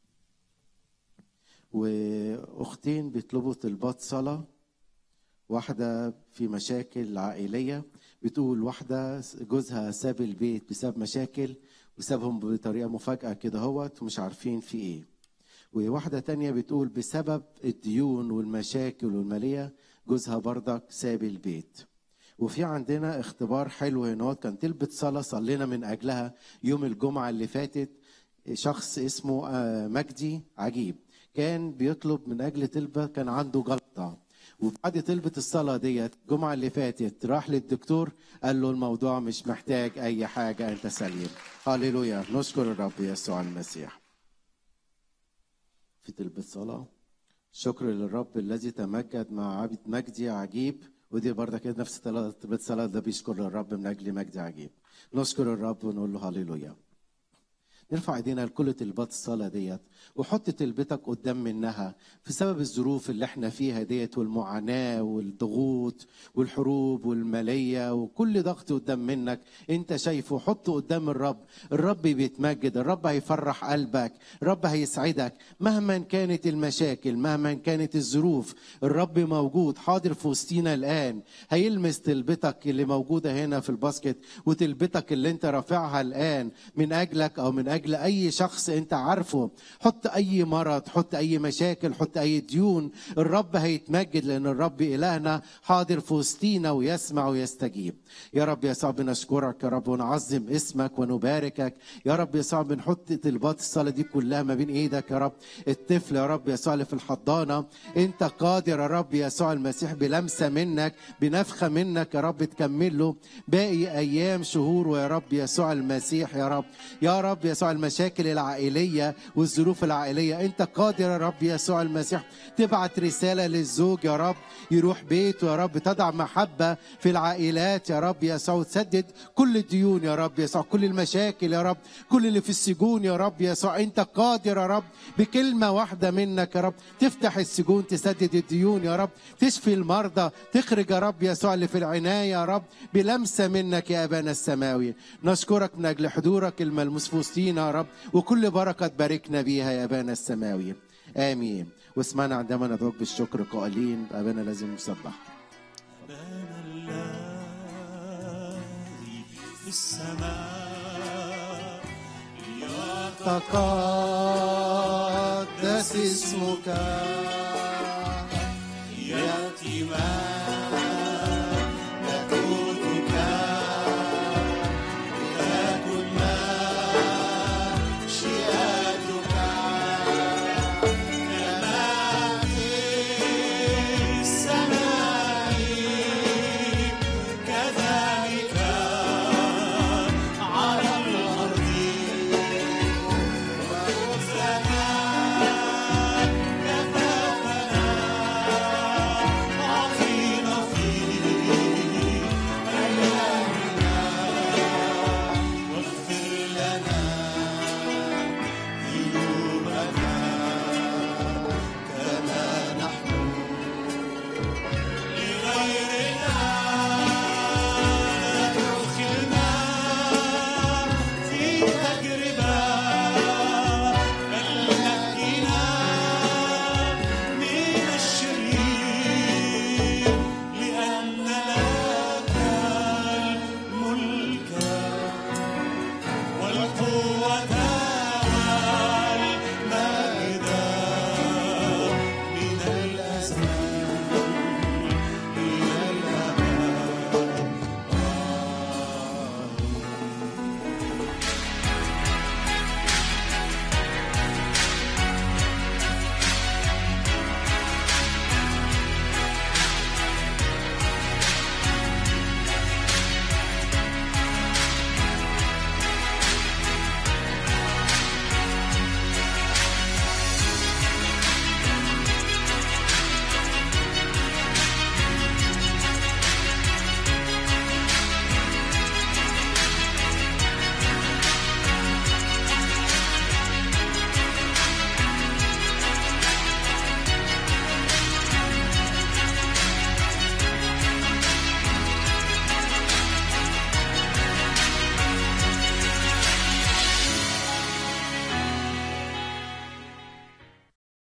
واختين بيطلبوا طلبات صلاه. واحدة في مشاكل عائلية بتقول واحدة جوزها ساب البيت بسبب مشاكل وسابهم بطريقة مفاجأة كده هوت ومش عارفين في ايه. وواحدة تانية بتقول بسبب الديون والمشاكل والمالية جوزها برضك ساب البيت. وفي عندنا اختبار حلو هنا كان طلبة صلاة صلينا من أجلها يوم الجمعة اللي فاتت. شخص اسمه مجدي عجيب كان بيطلب من أجل طلبة، كان عنده جلطة. وبعد طلبة الصلاة ديت الجمعة اللي فاتت راح للدكتور قال له الموضوع مش محتاج أي حاجة، أنت سليم. هاليلويا. نشكر الرب يسوع المسيح. في طلبة صلاة. شكر للرب الذي تمجد مع عبد مجدي عجيب. ودي برضه كده نفس طلبة صلاة ده بيشكر الرب من أجل مجدي عجيب. نشكر الرب ونقول له هاليلويا. نرفع ايدينا لكل طلبات الصلاه ديت وحط طلبتك قدام منها في سبب الظروف اللي احنا فيها ديت والمعاناه والضغوط والحروب والماليه وكل ضغط قدام منك انت شايفه. حطه قدام الرب. الرب بيتمجد، الرب هيفرح قلبك، الرب هيسعدك مهما كانت المشاكل مهما كانت الظروف. الرب موجود حاضر في وسطينا الان. هيلمس طلبتك اللي موجوده هنا في الباسكت وطلبتك اللي انت رافعها الان من اجلك او من أجل أي شخص أنت عارفه. حط أي مرض، حط أي مشاكل، حط أي ديون. الرب هيتمجد لأن الرب إلهنا حاضر في وسطينا ويسمع ويستجيب. يا رب يسوع بنشكرك يا رب ونعظم اسمك ونباركك. يا رب يسوع بنحط طلبات الصلاة دي كلها ما بين إيدك يا رب. الطفل يا رب يسوع اللي في الحضانة أنت قادر يا رب يسوع المسيح بلمسة منك بنفخة منك يا رب تكمل له باقي أيام شهور. ويا رب يسوع المسيح يا رب يا رب يسوع المشاكل العائلية والظروف العائلية أنت قادر يا رب يسوع المسيح تبعت رسالة للزوج يا رب يروح بيته يا رب. تضع محبة في العائلات يا رب يسوع وتسدد كل الديون يا رب يسوع، كل المشاكل يا رب، كل اللي في السجون يا رب يسوع. أنت قادر يا رب بكلمة واحدة منك يا رب تفتح السجون، تسدد الديون يا رب، تشفي المرضى، تخرج يا رب يسوع اللي في العناية يا رب بلمسة منك يا أبانا السماوي. نشكرك من أجل حضورك الملموس في وسطينا يا رب وكل بركة تباركنا بيها يا أبانا السماوي. آمين. واسمعنا عندما ندعوك بالشكر قائلين أبانا لازم نسبح. أبانا الذي في السماء يتقدس اسمك